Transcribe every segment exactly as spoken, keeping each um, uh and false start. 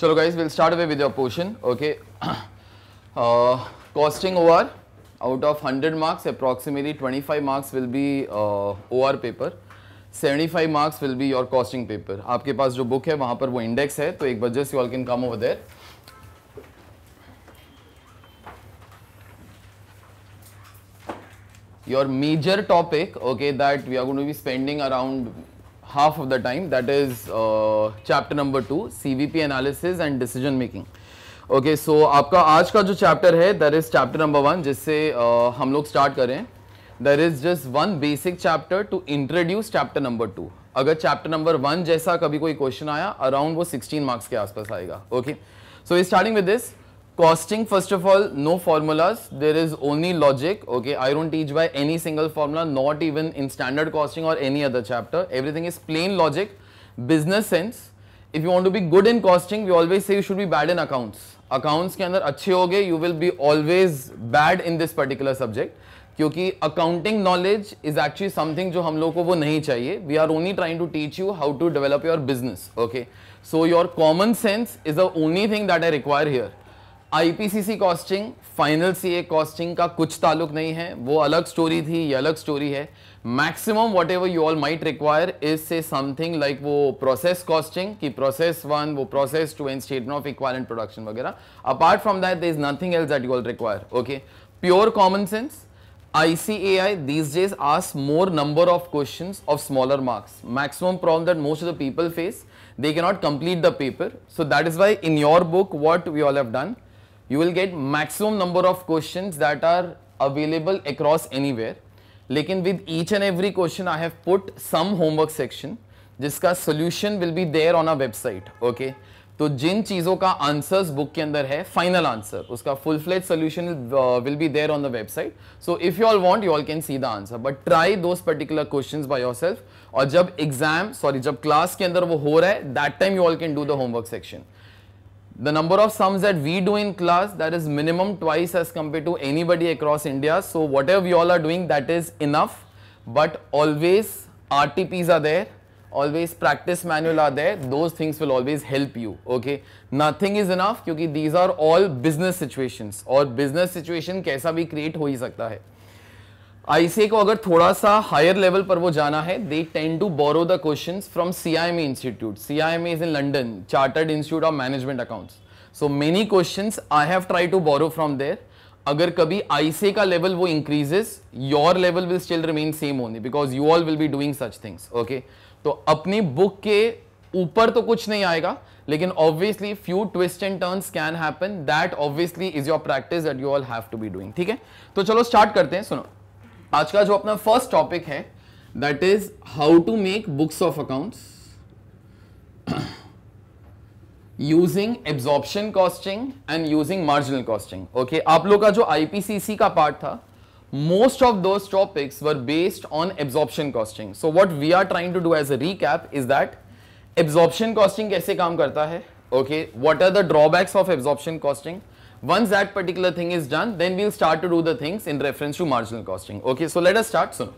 Chalo guys, we'll start away with your portion. Okay. uh, costing O R, out of one hundred marks, approximately twenty-five marks will be uh, O R paper. seventy-five marks will be your costing paper. आपके पास जो book है वहाँ पर वो index है, तो एक बजे से you all can come over there. Your major topic, okay, that we are going to be spending around half of the time, that is uh, chapter number two, C V P analysis and decision making. Okay, so आपका आज का जो chapter है, that is chapter number one, जिससे uh, हम लोग start करें. There is just one basic chapter to introduce chapter number two. अगर chapter number one जैसा कभी कोई question आया, around वो sixteen marks के आसपास आएगा. Okay, so we starting with this. Costing, first of all, no formulas, there is only logic. Okay, I don't teach by any single formula, not even in standard costing or any other chapter. Everything is plain logic, business sense. If you want to be good in costing, we always say you should be bad in accounts. Accounts के अंदर अच्छे होगे, you will be always bad in this particular subject. क्योंकि accounting knowledge is actually something जो हम लोगों को वो नहीं चाहिए. We are only trying to teach you how to develop your business. Okay, so your common sense is the only thing that I require here. I P C C costing, final C A costing का कुछ ताल्लुक नहीं है, वो अलग story थी, ये अलग स्टोरी है. Maximum whatever you all might require is say something like वो प्रोसेस कॉस्टिंग की प्रोसेस वन, वो process two and statement of equivalent production वगैरह. Apart from that there is nothing else that you all require. Okay, pure common sense. I C A I these days asks more number of questions of smaller marks. Maximum problem that most of the people face, they cannot complete the paper. So that is why in your book what we all have done, you will get maximum number of questions that are available across anywhere. लेकिन with each and every question I have put some homework section जिसका solution will be there on our website. Okay, तो जिन चीज़ों का answers book के अंदर है, final answer, उसका full fledge solution will be there on the website. So if you all want, you all can see the answer, but try those particular questions by yourself. और जब exam sorry जब class के अंदर वो हो रहा है, that time you all can do the homework section. The number of sums that we do in class, that is minimum twice as compared to anybody across India. So whatever we all are doing, that is enough. But always R T Ps are there, always practice manual are there. Those things will always help you. Okay, nothing is enough क्योंकि these are all business situations. और business situation कैसा भी create हो ही सकता है. I C A I को अगर थोड़ा सा हायर लेवल पर वो जाना है, they tend to borrow the questions from C I M A Institute. C I M A is in London, Chartered Institute of Management Accounts. So many questions I have tried to borrow from there. अगर कभी I C A I का level वो increases, your level will still remain same only because you all will be doing such things. Okay, तो अपनी book के ऊपर तो कुछ नहीं आएगा, लेकिन obviously few twists and turns can happen. That obviously is your practice that you all have to be doing. ठीक है, तो चलो स्टार्ट करते हैं. सुनो, आज का जो अपना फर्स्ट टॉपिक है, that is how to make books of accounts using absorption costing and using marginal costing. Okay, आप लोग का जो I P C C का पार्ट था, most of those topics were based on absorption costing. So what we are trying to do as a recap is that absorption costing कैसे काम करता है. Okay, what are the drawbacks of absorption costing. Once that particular thing is done, then we'll start to do the things in reference to marginal costing. Okay, so let us start. So,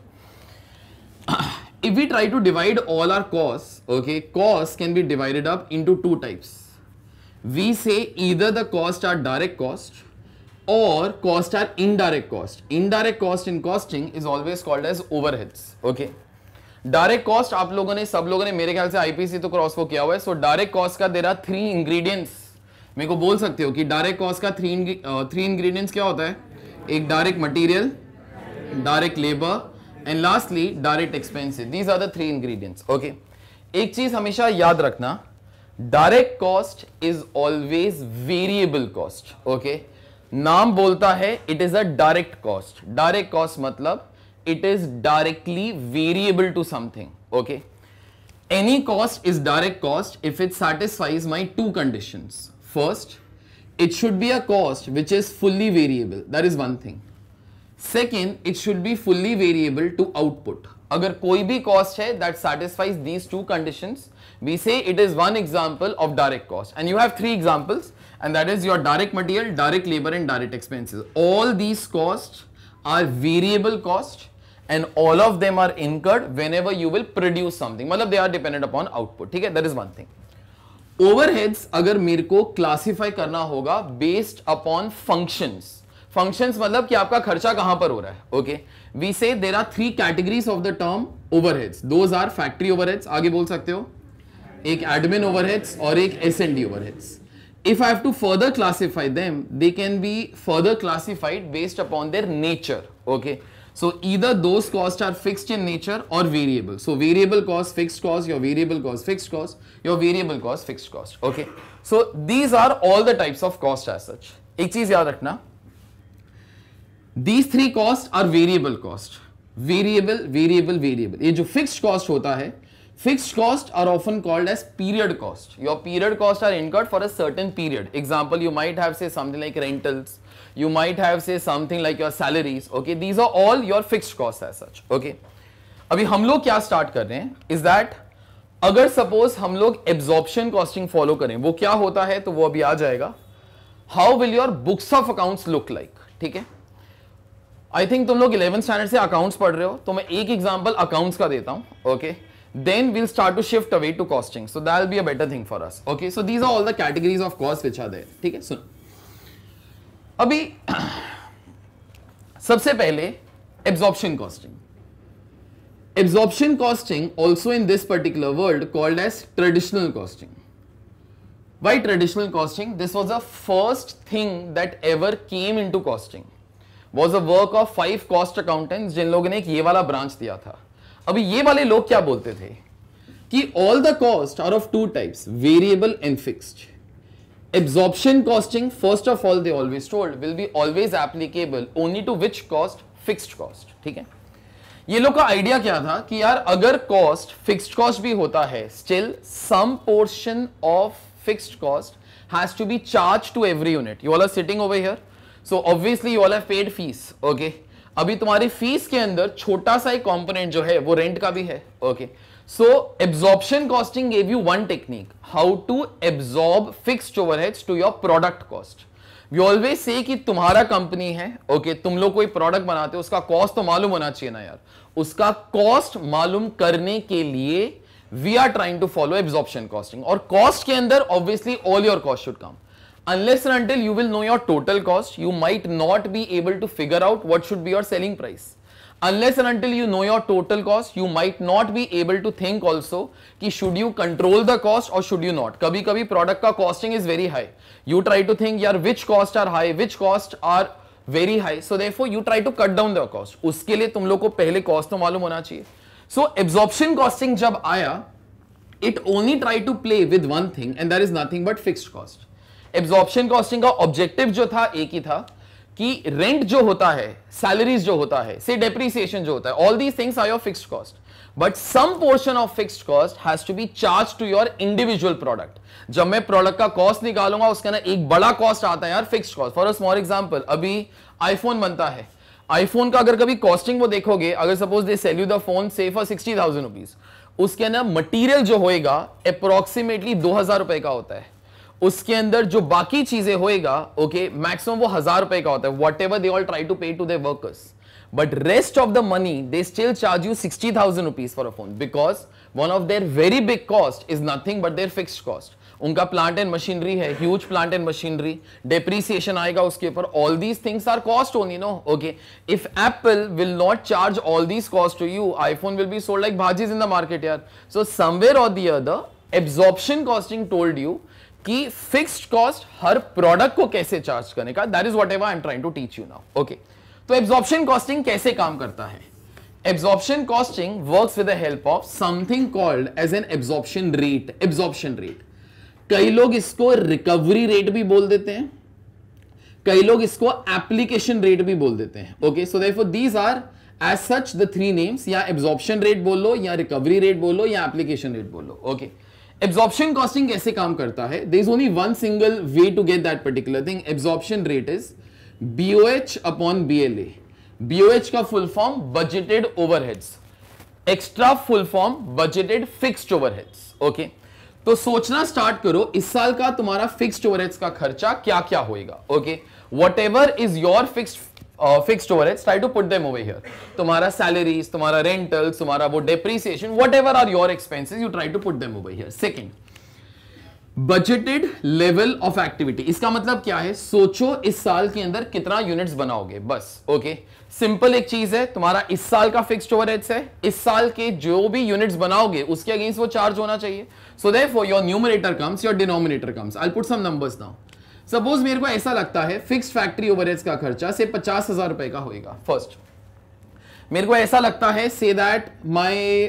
if we try to divide all our costs, okay, costs can be divided up into two types. We say either the costs are direct cost or costs are indirect cost. Indirect cost in costing is always called as overheads. Okay, direct cost आप लोगों ने सब लोगों ने मेरे ख्याल से I P C तो क्रॉस को किया हुआ है. So direct cost का there are three ingredients. मेरे को बोल सकते हो कि डायरेक्ट कॉस्ट का थ्री थ्री इंग्रेडिएंट्स क्या होता है. एक direct material, direct labour and lastly direct expenses. These are the three ingredients. Okay, एक चीज हमेशा याद रखना, direct cost is always variable cost. Okay, नाम बोलता है it is a direct cost. Direct cost मतलब it is directly variable to something. Okay, any cost is direct cost if it satisfies my two conditions. First, it should be a cost which is fully variable. That is one thing. Second, it should be fully variable to output. अगर कोई भी cost है that satisfies these two conditions, we say it is one example of direct cost. And you have three examples, and that is your direct material, direct labor, and direct expenses. All these costs are variable cost, and all of them are incurred whenever you will produce something. मतलब they are dependent upon output. ठीक है, that is one thing. Overheads अगर मेरे को classify करना होगा based upon functions, functions मतलब कि आपका खर्चा कहां पर हो रहा है. Okay, we say there are three categories of the term overheads. Those are factory overheads, आगे बोल सकते हो, एक एडमिन ओवरहेड्स और एक S and D overheads. If I have to further classify them, they can be further classified based upon their nature. Okay, so either those costs are fixed in nature or variable. So variable cost, fixed cost, your variable cost, fixed cost, your variable cost, fixed cost. Okay, so these are all the types of cost as such. एक चीज याद रखना, these three costs are variable cost. Variable, variable, variable. ये जो fixed cost होता है, fixed costs are often called as period cost. Your period costs are incurred for a certain period. Example, you might have say something like rentals, you might have say something like your salaries. Okay, these are all your fixed costs as such. Okay, अभी हम लोग क्या start कर रहे हैं is that अगर suppose हम लोग absorption costing follow करें, वो क्या होता है तो वो अभी आ जाएगा. How will your books of accounts look like? ठीक है, I think तुम लोग इलेवेंथ स्टैंडर्ड से अकाउंट्स पढ़ रहे हो, तो मैं एक एग्जांपल अकाउंट्स का देता हूं. Okay, then we'll start to shift away to costing, so that'll be a better thing for us. Okay, so these are all the categories of costs which are there. ठीक है, सुन अभी सबसे पहले absorption costing. Absorption costing also in this particular world called as traditional costing. Why traditional costing? This was the first thing that ever came into costing. Was a work of five cost accountants जिन लोगों ने एक ये वाला branch दिया था. अभी ये वाले लोग क्या बोलते थे कि all the cost are of two types, variable and fixed. Absorption costing first of all they always told will be always applicable only to which cost, fixed cost. ठीक है, ये लोग का आइडिया क्या था कि यार अगर कॉस्ट फिक्स्ड कॉस्ट भी होता है, still some portion of fixed cost has to be charge to every unit. You all are sitting over here, so obviously you all have paid fees. Okay, अभी तुम्हारी फीस के अंदर छोटा सा एक कंपोनेंट जो है वो रेंट का भी है. Okay, so absorption costing give you one technique how to absorb fixed overheads to your product cost. We always say कि तुम्हारा कंपनी है, ओके okay, तुम लोग कोई प्रोडक्ट बनाते हो, उसका कॉस्ट तो मालूम होना चाहिए ना यार. उसका कॉस्ट मालूम करने के लिए we are trying to follow absorption costing. और कॉस्ट के अंदर obviously all your cost should come. Unless and until you will know your total cost, you might not be able to figure out what should be your selling price. Unless and until you know your total cost, you might not be able to think also कि should you control the cost or should you not. कभी कभी product का costing is very high. You try to think यार which costs are high, which costs are very high. So therefore you try to cut down the cost. उसके लिए तुम लोग को पहले cost तो मालूम होना चाहिए. So absorption costing जब आया, it only tried to play with one thing and that is nothing but fixed cost. Absorption costing का ऑब्जेक्टिव जो था एक ही था कि रेंट जो होता है, सैलरीज जो होता है, से डेप्रिसिएशन जो होता है, all these things are your fixed cost, but some portion of fixed cost has to be charge to your individual product. जब मैं प्रोडक्ट का कॉस्ट निकालूंगा उसके ना एक बड़ा कॉस्ट आता है यार fixed cost. For a small example, अभी आईफोन बनता है, आईफोन का अगर कभी कॉस्टिंग वो देखोगे, अगर suppose they sell you the phone say for sixty thousand rupees, उसके ना मटीरियल जो होएगा अप्रोक्सीमेटली दो हजार रुपए का होता है. उसके अंदर जो बाकी चीजें होएगा, ओके, मैक्सिमम वो हजार रुपए का होता है, whatever they all try to pay to their workers. But rest of the money they still charge you sixty thousand rupees for a phone, because one of their very big cost is nothing but their fixed cost. उनका plant and machinery है, huge plant and machinery, depreciation आएगा उसके ऊपर. All these things are cost only, no. Okay, if Apple will not charge all these cost to you, iPhone will be sold like bhajis in the market यार. So somewhere or the other absorption costing told you कि fixed cost हर product को कैसे charge करने का. That is whatever I am trying to teach you now. Okay, तो absorption costing कैसे काम करता है? Absorption costing works with the help of something called as an absorption rate. Absorption rate, कई लोग इसको रिकवरी रेट भी बोल देते हैं, कई लोग इसको एप्लीकेशन रेट भी बोल देते हैं. Okay, so therefore these are as such the three names. या एब्जॉर्प्शन रेट बोल लो, या रिकवरी रेट बोल लो, या एप्लीकेशन रेट बोल लो. ओके, एब्जॉर्प्शन कॉस्टिंग कैसे काम करता है? There is only one single way to get that particular thing. Absorption rate is BOH upon BLA. BOH का full form budgeted overheads, extra full form budgeted fixed overheads. Okay, तो सोचना start करो इस साल का तुम्हारा फिक्स्ड ओवरहेड्स का खर्चा क्या क्या होएगा. Okay, whatever is your fixed fixed overheads, try to put them over here. तुम्हारा सैलरीज, तुम्हारा रेंटल्स, तुम्हारा वो depreciation, whatever are your expenses, you try to put them over here. Second, budgeted level of activity, इसका मतलब क्या है? सोचो इस साल के अंदर कितना यूनिट्स बनाओगे, बस। ओके, सिंपल एक चीज है, तुम्हारा इस साल का फिक्स्ड ओवरहेड्स है, इस साल के जो भी यूनिट्स बनाओगे उसके अगेंस्ट वो चार्ज होना चाहिए। So therefore your numerator comes, your denominator comes. I will put some numbers now. Suppose मेरे को ऐसा लगता है फिक्स्ड फैक्ट्री ओवरहेड्स का खर्चा से पचास हजार रुपए का होएगा। फर्स्ट मेरे को ऐसा लगता है say that my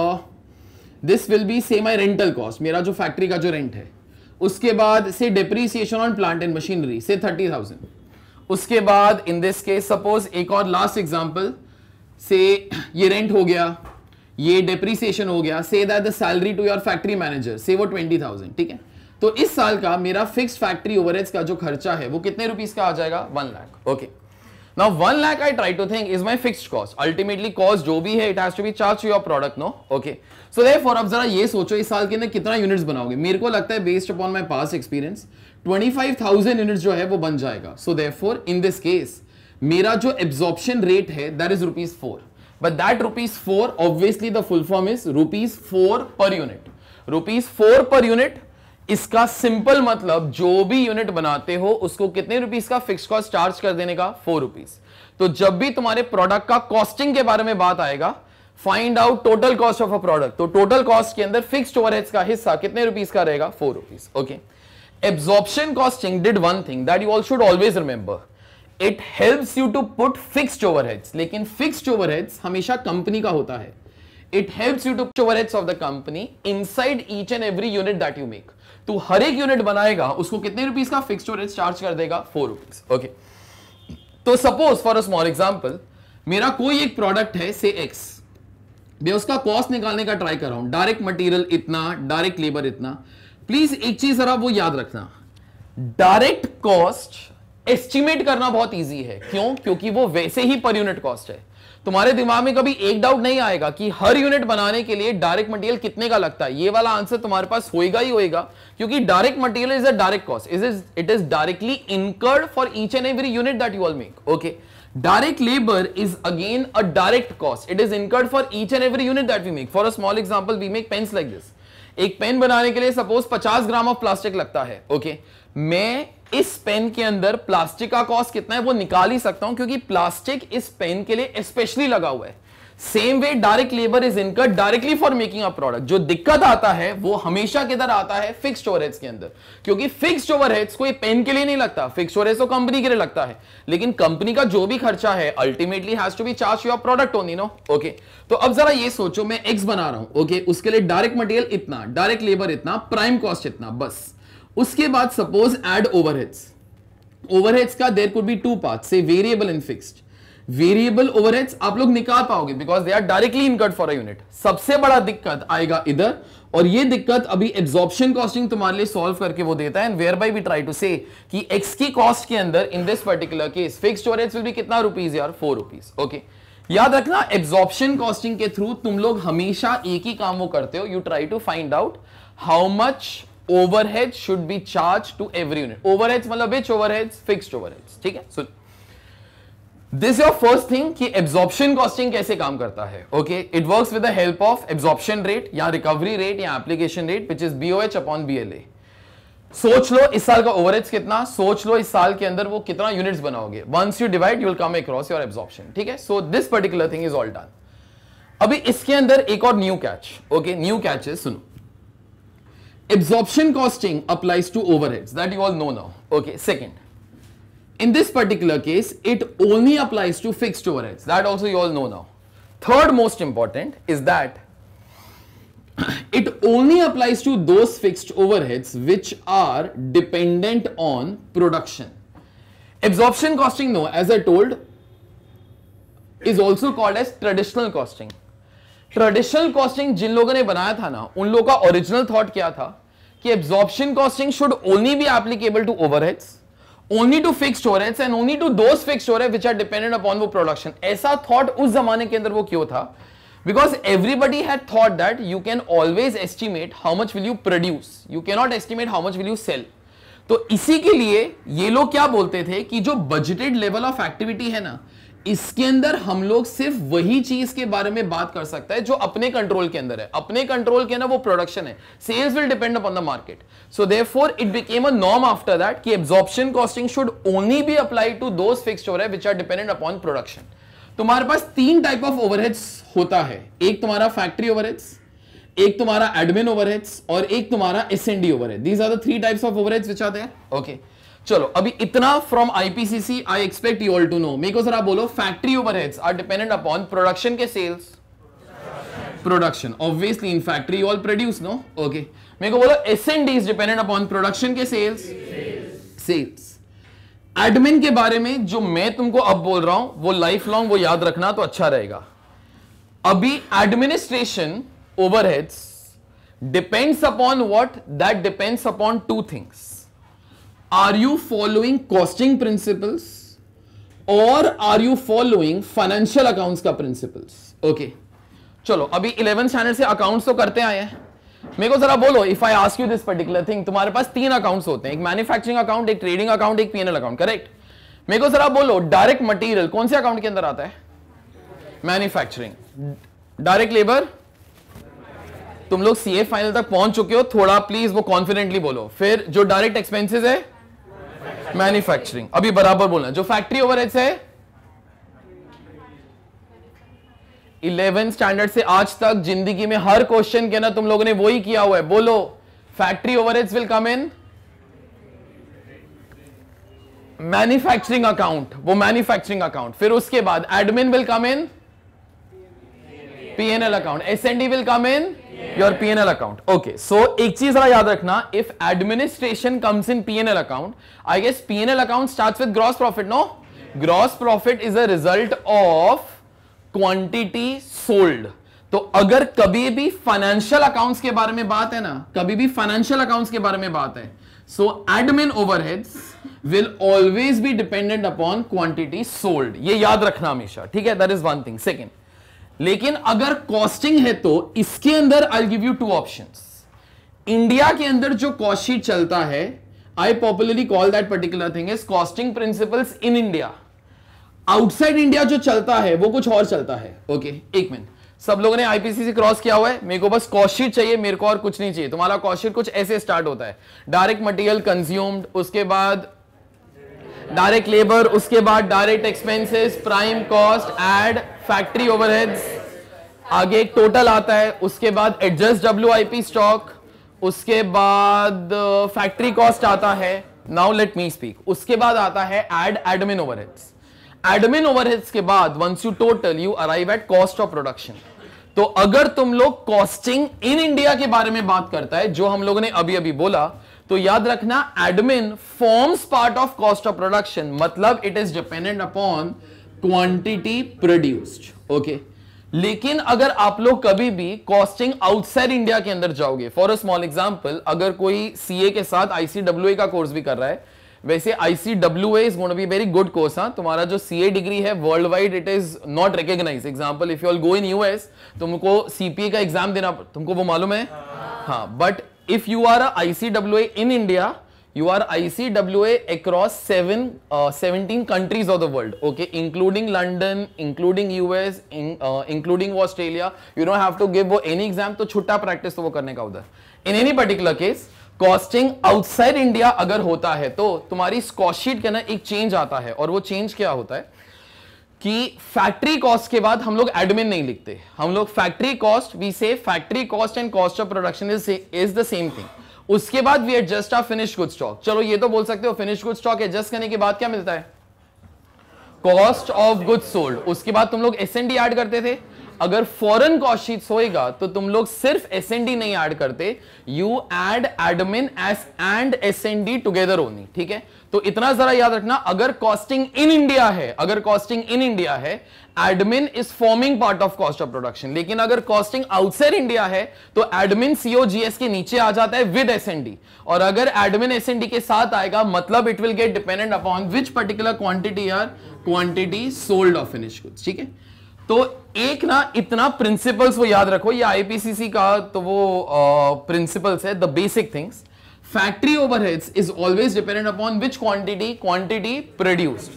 this will be say my rental cost, मेरा जो फैक्ट्री का जो रेंट है। उसके बाद say depreciation on plant and machinery say thirty thousand. उसके बाद इन दिस केस सपोज एक और लास्ट एग्जांपल से ये रेंट हो गया, ये डेप्रीसिएशन हो गया, say that the salary to your factory manager say वो ट्वेंटी थाउजेंड। ठीक है, तो इस साल का मेरा फिक्स्ड फैक्ट्री ओवरहेड्स का जो खर्चा है वो कितने रुपीस का आ जाएगा? One lakh. Okay, now one lakh I try to think is my fixed cost. Ultimately cost जो भी है it has to be charge to your product, no? Okay, so therefore अब जरा ये सोचो इस साल के अंदर कितना यूनिट्स बनाओगे। मेरे को लगता है based upon my past experience पच्चीस हज़ार यूनिट्स जो है वो बन जाएगा। So therefore in this case मेरा जो एब्जॉर्प्शन रेट है that is rupees four, but that rupees four obviously the full form is rupees four per unit. Rupees four per unit, इसका सिंपल मतलब जो भी यूनिट बनाते हो उसको कितने रुपीस का फिक्स कॉस्ट चार्ज कर देने का? Four rupees. तो जब भी तुम्हारे प्रोडक्ट का कॉस्टिंग के बारे में बात आएगा, find out total cost of a product, तो टोटल कॉस्ट के अंदर फिक्स्ड ओवरहेड्स का हिस्सा कितने रुपीस का रहेगा? Four rupees. Okay, absorption costing did one thing that you all should always remember, it helps you to put fixed overheads. लेकिन fixed overheads हमेशा कंपनी का होता है। It helps you to put overheads of the company inside each and every unit that you make. तो हर एक unit बनाएगा उसको कितने रुपीस का फिक्स्ड ओवरहेड्स चार्ज कर देगा? Four rupees. ओके, तो suppose for a small example मेरा कोई एक प्रोडक्ट है से एक्स, मैं उसका कॉस्ट निकालने का ट्राई कर रहा हूं, डायरेक्ट मटेरियल इतना, डायरेक्ट लेबर इतना। प्लीज एक चीज जरा वो याद रखना, डायरेक्ट कॉस्ट एस्टिमेट करना बहुत इजी है। क्यों? क्योंकि वो वैसे ही पर यूनिट कॉस्ट है। तुम्हारे दिमाग में कभी एक डाउट नहीं आएगा कि हर यूनिट बनाने के लिए डायरेक्ट मटेरियल कितने का लगता है। ये वाला आंसर तुम्हारे पास होएगा ही होएगा, क्योंकि direct material is a direct cost, is it is directly incurred for each and every unit that you all make. Okay, direct labour is again a direct cost, it is incurred for each and every unit that we make. For a small example we make pens like this. एक pen बनाने के लिए suppose पचास gram of plastic लगता है। Okay okay? मैं इस pen के अंदर प्लास्टिक का कॉस्ट कितना है वो निकाल ही सकता हूं, क्योंकि प्लास्टिक इस पेन के लिए स्पेशली लगा हुआ है। Same way direct labour is incurred directly for making a product. जो दिक्कत आता है वो हमेशा किधर आता है? फिक्स्ड ओवरहेड्स के अंदर, क्योंकि फिक्स्ड ओवरहेड्स कोई पेन के लिए नहीं लगता, फिक्स्ड ओवरहेड्स तो कंपनी के लिए लगता है। लेकिन कंपनी का जो भी खर्चा है ultimately has to be charge your product only, no? Okay, तो अब जरा ये सोचो मैं एक्स बना रहा हूं। ओके, उसके लिए डायरेक्ट मटेरियल इतना, डायरेक्ट लेबर इतना, प्राइम कॉस्ट इतना, बस। उसके बाद सपोज एड ओवरहेड्स। ओवरहेड्स का there could be two parts, say variable and fixed. Variable overheads आप लोग निकाल पाओगे because they are directly incurred for a unit. सबसे बड़ा दिक्कत आएगा इधर, और ये दिक्कत अभी एब्जॉर्प्शन कॉस्टिंग तुम्हारे लिए सॉल्व करके वो देता है। And whereby we try to say कि एक्स की कॉस्ट के अंदर in this particular case fixed overheads will be कितना रुपीस यार? Four rupees. ओके, याद रखना एब्जॉर्प्शन कॉस्टिंग के थ्रू तुम लोग हमेशा एक ही काम वो करते हो, you try to find out how much overhead should be charged to every unit. Overheads मतलब which overheads? Fixed overheads. ठीक है? So this is your first thing कि absorption costing कैसे काम करता है. Okay, it works with the help of absorption rate या recovery rate या application rate which is B O H upon B L A. सोच लो इस साल का ओवरहेड्स कितना, सोच लो इस साल के अंदर वो कितना यूनिट्स बनाओगे. Once you divide, you will come across your absorption. ठीक है? So this particular thing is all done. अभी इसके अंदर एक और new catch. Okay, new catch है, सुनो. Absorption costing applies to overheads that you all know now. Okay, second, in this particular case it only applies to fixed overheads that also you all know now. Third most important is that it only applies to those fixed overheads which are dependent on production. Absorption costing, no, as I told, is also called as traditional costing. Traditional costing जिन लोगों ने बनाया था ना, उन लोगों का original thought क्या था कि absorption costing should only be applicable to overheads, only to fixed overheads and only to those fixed overheads which are dependent upon वो प्रोडक्शन. ऐसा थॉट उस जमाने के अंदर वो क्यों था? Because everybody had thought that you can always estimate how much will you produce, you can not estimate how much will you sell. तो इसी के लिए ये लोग क्या बोलते थे कि जो बजटेड लेवल ऑफ एक्टिविटी है ना, इसके अंदर हम लोग सिर्फ वही चीज के बारे में बात कर सकता है जो अपने कंट्रोल के अंदर है। अपने कंट्रोल के अंदर वो प्रोडक्शन है। Sales will depend upon the market. So therefore it became a norm after that कि absorption costing should only be applied to those fixed overhead which are dependent upon production. तुम्हारे पास तीन type of overheads होता है, एक तुम्हारा factory overheads, एक तुम्हारा एडमिन ओवरहेड्स और एक तुम्हारा S and D overhead. These are the three types of overheads which are there. Okay, चलो अभी इतना from IPCC I expect you all to know. मेरे को जरा बोलो, factory overheads are dependent upon production के sales, production obviously in factory all produce no. Okay, मेरे को बोलो S and D is dependent upon production के सेल्स, सेल्स। एडमिन के बारे में जो मैं तुमको अब बोल रहा हूं वो लाइफ लॉन्ग वो याद रखना तो अच्छा रहेगा। अभी administration overheads depends upon what? That depends upon two things. Are you following costing principles or are you following financial accounts का principles? Okay, चलो अभी इलेवेंथ स्टैंडर्ड से अकाउंट्स तो करते आए हैं। मेरे को जरा बोलो, if I ask you this particular thing, तुम्हारे पास तीन अकाउंट्स होते हैं, एक मैन्युफैक्चरिंग अकाउंट, एक ट्रेडिंग अकाउंट, एक पीएनएल अकाउंट, करेक्ट? मेरे को जरा बोलो, डायरेक्ट मटेरियल कौन से अकाउंट के अंदर आता है? मैन्युफैक्चरिंग। डायरेक्ट लेबर, तुम लोग सीए फाइनल तक पहुंच चुके हो, थोड़ा प्लीज वो कॉन्फिडेंटली बोलो। फिर जो डायरेक्ट एक्सपेंसेस है मैन्युफैक्चरिंग, अभी बराबर बोलना। जो फैक्ट्री ओवरहेड्स है, इलेवेंथ स्टैंडर्ड से आज तक जिंदगी में हर क्वेश्चन के ना तुम लोगों ने वही किया हुआ है। बोलो, factory overheads will come in manufacturing account, वो मैन्युफैक्चरिंग अकाउंट। फिर उसके बाद admin will come in PNL account, S and D will come in your PNL account. Okay, so एक चीज जरा याद रखना, if administration comes in PNL account, I guess PNL account starts with gross profit, no? Gross profit is a result of quantity sold. तो अगर कभी भी financial accounts के बारे में बात है ना, कभी भी फाइनेंशियल अकाउंट्स के बारे में बात है, so admin overheads will always be dependent upon quantity sold. ये याद रखना हमेशा, ठीक है? That is one thing. Second, लेकिन अगर कॉस्टिंग है तो इसके अंदर I give you two options. India के अंदर जो कॉस्ट शीट चलता है, I popularly call that particular thing is costing principles in India. Outside India जो चलता है वो कुछ और चलता है। ओके okay, एक मिनट, सब लोगों ने आईपीसीसी क्रॉस किया हुआ है? मेरे को बस कॉस्ट शीट चाहिए, मेरे को और कुछ नहीं चाहिए। तुम्हारा कॉस्ट शीट कुछ ऐसे स्टार्ट होता है, डायरेक्ट मटेरियल कंज्यूम्ड, उसके बाद डायरेक्ट लेबर, उसके बाद direct expenses, prime cost, add factory overheads, आगे एक टोटल आता है, उसके बाद एडजस्ट डब्ल्यूआईपी स्टॉक, उसके बाद फैक्ट्री कॉस्ट आता है। Now let me speak. उसके बाद आता है add admin overheads. Admin overheads के बाद once you total you arrive at cost of production. तो अगर तुम लोग कॉस्टिंग इन इंडिया के बारे में बात करता है, जो हम लोगों ने अभी अभी बोला, तो याद रखना admin forms part of cost of production, मतलब it is dependent upon quantity produced. Okay, लेकिन अगर आप लोग कभी भी कॉस्टिंग आउटसाइड इंडिया के अंदर जाओगे, फॉर अ स्मॉल एग्जांपल, अगर कोई सीए के साथ आईसीडब्ल्यूए का कोर्स भी कर रहा है, वैसे ICWA is going to be very good course. हाँ, तुम्हारा जो सीए डिग्री है worldwide it is not recognised. Example, if you all go in US, तुमको सीपीए का एग्जाम देना, तुमको वो मालूम है? हाँ, but if you are a I C W A in India, you are I C W A across seven, uh, seventeen countries of the world, okay, including London, including U S, in, uh, including Australia. You don't have to give वो any exam, तो छुट्टा practice तो वो करने का उधर। In any particular case, costing outside India अगर होता है तो तुम्हारी cost sheet के ना एक change आता है, और वो change क्या होता है कि फैक्ट्री कॉस्ट के बाद हम लोग एडमिन नहीं लिखते, हम लोग factory cost, we say factory cost and cost of production is is the same thing. उसके बाद we adjust our finished good stock. चलो ये तो बोल सकते हो फिनिश्ड गुड स्टॉक एडजस्ट करने के बाद क्या मिलता है? Cost of goods sold. उसके बाद तुम लोग एस एन डी ऐड करते थे। अगर फॉरेन कॉस्ट शीट्स होएगा तो तुम लोग सिर्फ एस एन डी नहीं ऐड करते, you add admin S and S N D together only. ठीक है, तो इतना जरा याद रखना, अगर कॉस्टिंग इन इंडिया है, अगर कॉस्टिंग इन इंडिया है, admin is forming part of cost of production. लेकिन अगर कॉस्टिंग आउटसाइड इंडिया है तो एडमिन सीओजीएस के नीचे आ जाता है विद एसएनडी, और अगर एडमिन एसएनडी के साथ आएगा मतलब it will get dependent upon which particular quantity are quantity sold of finished goods. ठीक है, तो एक ना इतना प्रिंसिपल्स वो याद रखो, ये आईपीसीसी का तो वो प्रिंसिपल्स uh, है, the basic things. Factory overheads is always dependent upon which quantity? Quantity produced.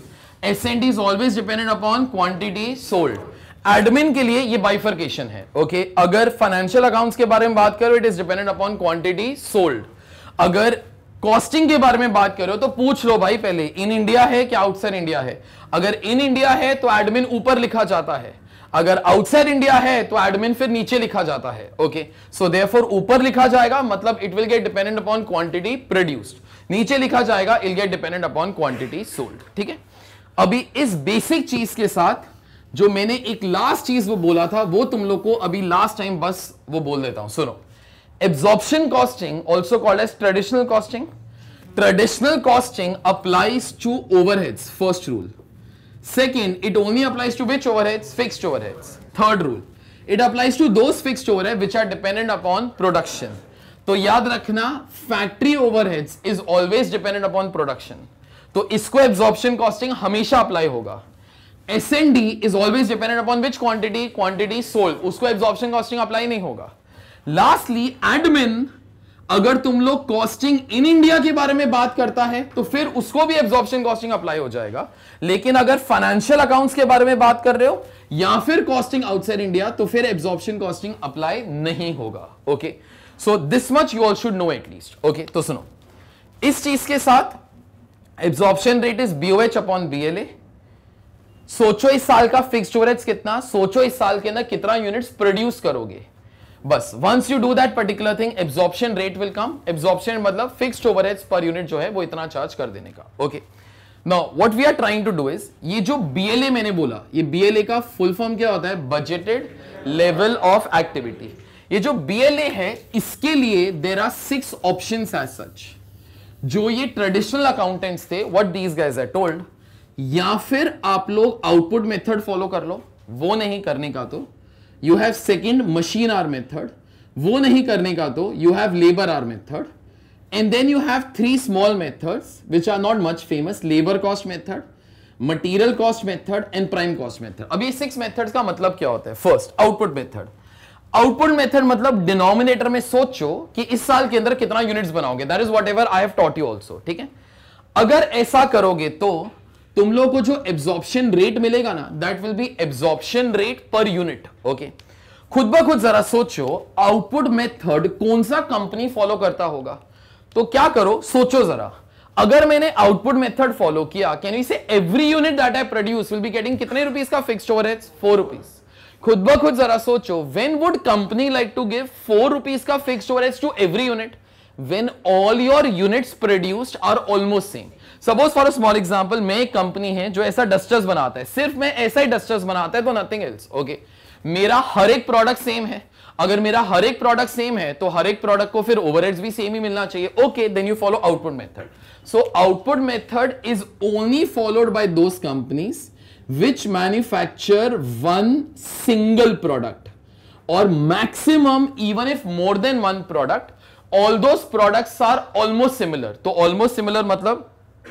S and D is always dependent upon quantity sold. Admin के लिए ये बाइफर्केशन है, ओके okay? अगर फाइनेंशियल अकाउंट्स के बारे में बात करो, it is dependent upon quantity sold. अगर कॉस्टिंग के बारे में बात करो तो पूछ लो भाई पहले इन इंडिया है क्या आउटसाइड इंडिया है। अगर इन इंडिया है तो एडमिन ऊपर लिखा जाता है, अगर आउटसाइड इंडिया है तो एडमिन फिर नीचे लिखा जाता है, ओके। सो देयरफॉर ऊपर लिखा जाएगा मतलब it will get dependent upon quantity produced, नीचे लिखा जाएगा it get dependent upon quantity sold, ठीक है। अभी इस बेसिक चीज के साथ जो मैंने एक लास्ट चीज वो बोला था वो तुम लोग को अभी लास्ट टाइम बस वो बोल देता हूं, सुनो। Absorption costing also called as traditional costing. Traditional costing applies to overheads, first rule. Second, it only applies to which overheads? Fixed overheads. Third rule, it applies to those fixed overheads which are dependent upon production. तो याद रखना, factory overheads is always dependent upon production. तो इसको absorption costing हमेशा apply होगा। S and D is always dependent upon which quantity? Quantity sold. उसको absorption costing apply नहीं होगा। Lastly, admin अगर तुम लोग कॉस्टिंग इन इंडिया के बारे में बात करता है तो फिर उसको भी एब्जॉर्प्शन कॉस्टिंग अप्लाई हो जाएगा। लेकिन अगर फाइनेंशियल अकाउंट्स के बारे में बात कर रहे हो या फिर कॉस्टिंग आउटसाइड इंडिया तो फिर एब्जॉर्प्शन कॉस्टिंग अप्लाई नहीं होगा, okay. So this much you all should know at least, okay. तो सुनो, इस चीज के साथ absorption rate is BOH upon BLA. सोचो इस साल का फिक्स्ड ओवरहेड्स कितना, सोचो इस साल के अंदर कितना यूनिट्स प्रोड्यूस करोगे, बस once you do that particular thing absorption rate will come. Absorption मतलब फिक्स्ड ओवरहेड्स पर यूनिट जो है वो इतना चार्ज कर देने का, okay. Now what we are trying to do is, ये जो बीएलए मैंने बोला, ये बीएलए का फुल फॉर्म क्या होता है? Budgeted level of activity. ये जो बीएलए है इसके लिए there are six options as such. जो ये ट्रेडिशनल अकाउंटेंट्स थे, what these guys are told, या फिर आप लोग आउटपुट मेथड फॉलो कर लो, वो नहीं करने का तो you have second machine hour method, वो नहीं करने का तो you have labor hour method, and then you have three small methods which are not much famous: labor cost method, material cost method and prime cost method. अब ये six methods का मतलब क्या होता है? First, output method. Output method मतलब denominator में सोचो कि इस साल के अंदर कितना यूनिट्स बनाओगे, that is whatever I have taught you also, ठीक है। अगर ऐसा करोगे तो तुम लोग को जो एब्जॉर्प्शन रेट मिलेगा ना, that will be absorption rate per unit, okay. खुद ब खुद जरा सोचो आउटपुट मेथड कौन सा कंपनी फॉलो करता होगा, तो क्या करो, सोचो जरा। अगर मैंने आउटपुट मेथड फॉलो किया, can we say every unit that I produce will be getting कितने रुपीस का फिक्स्ड ओवरहेड्स? Four rupees. खुद ब खुद जरा सोचो, when would company like to give four rupees का fixed overheads to every unit? When all your units produced are almost same. Suppose for a small example, मैं एक company है जो ऐसा डस्टर्स बनाता है, सिर्फ मैं ऐसा ही डस्टर्स बनाता है तो नथिंग एल्स, ओके। मेरा हर एक प्रोडक्ट सेम है, अगर मेरा हर एक प्रोडक्ट सेम है तो हर एक प्रोडक्ट को फिर ओवरहेड्स भी सेम ही मिलना चाहिए, okay. Then you follow output method. So output method is only followed by those companies which manufacture one single product और maximum even if more than one product, all those products are almost similar. तो almost similar मतलब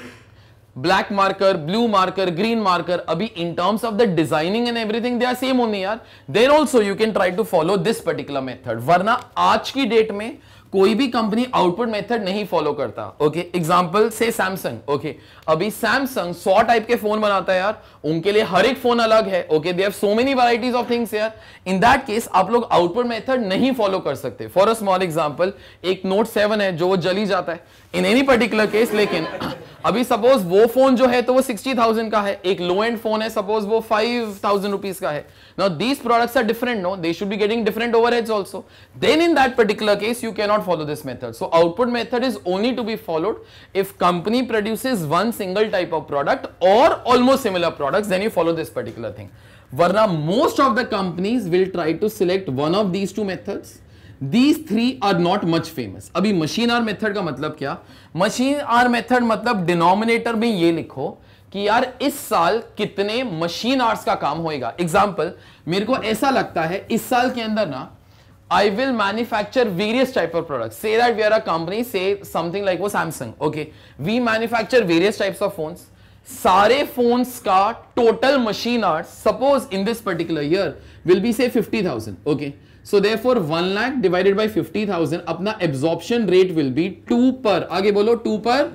black marker, blue marker, green marker, अभी in terms of the designing and everything they are same only यार। Then also you can try to follow this particular method, वरना आज की date में कोई भी कंपनी आउटपुट मेथड नहीं follow करता, ओके। एग्जांपल से सैमसंग, ओके। अभी सैमसंग सौ टाइप के फोन बनाता है यार, उनके लिए हर एक फोन अलग है, okay. They have so many varieties of things यार। इन दैट केस आप लोग आउटपुट मेथड नहीं फॉलो कर सकते। फॉर अ स्मॉल एग्जांपल, एक नोट सेवन है जो जली जाता है इन एनी पर्टिकुलर केस, लेकिन अभी सपोज वो फोन जो है तो वो सिक्सटी थाउजेंड का है, एक लो एंड फोन है सपोज वो फाइव थाउजेंड रुपीज का है। Now these products are different, no, they should be getting different overheads also. Then in that particular case you can not follow this method. So output method is only to be followed if company produces one single type of product और almost similar products, then you follow this particular thing. वरना most of the companies will try to select one of these two methods. These three are not much famous. अभी machine hour method का मतलब क्या? Machine hour method मतलब denominator में ये लिखो कि यार इस साल कितने मशीन आवर्स का काम होएगा। एग्जाम्पल, मेरे को ऐसा लगता है इस साल के अंदर ना I will manufacture various type of products. Say that we are a company, say something like वो Samsung, okay? We manufacture various types of phones. सारे phones का total machine hours, suppose in this particular year, will be say fifty thousand, okay? So therefore one lakh divided by fifty thousand, अपना absorption rate will be two per, आगे बोलो two per,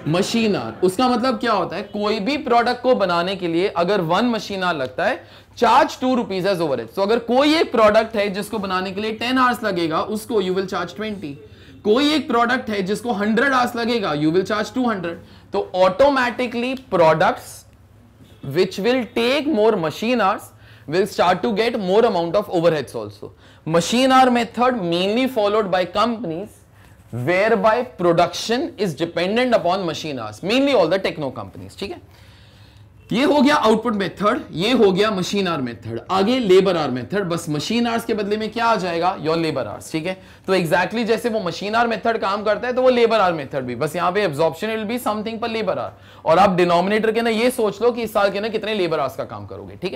machine are. उसका मतलब क्या होता है, कोई भी प्रोडक्ट को बनाने के लिए अगर वन मशीन आर लगता है, charge two rupees as overhead. तो अगर कोई एक प्रोडक्ट है जिसको बनाने के लिए टेन आवर्स लगेगा, उसको यू विल चार्ज ट्वेंटी। कोई एक प्रोडक्ट है जिसको हंड्रेड आवर्स लगेगा, you will charge two hundred. तो automatically products which will take more machine hours will start to get more amount of overheads also. Machine hour method mainly followed by companies whereby production is dependent upon machine hours, mainly all the techno companies. ठीक है, ये हो गया output method, ये हो गया machine hour method. आगे labour hour method, बस मशीन आवर्स के बदले में क्या आ जाएगा, योर लेबर आवर्स। ठीक है, तो एग्जैक्टली exactly जैसे वो मशीन आवर मेथड काम करता है तो वो लेबर आवर मेथड भी, बस यहाँ पे एब्जॉर्प्शन विल बी समथिंग पर लेबर आवर। और आप डिनोमिनेटर के ना ये सोच लो कि इस साल के ना कितने लेबर आवर्स का काम करोगे। ठीक है,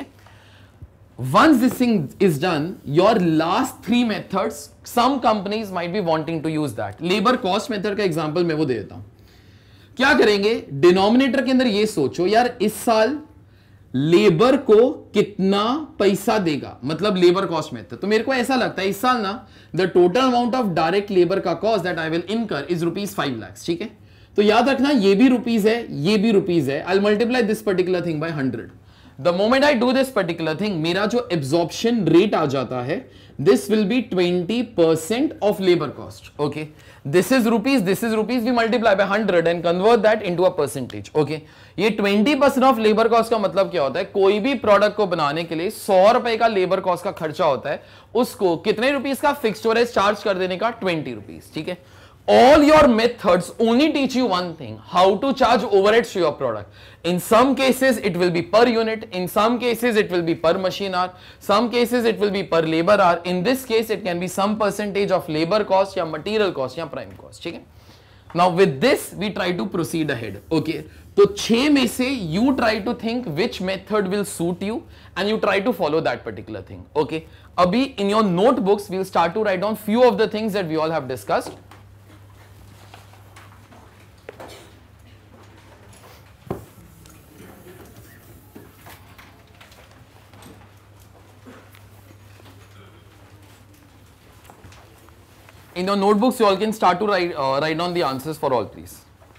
once this thing is done, your last three methods, some companies might be wanting to use that. Labour cost method का एग्जांपल मैं वो दे देता हूं। क्या करेंगे, डिनोमिनेटर के अंदर ये सोचो यार इस साल लेबर को कितना पैसा देगा, मतलब लेबर कॉस्ट मेथड। तो मेरे को ऐसा लगता है इस साल ना the total amount of direct labour का cost that I will incur is rupees five lakhs. ठीक है, तो याद रखना ये भी रुपीज है, ये भी रुपीज है। I multiply this particular thing by hundred. The moment I do this particular thing, मेरा जो एब्जॉर्प्शन रेट आ जाता है, this will be twenty percent of labour cost. Okay, this is rupees, this is rupees, we multiply by one hundred and convert that into a percentage. okay, ये twenty percent of labour cost का मतलब क्या होता है, कोई भी product को बनाने के लिए सौ रुपए का लेबर कॉस्ट का खर्चा होता है, उसको कितने रुपीस का फिक्स्ड स्टोरेज चार्ज कर देने का, ट्वेंटी रुपीस। ठीक है, all your methods only teach you one thing, how to charge overheads to your product. In some cases it will be per unit, in some cases it will be per machine hour, some cases it will be per labor hour. In this case it can be some percentage of labor cost या material cost या prime cost. ठीक है, now with this we try to proceed ahead. okay, तो छह में से you try to think which method will suit you and you try to follow that particular thing. okay, अभी in your notebooks we'll start to write down few of the things that we all have discussed. In your notebooks, you all can start to write, uh, write down the answers for all, please.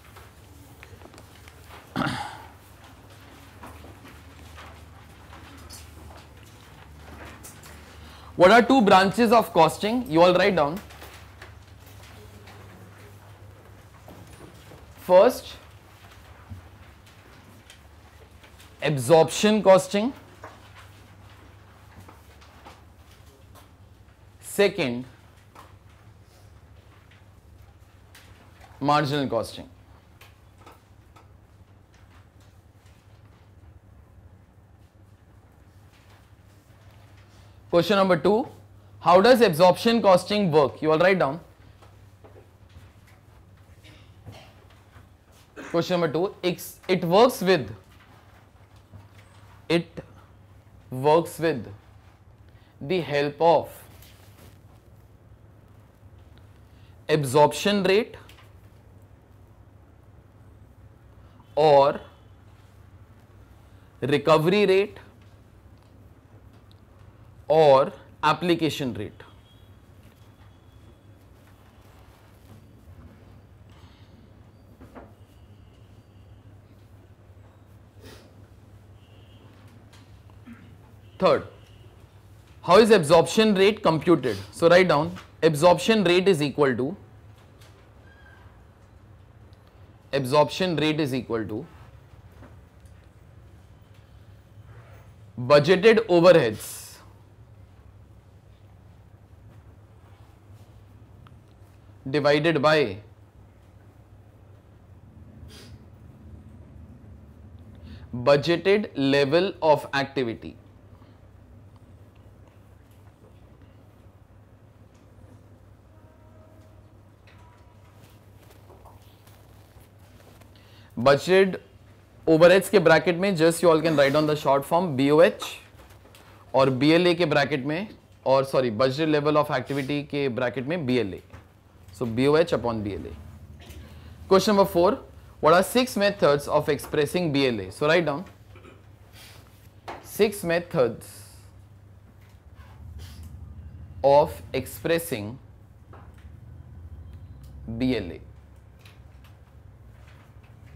What are two branches of costing? You all write down. First, absorption costing. Second, marginal costing. Question number two, how does absorption costing work? You all write down. Question number two, it works with, it works with the help of absorption rate or recovery rate or application rate. Third, how is absorption rate computed? So write down, absorption rate is equal to, absorption rate is equal to budgeted overheads divided by budgeted level of activity. Budgeted overheads के bracket में just you all can write on the short form B O H, और B L A के bracket में, और sorry budgeted level of activity के bracket में B L A. So B O H upon B L A. Question number four, what are six methods of expressing B L A? So write down six methods of expressing B L A.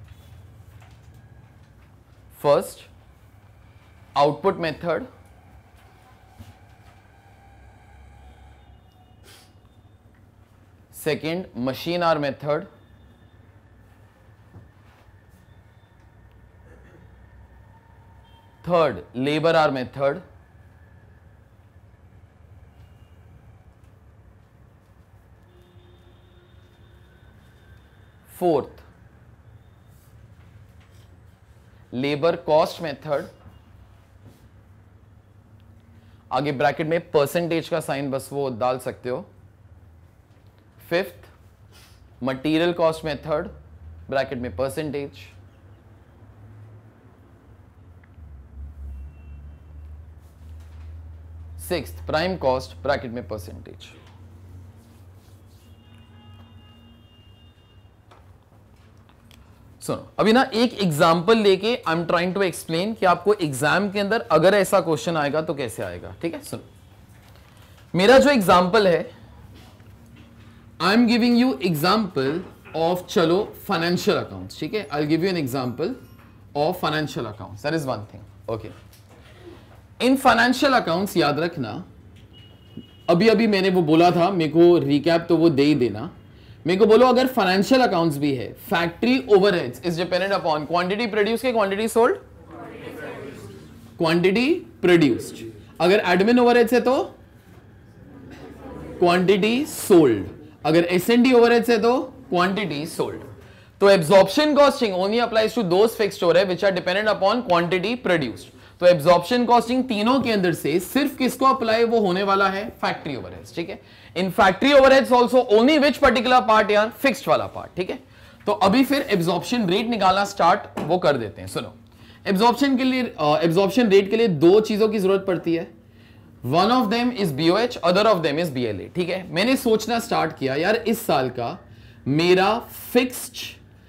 First output method, second machine hour method, third labour hour method, fourth labour cost method, आगे bracket में percentage का sign बस वो डाल सकते हो, fifth material cost method, bracket में percentage, sixth prime cost, bracket में परसेंटेज। सुनो अभी ना एक एग्जाम्पल लेके I am trying to explain कि आपको एग्जाम के अंदर अगर ऐसा क्वेश्चन आएगा तो कैसे आएगा, ठीक है। सुनो मेरा जो एग्जाम्पल है, I am giving you example of चलो फाइनेंशियल अकाउंट्स, ठीक है। I give you an example of financial accounts, that is one thing, okay. In financial accounts याद रखना, अभी अभी मैंने वो बोला था, मेरे को रिकैप तो वो दे ही देना। मेरे को बोलो अगर फाइनेंशियल अकाउंट्स भी है, factory overheads is dependent upon quantity produce के क्वांटिटी सोल्ड, क्वांटिटी प्रोड्यूस्ड। अगर एडमिन ओवरहेड्स है तो क्वांटिटी सोल्ड, अगर एस एंड डी ओवरहेड्स है तो क्वांटिटी सोल्ड। तो absorption costing only applies to those fixed overhead which are dependent upon quantity produced. तो absorption costing तीनों के अंदर से सिर्फ किसको अप्लाई वो होने वाला है, फैक्ट्री ओवरहेड्स, ठीक है। In factory overheads also only which particular part यार, फिक्स्ड वाला पार्ट, ठीक है। तो अभी फिर एब्जॉर्प्शन रेट निकालना स्टार्ट वो कर देते हैं। सुनो एब्जॉर्प्शन के लिए, एब्जॉर्प्शन रेट के लिए दो चीजों की जरूरत पड़ती है, one of them is B O H, other of them is B L A, ठीक है। मैंने सोचना स्टार्ट किया यार इस साल का मेरा फिक्स्ड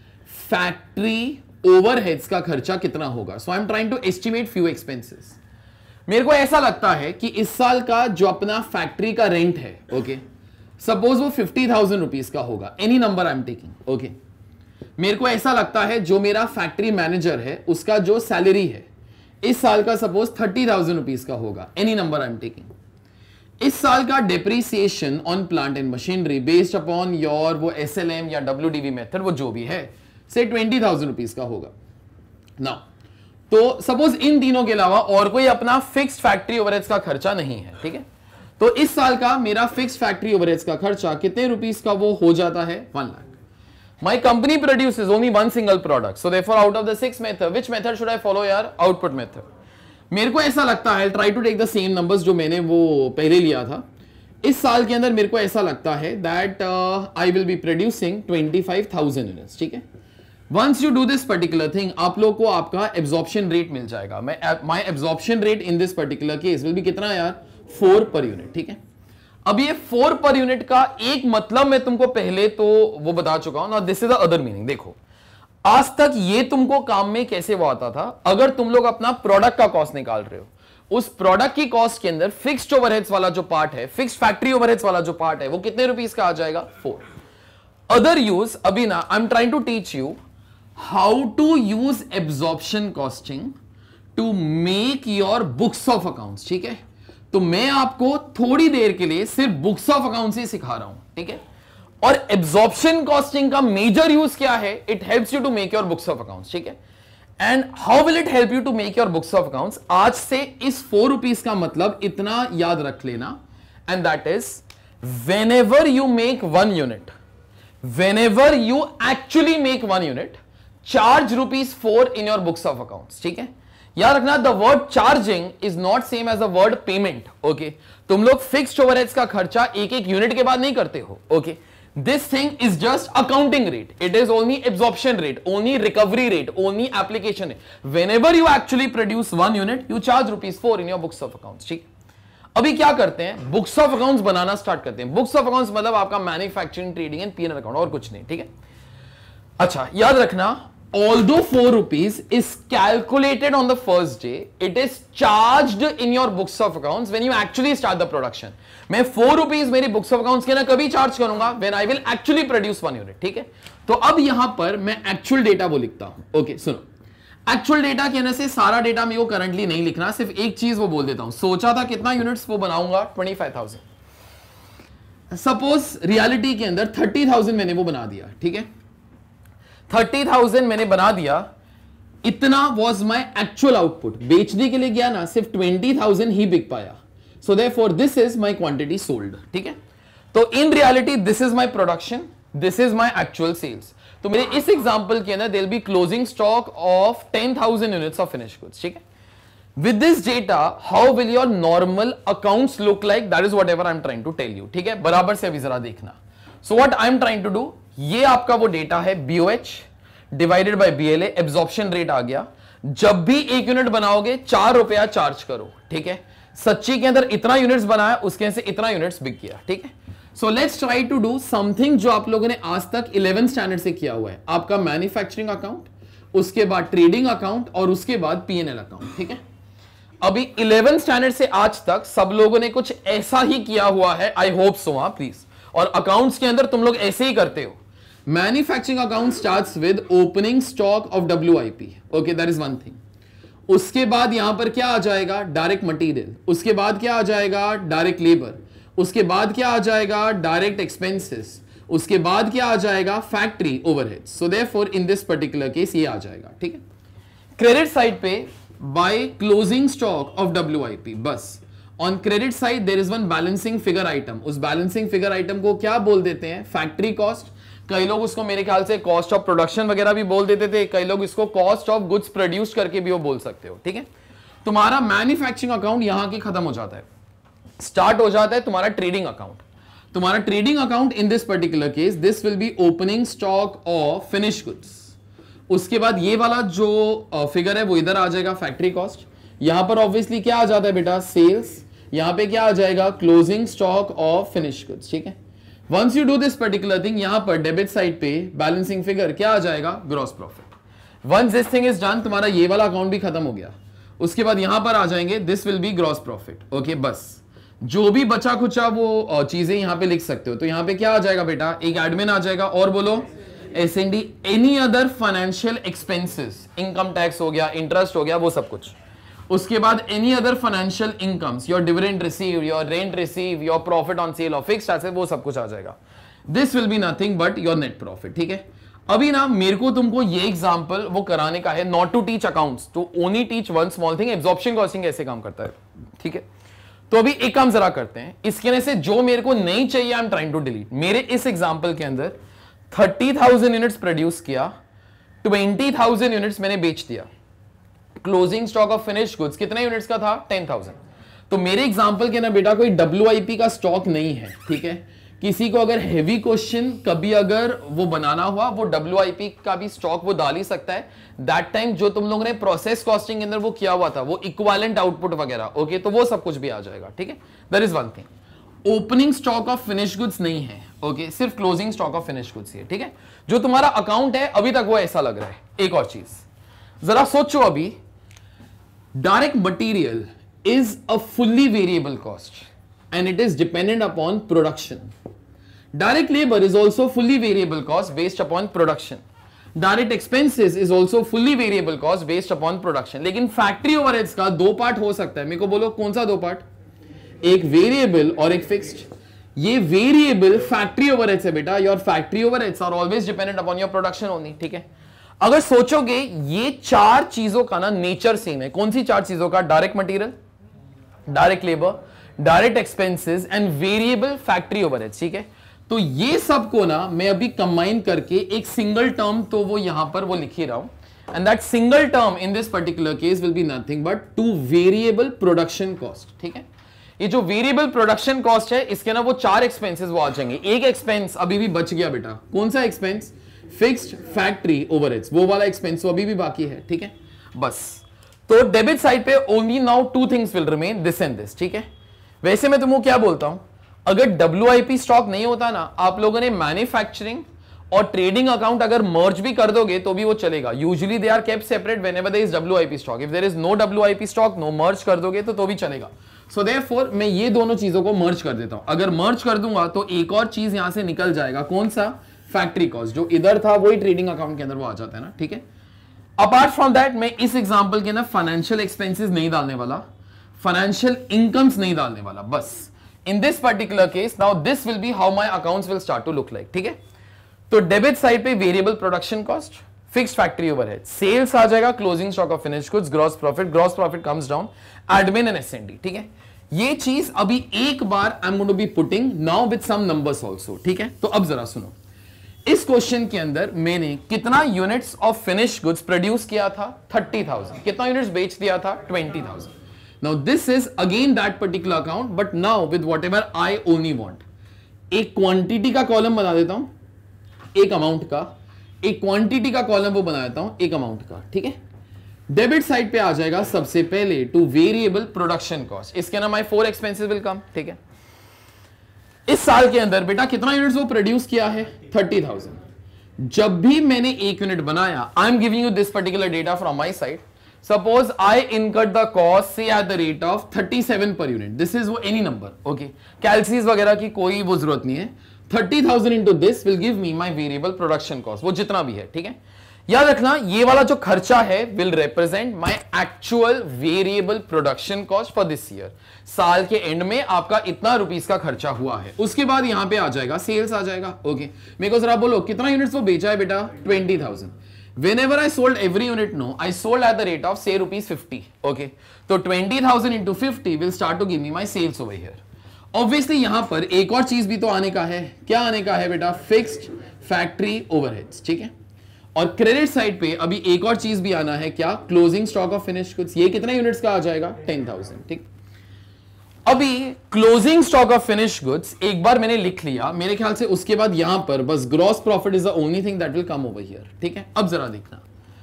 फैक्ट्री ओवरहेड्स का खर्चा कितना होगा। So I am trying to estimate few expenses. मेरे को ऐसा लगता है कि इस साल का जो अपना फैक्ट्री का रेंट है, ओके, सपोज वो फिफ्टी थाउजेंड रुपीज का होगा, any number I am taking, okay. मेरे को ऐसा लगता है जो मेरा फैक्ट्री मैनेजर है उसका जो सैलरी है इस साल का सपोज थर्टी थाउजेंड रुपीज का होगा, any number I am taking. इस साल का depreciation on plant and machinery based upon your वो एसएलएम या डब्ल्यूडीवी मेथड, वो जो भी है, से ट्वेंटी थाउजेंड रुपीज का होगा ना। तो सपोज इन तीनों के अलावा और कोई अपना फिक्स्ड फैक्ट्री ओवरहेड्स का खर्चा नहीं है, ठीक है। तो इस साल का मेरा फिक्स्ड फैक्ट्री ओवरहेड्स का खर्चा कितने रुपीस का वो हो जाता है, one lakh. My company produces only one single product, so therefore out of the six method which method should I follow यार, आउटपुट मेथड। मेरे को ऐसा लगता है, try to take the same numbers जो मैंने वो पहले लिया था। इस साल के अंदर मेरे को ऐसा लगता है that I will be producing twenty five thousand units, ठीक है। Once you do this particular thing, आप लोग को आपका एब्जॉर्प्शन रेट मिल जाएगा। मैं my absorption rate in this particular case will be कितना यार, फोर पर यूनिट, ठीक है। अब ये फोर पर यूनिट का एक मतलब मैं तुमको पहले तो वो बता चुका हूं ना, this is the other meaning. देखो आज तक ये तुमको काम में कैसे वो आता था, अगर तुम लोग अपना प्रोडक्ट का कॉस्ट निकाल रहे हो, उस प्रोडक्ट की कॉस्ट के अंदर फिक्स्ड ओवरहेड्स वाला जो पार्ट है, फिक्स्ड फैक्ट्री ओवरहेड्स वाला जो पार्ट है, वो कितने रुपीस का आ जाएगा, फोर। अदर यूज, अभी ना I am trying to teach you how to use absorption costing to make your books of accounts, ठीक है। तो मैं आपको थोड़ी देर के लिए सिर्फ बुक्स ऑफ अकाउंट्स ही सिखा रहा हूं, ठीक है। और एब्जॉर्प्शन कॉस्टिंग का मेजर यूज क्या है, it helps you to make your books of accounts, ठीक है। And how will it help you to make your books of accounts, आज से इस फोर रुपीज का मतलब इतना याद रख लेना, and that is whenever you make one unit, whenever you actually make one unit, charge rupees four in your books of accounts, ठीक है। याद रखना the word charging is not same as the word payment, okay. तुम लोग fixed overheads का खर्चा एक एक यूनिट के बाद नहीं करते हो, okay. This thing is just accounting rate, it is only absorption rate, only recovery rate, only application rate. Whenever you actually produce one unit, you charge rupees four in your books of accounts, ठीक। अभी क्या करते हैं, books of accounts बनाना start करते हैं। Books of accounts मतलब आपका manufacturing, trading and P and L account, और कुछ नहीं, ठीक है। अच्छा याद रखना, although four rupees is calculated on the first day, it is charged in your books of accounts when you actually start the production. मैं four rupees मेरी books of accounts के ना कभी charge करूंगा when I will actually produce one unit, ठीक है। तो अब यहां पर मैं actual data वो लिखता हूं, ओके। सुनो, एक्चुअल डेटा कहने से सारा डेटा मेरे को करंटली नहीं लिखना, सिर्फ एक चीज वो बोल देता हूं, सोचा था कितना यूनिट्स वो बनाऊंगा twenty five thousand. Suppose reality के अंदर थर्टी थाउजेंड मैंने वो बना दिया, ठीक है, थर्टी थाउजेंड मैंने बना दिया, इतना वॉज माई एक्चुअल आउटपुट। बेचने के लिए गया ना, सिर्फ ट्वेंटी थाउजेंड ही बिक पाया, so therefore this is my quantity sold, ठीक है। तो in reality this is my production, this is my actual sales. तो मेरे इस एग्जांपल के अंदर there will be closing stock of ten thousand units of finished goods, ठीक है। With this data how will your normal accounts look like, that is whatever I am trying to tell you, ठीक है। बराबर से अभी जरा देखना। So what I am trying to do, ये आपका वो डेटा है B O H divided by B L A, absorption rate आ गया। जब भी एक यूनिट बनाओगे चार रुपया चार्ज करो, ठीक है। सच्ची के अंदर इतना यूनिट्स बनाया, उसके से इतना यूनिट्स बिक गया, ठीक है। So let's try to do something जो आप लोगों ने आज तक इलेवेंथ स्टैंडर्ड से किया हुआ है। आपका मैन्युफैक्चरिंग अकाउंट, उसके बाद ट्रेडिंग अकाउंट और उसके बाद पीएनएल अकाउंट, ठीक है। अभी इलेवेंथ स्टैंडर्ड से आज तक सब लोगों ने कुछ ऐसा ही किया हुआ है, आई होप सो, हाँ प्लीज। और अकाउंट्स के अंदर तुम लोग ऐसे ही करते हो। Manufacturing account starts with opening stock of W I P, okay, that is one thing. उसके बाद यहां पर क्या आ जाएगा, डायरेक्ट मटेरियल। उसके बाद क्या आ जाएगा, डायरेक्ट लेबर। उसके बाद क्या आ जाएगा, डायरेक्ट एक्सपेंसेस। उसके बाद क्या आ जाएगा, factory overheads. So therefore in this particular case ये आ जाएगा, ठीक है। क्रेडिट साइड पे by closing stock of W I P, बस on credit side there is one balancing figure item. उस बैलेंसिंग फिगर आइटम को क्या बोल देते हैं, फैक्ट्री कॉस्ट। कई लोग उसको मेरे ख्याल से कॉस्ट ऑफ प्रोडक्शन वगैरह भी बोल देते थे, कई लोग इसको कॉस्ट ऑफ गुड्स प्रोड्यूस करके भी वो बोल सकते हो, ठीक है। तुम्हारा मैन्युफैक्चरिंग अकाउंट यहां के खत्म हो जाता है, स्टार्ट हो जाता है तुम्हारा ट्रेडिंग अकाउंट। तुम्हारा trading account in this particular case this will be opening stock of finish goods. उसके बाद ये वाला जो फिगर है वो इधर आ जाएगा, फैक्ट्री कॉस्ट। यहां पर ऑब्वियसली क्या आ जाता है बेटा, सेल्स। यहां पे क्या आ जाएगा, closing stock of finish goods, ठीक है। Once you do this particular thing, यहां पर डेबिट साइड पे बैलेंसिंग फिगर क्या आ जाएगा, gross profit. Once this thing is done, तुम्हारा ये वाला अकाउंट भी खत्म हो गया। उसके बाद यहां पर आ जाएंगे, this will be gross profit, okay. बस जो भी बचा खुचा वो चीजें यहां पे लिख सकते हो। तो यहां पे क्या आ जाएगा बेटा, एक एडमिन आ जाएगा, और बोलो S N D, any other financial expenses, income tax हो गया, इंटरेस्ट हो गया, वो सब कुछ। उसके बाद any other financial incomes, your dividend receive, your rent receive, your profit on sale of fixed asset, वो सब कुछ आ जाएगा। This will be nothing but your net profit, ठीक है। अभी ना मेरे को तुमको ये एग्जांपल वो कराने का है, not to teach accounts, to only teach one small thing, absorption costing कैसे काम करता है, ठीक है। तो अभी एक काम जरा करते हैं, इसके ने से जो मेरे को नहीं चाहिए I am trying to delete. मेरे इस एग्जांपल के अंदर थर्टी थाउजेंड यूनिट्स प्रोड्यूस किया, ट्वेंटी थाउजेंड यूनिट्स मैंने बेच दिया। Closing stock of finished goods कितने यूनिट्स का था, टेन थाउजेंड। तो मेरे एग्जांपल के ना बेटा कोई डब्ल्यूआईपी का स्टॉक नहीं है, ठीक है। किसी को अगर हेवी क्वेश्चन कभी अगर वो बनाना हुआ, वो डब्ल्यूआईपी का भी स्टॉक वो डाल ही सकता है। दैट टाइम जो तुम लोगों ने प्रोसेस कॉस्टिंग के अंदर वो किया हुआ था, वो इक्विवेलेंट आउटपुट वगैरह, ओके, तो वो सब कुछ भी आ जाएगा, ठीक है। That is one thing. Opening stock of finish goods नहीं है, ओके, सिर्फ closing stock of finish goods है, ठीक है। जो तुम्हारा अकाउंट है अभी तक वो ऐसा लग रहा है। एक और चीज जरा सोचो, अभी direct material is a fully variable cost and it is dependent upon production. Direct labor is also fully variable cost based upon production. Direct expenses is also fully variable cost based upon production. लेकिन factory overheads का दो part हो सकता है। मेरे को बोलो कौन सा दो पार्ट, एक वेरिएबल और एक फिक्स्ड। ये वेरिएबल फैक्ट्री ओवरहेड्स है बेटा, your factory overheads are always dependent upon your production only, ठीक है। अगर सोचोगे ये चार चीजों का ना नेचर सेम है। कौन सी चार चीजों का, direct material, direct labour, direct expenses and variable factory overheads, ठीक है। तो ये सब को ना मैं अभी कंबाइन करके एक सिंगल टर्म तो वो यहां पर वो लिख ही रहा हूं, and that single term in this particular case will be nothing but to variable production cost, ठीक है। ये जो वेरिएबल प्रोडक्शन कॉस्ट है, इसके ना वो चार एक्सपेंसेस वो आ जाएंगे। एक एक्सपेंस अभी भी बच गया बेटा, कौन सा एक्सपेंस, फिक्स्ड फैक्ट्री ओवरहेड्स, वो वाला एक्सपेंस वो अभी भी बाकी है, ठीक है। बस तो डेबिट साइड पे only now two things will remain, this and this, ठीक है। वैसे मैं तुमको क्या बोलता हूं, अगर डब्ल्यूआईपी स्टॉक नहीं होता ना, आप लोगों ने मैन्युफैक्चरिंग और ट्रेडिंग अकाउंट अगर मर्ज भी कर दोगे तो भी वो चलेगा। Usually they are kept separate whenever there is WIP stock. If there is no WIP stock, no merge कर दोगे तो तो भी चलेगा। सो देयरफॉर मैं ये दोनों चीजों को मर्ज कर देता हूं। अगर मर्ज कर दूंगा तो एक और चीज यहां से निकल जाएगा, कौन सा, फैक्ट्री कॉस्ट। जो इधर था वही ट्रेडिंग अकाउंट के अंदर वो आ जाता है ना, ठीक है। अपार्ट फ्रॉम दैट मैं इस एग्जांपल के ना फाइनेंशियल एक्सपेंसेस नहीं डालने वाला, फाइनेंशियल इनकम्स नहीं डालने वाला, बस in this particular case now this will be how my accounts will start to look like, ठीक है। तो डेबिट साइड पे variable production cost, fixed factory overhead, sales आ जाएगा, closing stock of finished goods, gross profit, gross profit comes down, admin and SND, ठीक है। ये चीज अभी एक बार I am going to be putting now with some numbers also, ठीक है। तो अब जरा सुनो, इस क्वेश्चन के अंदर मैंने कितना units of finished goods produce किया था, थर्टी थाउजेंड, कितना यूनिट्स बेच दिया था, twenty thousand. Now this is again that particular account, but now with whatever I only want. एक क्वांटिटी का कॉलम बना देता हूं, एक अमाउंट का, एक क्वांटिटी का कॉलम वो बना देता हूं, एक अमाउंट का, ठीक है। डेबिट साइड पे आ जाएगा सबसे पहले टू वेरिएबल प्रोडक्शन कॉस्ट, इसके ना my four expenses will come, ठीक है। इस साल के अंदर बेटा कितना यूनिट्स वो प्रोड्यूस किया है, थर्टी थाउजेंड। जब भी मैंने एक यूनिट बनाया, I am giving you this particular data from my side, suppose I incur the cost say at the rate of thirty seven per unit, this is वो any number, okay, कैलसीज वगैरह की कोई वो जरूरत नहीं है। Thirty thousand into this will give me my variable production cost, वो जितना भी है, ठीक है। याद रखना ये वाला जो खर्चा है will represent my actual variable production cost for this year. साल के एंड में आपका इतना रुपीस का खर्चा हुआ है, उसके बाद यहां पे आ जाएगा सेल्स आ जाएगा, ओके। मेरे को जरा बोलो कितना यूनिट्स वो बेचा है बेटा, twenty thousand. Whenever I sold every unit, no, I sold at the rate of say rupees fifty, okay. तो twenty thousand into fifty will start to give me my sales over here. Obviously यहां पर एक और चीज भी तो आने का है, क्या आने का है बेटा, फिक्स्ड फैक्ट्री ओवरहेड्स, ठीक है। और क्रेडिट साइड पे अभी एक और चीज भी आना है, क्या, closing stock of finished goods, ये कितने यूनिट्स का आ जाएगा, टेन थाउजेंड, ठीक। अभी closing stock of finished goods एक बार मैंने लिख लिया, मेरे ख्याल से उसके बाद यहां पर बस gross profit is the only thing that will come over here, ठीक है। अब जरा देखना,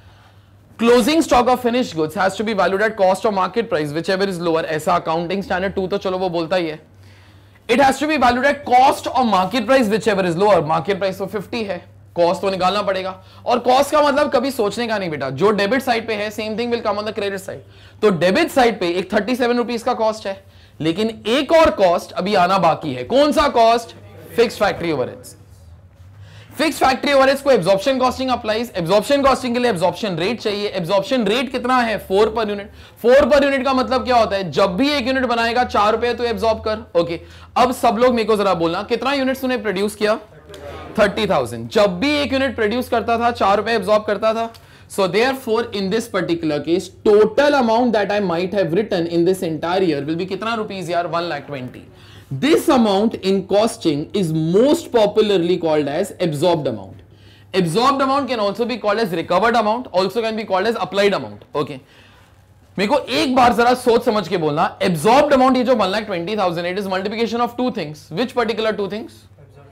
closing stock of finished goods has to be valued at cost of market price whichever is lower, ऐसा अकाउंटिंग स्टैंडर्ड टू तो चलो वो बोलता ही है। It has to be valued at cost of market price whichever is lower, market price तो fifty है, cost तो निकालना पड़ेगा। और कॉस्ट का मतलब कभी सोचने का नहीं बेटा, जो डेबिट साइड पे है same thing will come on the credit side. तो डेबिट साइड पे एक थर्टी सेवन रुपीज का कॉस्ट है, लेकिन एक और कॉस्ट अभी आना बाकी है, कौन सा cost, fixed factory overheads. Fixed factory overheads को absorption costing applies, absorption costing के लिए एब्जॉर्प्शन रेट चाहिए, एब्जॉर्प्शन रेट कितना है, four per unit. Four per unit का मतलब क्या होता है, जब भी एक यूनिट बनाएगा चार रुपए तो एब्जॉर्ब कर, ओके। अब सब लोग मेरे को जरा बोलना कितना यूनिट्स तूने प्रोड्यूस किया, थर्टी थाउजेंड। जब भी एक यूनिट प्रोड्यूस करता था चार रुपए एब्जॉर्ब करता था। So therefore, in this particular case, total amount that I might have written in this entire year will be कितना रुपीस यार, one lakh twenty. This amount in costing is most popularly called as absorbed amount. Absorbed amount can also be called as recovered amount, also can be called as applied amount. Okay. मेरे को एक बार जरा सोच समझ के बोलना, absorbed amount ये जो one lakh twenty thousand, it is multiplication of two things. Which particular two things?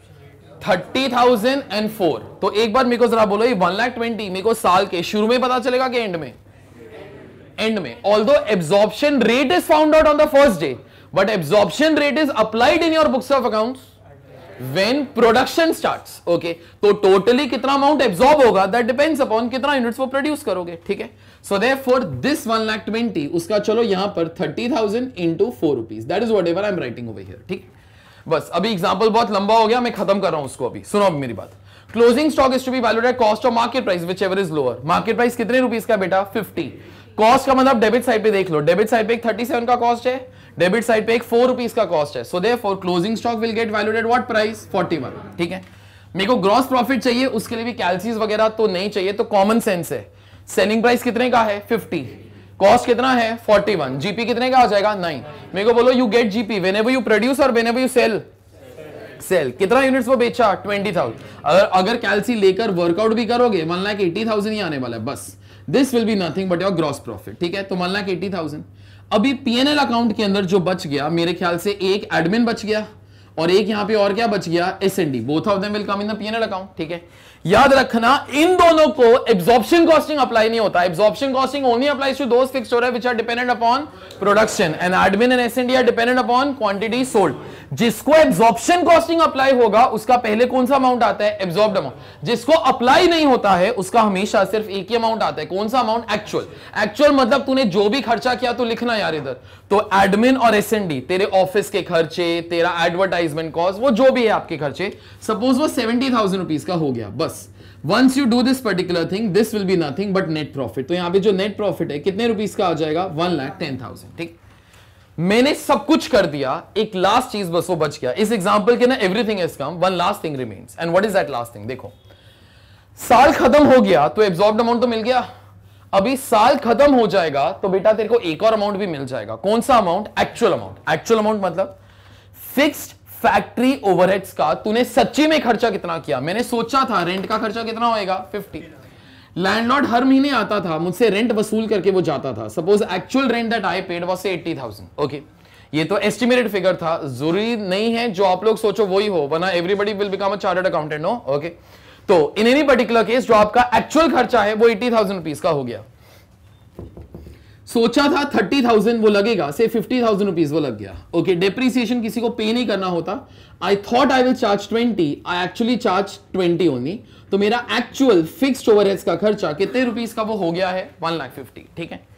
Thirty thousand and four. तो एक बार मेरे को जरा बोलो, ये वन लाख ट्वेंटी मेरे को साल के शुरू में पता चलेगा कि एंड में, एंड में। Although absorption rate is found out on the first day, but absorption rate is applied in your books of accounts when production starts, okay. तो टोटली कितना अमाउंट एब्जॉर्ब होगा दैट डिपेंड्स अपॉन कितना units वो produce करोगे, ठीक है। So therefore this one lakh twenty, उसका चलो यहां पर thirty thousand into four rupees, that is whatever I am writing over here, ठीक। बस अभी एग्जांपल बहुत लंबा हो गया, मैं खत्म कर रहा हूं उसको अभी, सुनो अभी मेरी बात। Closing stock is to be valued at cost of market price whichever is lower. Market price कितने रुपीस का बेटा, फिफ्टी। कॉस्ट का मतलब डेबिट साइड पे देख लो, डेबिट साइड पे एक थर्टी सेवन का कॉस्ट है, डेबिट साइड पे एक फोर रुपीस का कॉस्ट है। So therefore closing stock will get valued at what price, forty one, ठीक है। मेरे को ग्रॉस प्रॉफिट चाहिए, उसके लिए भी कैलसीज वगैरह तो नहीं चाहिए, तो कॉमन सेंस है। सेलिंग प्राइस कितने का है, फिफ्टी, कॉस्ट कितना है, फोर्टी वन, जीपी कितने का आ जाएगा, नाइन। मेरे को बोलो you get GP whenever you produce और व्हेनेवर यू सेल, सेल कितना यूनिट्स वो बेचा, ट्वेंटी थाउजेंड। अगर अगर कैलसी लेकर वर्कआउट भी करोगे वन लाख एटी थाउजेंड ही आने वाला है, बस this will be nothing but your gross profit, ठीक है। तो वन लाख एटी थाउजेंड। अभी पीएनएल अकाउंट के अंदर जो बच गया, मेरे ख्याल से एक एडमिन बच गया और एक यहां पे और क्या बच गया, SND, both of them will come in the PNL account, ठीक है। याद रखना इन दोनों को एब्जॉर्प्शन कॉस्टिंग अप्लाई नहीं होता, absorption costing only applies to those fixed overhead which are dependent upon production and admin and SND are dependent upon quantity sold. जिसको absorption costing apply होगा उसका पहले कौन सा अमाउंट आता है, एब्जॉर्ब्ड अमाउंट। जिसको अप्लाई नहीं होता है उसका हमेशा सिर्फ एक ही अमाउंट आता है, कौन सा अमाउंट, एक्चुअल। एक्चुअल मतलब तूने जो भी खर्चा किया तो लिखना यार इधर। तो एडमिन और एसएनडी, तेरे ऑफिस के खर्चे, तेरा एडवर्टाइजमेंट कॉस्ट, वो जो भी है आपके खर्चे, सपोज वो सेवेंटी थाउजेंड रुपीज का हो गया, बस once you do this particular thing this will be nothing but net profit. तो यहां पे जो नेट प्रॉफिट है कितने रुपीस का आ जाएगा, वन लाख टेन थाउजेंड। ठीक, मैंने सब कुछ कर दिया, एक लास्ट चीज बस वो बच गया। इस एग्जांपल के ना everything is come, one last thing remains. And what is that last thing? देखो, साल खत्म हो गया तो एब्जॉर्ब्ड अमाउंट तो मिल गया, अभी साल खत्म हो जाएगा तो बेटा तेरे को एक और अमाउंट भी मिल जाएगा। कौन सा amount? Actual amount. Actual amount मतलब फिक्स्ड फैक्ट्री ओवरहेड्स का तूने सच्ची में खर्चा कितना किया। मैंने सोचा था रेंट का खर्चा कितना होएगा, फिफ्टी। लैंडलॉर्ड हर महीने आता था मुझसे रेंट वसूल करके वो जाता था। Suppose actual rent that I paid was say eighty thousand. Okay, ये तो एस्टिमेटेड फिगर था, जरूरी नहीं है जो आप लोग सोचो वही हो, वरना everybody will become a chartered accountant. No, okay. तो इन एनी पर्टिकुलर केस जो आपका एक्चुअल खर्चा है वो एट्टी थाउजेंड रुपीज का हो गया। सोचा था थर्टी थाउजेंड वो लगेगा, से फिफ्टी थाउजेंड रुपीज वो लग गया। ओके, डेप्रिसिएशन किसी को पे नहीं करना होता। I thought I will charge twenty, I actually charge twenty only. तो मेरा एक्चुअल फिक्स्ड ओवरहेड्स का खर्चा कितने रुपीस का वो हो गया है, वन लाख फिफ्टी। ठीक है,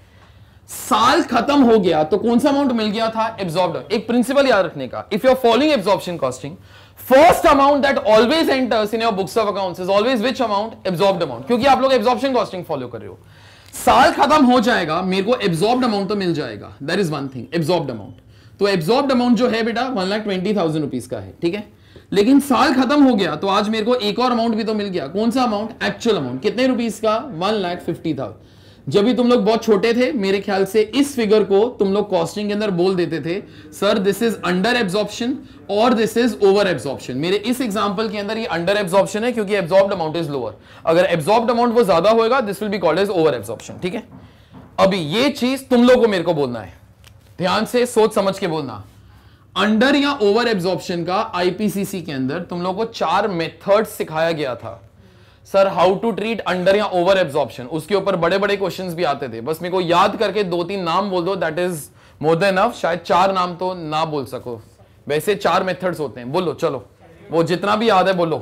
साल खत्म हो गया तो कौन सा अमाउंट मिल गया था, एब्जॉर्ब्ड। एक प्रिंसिपल याद रखने का, if you are following absorption costing, first amount that always enters in your books of accounts is always which amount, absorbed amount. क्योंकि आप लोग एब्जॉर्प्शन कॉस्टिंग फॉलो कर रहे हो। साल खत्म हो जाएगा, मेरे को एब्जॉर्ब्ड अमाउंट तो मिल जाएगा, that is one thing, absorbed amount. तो एब्जॉर्ब्ड अमाउंट जो है बेटा one lakh twenty thousand rupees का है। ठीक है, लेकिन साल खत्म हो गया तो आज मेरे को एक और अमाउंट भी तो मिल गया। कौन सा अमाउंट, एक्चुअल अमाउंट। कितने रुपीस का, वन लाख फिफ्टी थाउजेंड। जब भी तुम लोग बहुत छोटे थे मेरे ख्याल से इस फिगर को तुम लोग कॉस्टिंग के अंदर बोल देते थे, sir this is under absorption और दिस इज ओवर एब्जॉर्प्शन। मेरे इस एग्जांपल के अंदर ये अंडर एब्जॉर्प्शन है क्योंकि एब्जॉर्ब्ड अमाउंट इज लोअर। अगर एब्जॉर्ब्ड अमाउंट वो ज्यादा होगा this will be called as over absorption. ठीक है, अभी ये चीज तुम लोग को मेरे को बोलना है, ध्यान से सोच समझ के बोलना। अंडर या ओवर एब्जॉर्प्शन का आईपीसीसी के अंदर तुम लोग को चार मेथड सिखाया गया था। Sir how to treat under या ओवर एब्जॉर्प्शन, उसके ऊपर बड़े बड़े क्वेश्चंस भी आते थे। बस मेरे को याद करके दो तीन नाम बोल दो, that is more than enough. शायद चार नाम तो ना बोल सको, वैसे चार मेथड्स होते हैं, बोलो चलो, वो जितना भी याद है बोलो।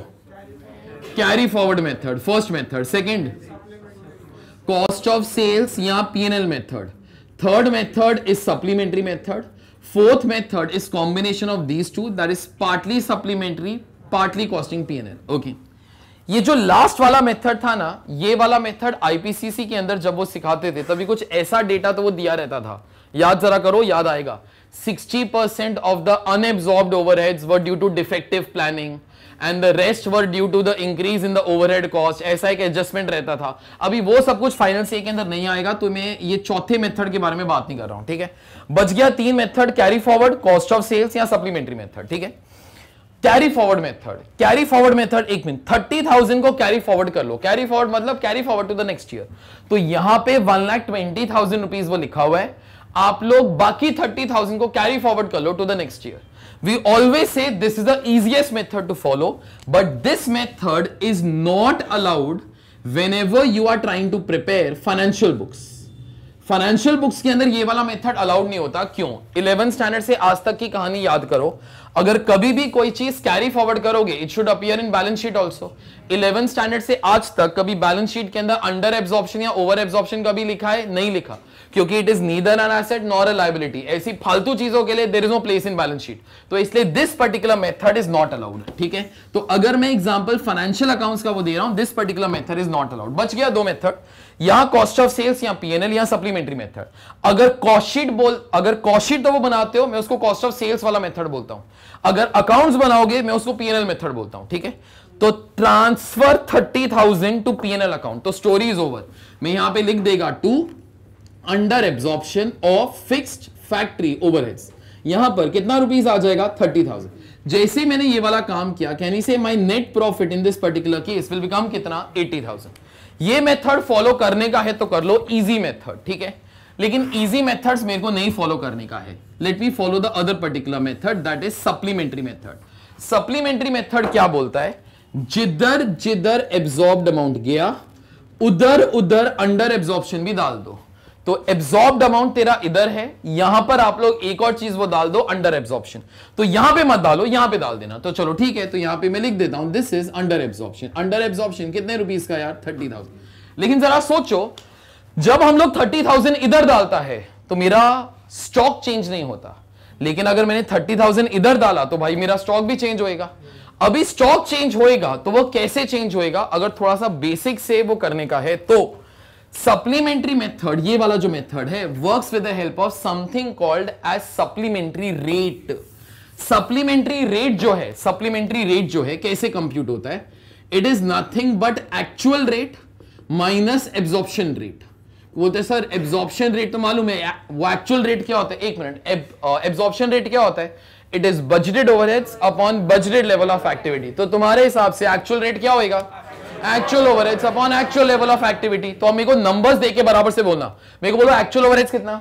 Carry forward method, first method. Second, cost of sales या PNL method. Third method is supplementary method. Fourth method is combination of these two, that is partly supplementary partly costing PNL. Okay, ये जो last वाला method था ना, ये वाला method IPCC के अंदर जब वो सिखाते थे तभी कुछ ऐसा डेटा तो वो दिया रहता था, याद जरा करो, याद आएगा। Sixty percent of the unabsorbed overheads were due to defective planning and the rest were due to the increase in the overhead cost. ऐसा एक एडजस्टमेंट रहता था। अभी वो सब कुछ फाइनल से के अंदर नहीं आएगा, तो मैं ये चौथे मेथड के बारे में बात नहीं कर रहा हूं। ठीक है, बच गया तीन method, carry forward, cost of sales या सप्लीमेंट्री मेथड। ठीक है, carry forward method. Carry forward method, एक मिनट, थर्टी थाउजेंड को कैरी फॉरवर्ड कर लो। कैरी फॉरवर्ड मतलब carry forward to the next year. तो यहां पे one lakh twenty thousand rupees वो लिखा हुआ है, आप लोग बाकी थर्टी थाउजेंड को कैरी फॉरवर्ड कर लो to the next year. We always say this is the easiest method to follow, but this method is not allowed whenever you are trying to prepare financial books. Financial books के अंदर ये वाला method allowed नहीं होता। क्यों? Eleventh standard से आज तक की कहानी याद करो, अगर कभी भी कोई चीज कैरी फॉरवर्ड करोगे it should appear in balance sheet also. Eleventh standard से आज तक कभी बैलेंस शीट के अंदर अंडर एब्जॉर्प्शन या ओवर एब्जॉर्प्शन कभी लिखा है? नहीं लिखा, क्योंकि it is neither an asset nor a liability. ऐसी फालतू चीजों के लिए there is no place in balance sheet, तो इसलिए this particular method is not allowed. ठीक है, तो अगर मैं एग्जांपल फाइनेंशियल अकाउंट्स का वो दे रहा हूं, this particular method is not allowed. बच गया दो मेथड, या कॉस्ट ऑफ सेल्स या पीएनएल या सप्लीमेंट्री मेथड। अगर कॉस्ट शीट बोल अगर कॉस्ट शीट तो वो बनाते हो, मैं उसको कॉस्ट ऑफ सेल्स वाला मेथड बोलता हूं। अगर अकाउंट्स बनाओगे मैं उसको पीएनएल मेथड बोलता हूं। ठीक है, तो transfer thirty thousand to PNL account, तो स्टोरी इज ओवर। मैं यहां पे लिख देगा to under absorption of fixed factory overheads. यहां पर कितना रुपीस आ जाएगा? Thirty thousand. जैसे मैंने ये वाला काम किया, can you say my net profit in this particular case will become कितना? Eighty thousand. ये मेथड फॉलो करने का है तो कर लो, इजी मेथड। ठीक है, लेकिन इजी मेथड्स मेरे को नहीं फॉलो करने का है। Let me follow the other particular method, that is supplementary method. Supplementary method क्या बोलता है? जिधर जिधर एब्जॉर्ब्ड अमाउंट गया उधर उधर अंडर एब्जॉर्प्शन भी डाल दो। तो एब्जॉर्ब्ड अमाउंट तेरा इधर है, यहां पर आप लोग एक और चीज वो डाल दो, अंडर एब्जॉर्प्शन। तो यहां पे मत डालो, यहां पे डाल देना। तो चलो ठीक है, तो यहां पे मैं लिख देता हूं this is under absorption. Under absorption कितने रुपीस का यार? Thirty thousand. लेकिन जरा सोचो, जब हम लोग थर्टी थाउजेंड इधर डालता है तो मेरा स्टॉक चेंज नहीं होता, लेकिन अगर मैंने थर्टी थाउजेंड इधर डाला तो भाई मेरा स्टॉक भी चेंज होएगा। अभी स्टॉक चेंज होएगा तो वो कैसे चेंज होएगा, अगर थोड़ा सा बेसिक से वो करने का है तो सप्लीमेंट्री मेथड, ये वाला जो मेथड है, works with the help of something called as supplementary rate. Supplementary rate जो है, सप्लीमेंट्री रेट जो है कैसे कंप्यूट होता है, it is nothing but actual rate minus absorption rate. बोलते हैं सर एब्जॉर्प्शन रेट तो मालूम है, वो एक्चुअल रेट क्या होता है, एक मिनट, एब्जॉर्प्शन रेट क्या होता है, it is budgeted overheads upon budgeted level of activity. तो तुम्हारे हिसाब से एक्चुअल रेट क्या होगा, actual overheads upon actual level of activity. तो मेरे को नंबर्स देके बराबर से बोलना, मेरे को बोलो एक्चुअल ओवरहेड्स कितना,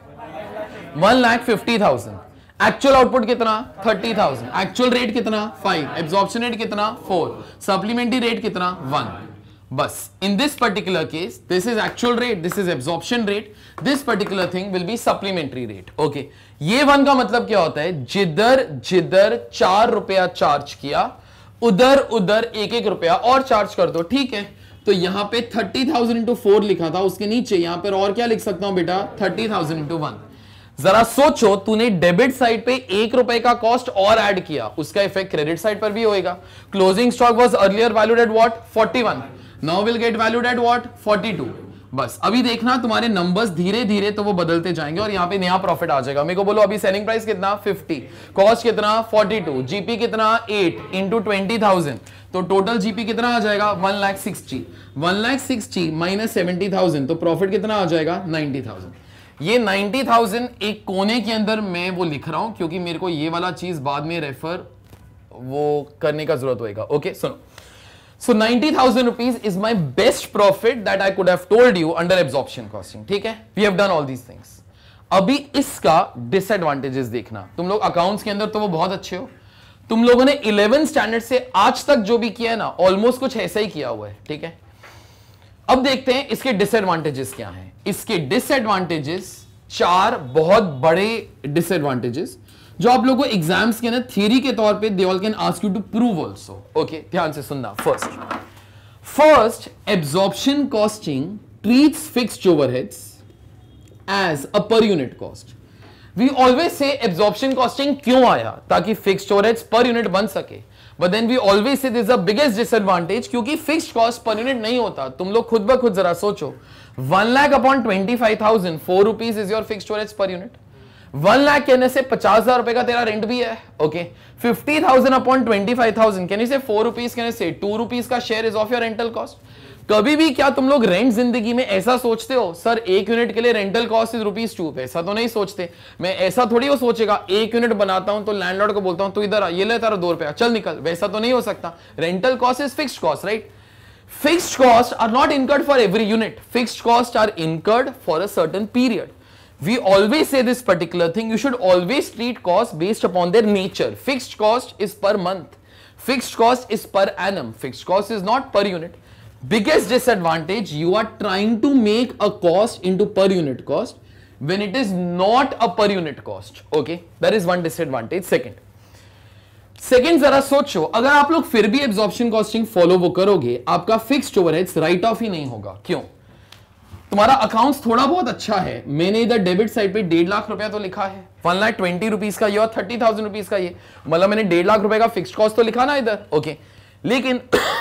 one lakh fifty thousand, actual output कितना, थर्टी थाउजेंड, एक्चुअल रेट कितना, फाइव, एब्जॉर्प्शन रेट कितना, फोर, सप्लीमेंट्री रेट कितना, वन। बस in this particular case this is actual rate, this is absorption rate, this particular thing will be supplementary rate. Okay, ये one का मतलब क्या होता है, जिधर जिधर चार रुपया चार्ज किया उधर उधर एक एक रुपया और चार्ज कर दो, ठीक है। तो यहां पे थर्टी थाउजेंड इंटू फोर लिखा था, उसके नीचे यहां पर और क्या लिख सकता हूं बेटा, थर्टी थाउजेंड इंटू वन। जरा सोचो, तूने डेबिट साइड पे एक रुपए का कॉस्ट और ऐड किया, उसका इफेक्ट क्रेडिट साइड पर भी होएगा। Closing stock was earlier valued at what, forty one, now will get valued at what, forty two. बस अभी देखना तुम्हारे नंबर्स धीरे धीरे तो वो बदलते जाएंगे और यहाँ पे नया प्रॉफिट आ जाएगा। मेरे को बोलो अभी सेलिंग प्राइस कितना, फिफ्टी, कॉस्ट कितना, फोर्टी टू, जीपी कितना, एट इंटू ट्वेंटी थाउजेंड, तो टोटल जीपी कितना आ जाएगा, one lakh sixty, one lakh sixty minus seventy thousand, तो प्रॉफिट कितना आ जाएगा, नाइन्टी थाउजेंड। ये नाइन्टी थाउजेंड एक कोने के अंदर मैं वो लिख रहा हूं क्योंकि मेरे को ये वाला चीज बाद में रेफर वो करने का जरूरत होगा। ओके सुनो, so ninety thousand rupees is my best profit that I could have told you under absorption costing, ठीक है। we have done all these things। अभी इसका disadvantages देखना, तुम लोग अकाउंट्स के अंदर तो वो बहुत अच्छे हो, तुम लोगों ने इलेवेंथ स्टैंडर्ड से आज तक जो भी किया है ना ऑलमोस्ट कुछ ऐसा ही किया हुआ है, ठीक है। अब देखते हैं इसके डिसएडवांटेजेस क्या हैं। इसके डिसएडवांटेजेस चार बहुत बड़े डिसएडवांटेजेस जो आप लोगों को एग्जाम्स के ना थियरी के तौर पे they all can ask you to prove also. Okay ध्यान से सुनना। First first absorption costing treats fixed overheads as a per unit cost. We always say absorption costing क्यों आया, ताकि फिक्स्ड ओवरहेड्स पर यूनिट बन सके, but then we always say this is the biggest disadvantage क्योंकि fixed cost per unit नहीं होता। तुम लोग खुद ब खुद जरा सोचो, one lakh upon twenty five thousand, four rupees is your fixed overheads per unit. One lakh कहने से पचास हजार रुपए का तेरा रेंट भी है। Okay, fifty thousand upon twenty five thousand कहने से फोर रुपीज कहने से टू रुपीज का share is of your rental cost. कभी भी क्या तुम लोग रेंट जिंदगी में ऐसा सोचते हो, सर एक यूनिट के लिए rental cost is rupees two, ऐसा तो नहीं सोचते। मैं ऐसा थोड़ी वो सोचेगा, एक यूनिट बनाता हूं तो लैंडलॉर्ड को बोलता हूं तू इधर आ, ये ले तारा दो रुपया, चल निकल, वैसा तो नहीं हो सकता। Rental cost is fixed cost, right. Fixed cost are not incurred for every unit, fixed cost are incurred for a certain period. We always say this particular thing, you should always treat costs based upon their nature. Fixed cost is per month, fixed cost is per annum, fixed cost is not per unit. Biggest disadvantage, you are trying to make a cost into per unit cost when it is not a per unit cost. Okay, that is one disadvantage. Second, second जरा सोचो, अगर आप लोग फिर भी absorption costing follow वो करोगे, आपका fixed overheads write off ही नहीं होगा। क्यों? तुम्हारा अकाउंट्स थोड़ा बहुत अच्छा है, मैंने इधर डेबिट साइड पे डेढ़ लाख रुपया तो लिखा है, वन लाख ट्वेंटी रुपीज का ये और थर्टी थाउजेंड रुपीज का ये, मतलब मैंने डेढ़ लाख रुपए का फिक्स्ड कॉस्ट तो लिखा ना इधर। ओके, लेकिन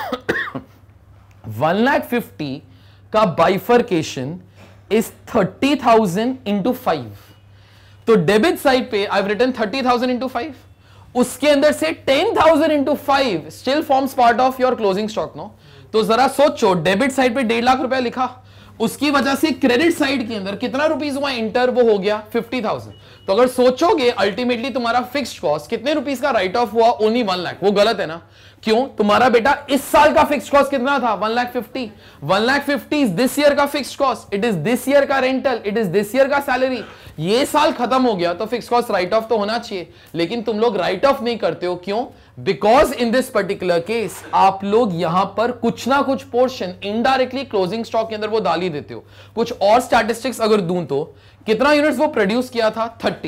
वन लाख फिफ्टी का bifurcation is thirty thousand into five. तो डेबिट साइड पे I have written thirty thousand into five, उसके अंदर से ten thousand into five still forms part of your closing stock no. तो जरा सोचो, डेबिट साइड पे डेढ़ लाख रुपया लिखा, उसकी वजह से क्रेडिट साइड के अंदर कितना रुपीस हुआ इंटर, वो हो गया फिफ्टी थाउजेंड। तो अगर सोचोगे अल्टीमेटली तुम्हारा फिक्स्ड कॉस्ट कितने रुपीस का राइट ऑफ हुआ, ओनली वन लाख, वो गलत है ना। क्यों? तुम्हारा बेटा इस साल का फिक्स्ड कॉस्ट कितना था, one lakh fifty, one lakh fifty is this year का fixed cost, it is this year का rental, it is this year का सैलरी। ये साल खत्म हो गया तो फिक्स्ड कॉस्ट राइट ऑफ तो होना चाहिए, लेकिन तुम लोग राइट ऑफ नहीं करते हो। क्यों? Because in this particular case आप लोग यहां पर कुछ ना कुछ पोर्शन इनडायरेक्टली क्लोजिंग स्टॉक के अंदर वो डाल ही देते हो। कुछ और स्टैटिस्टिक्स अगर दूं तो कितना यूनिट्स वो प्रोड्यूस किया था, थर्टी,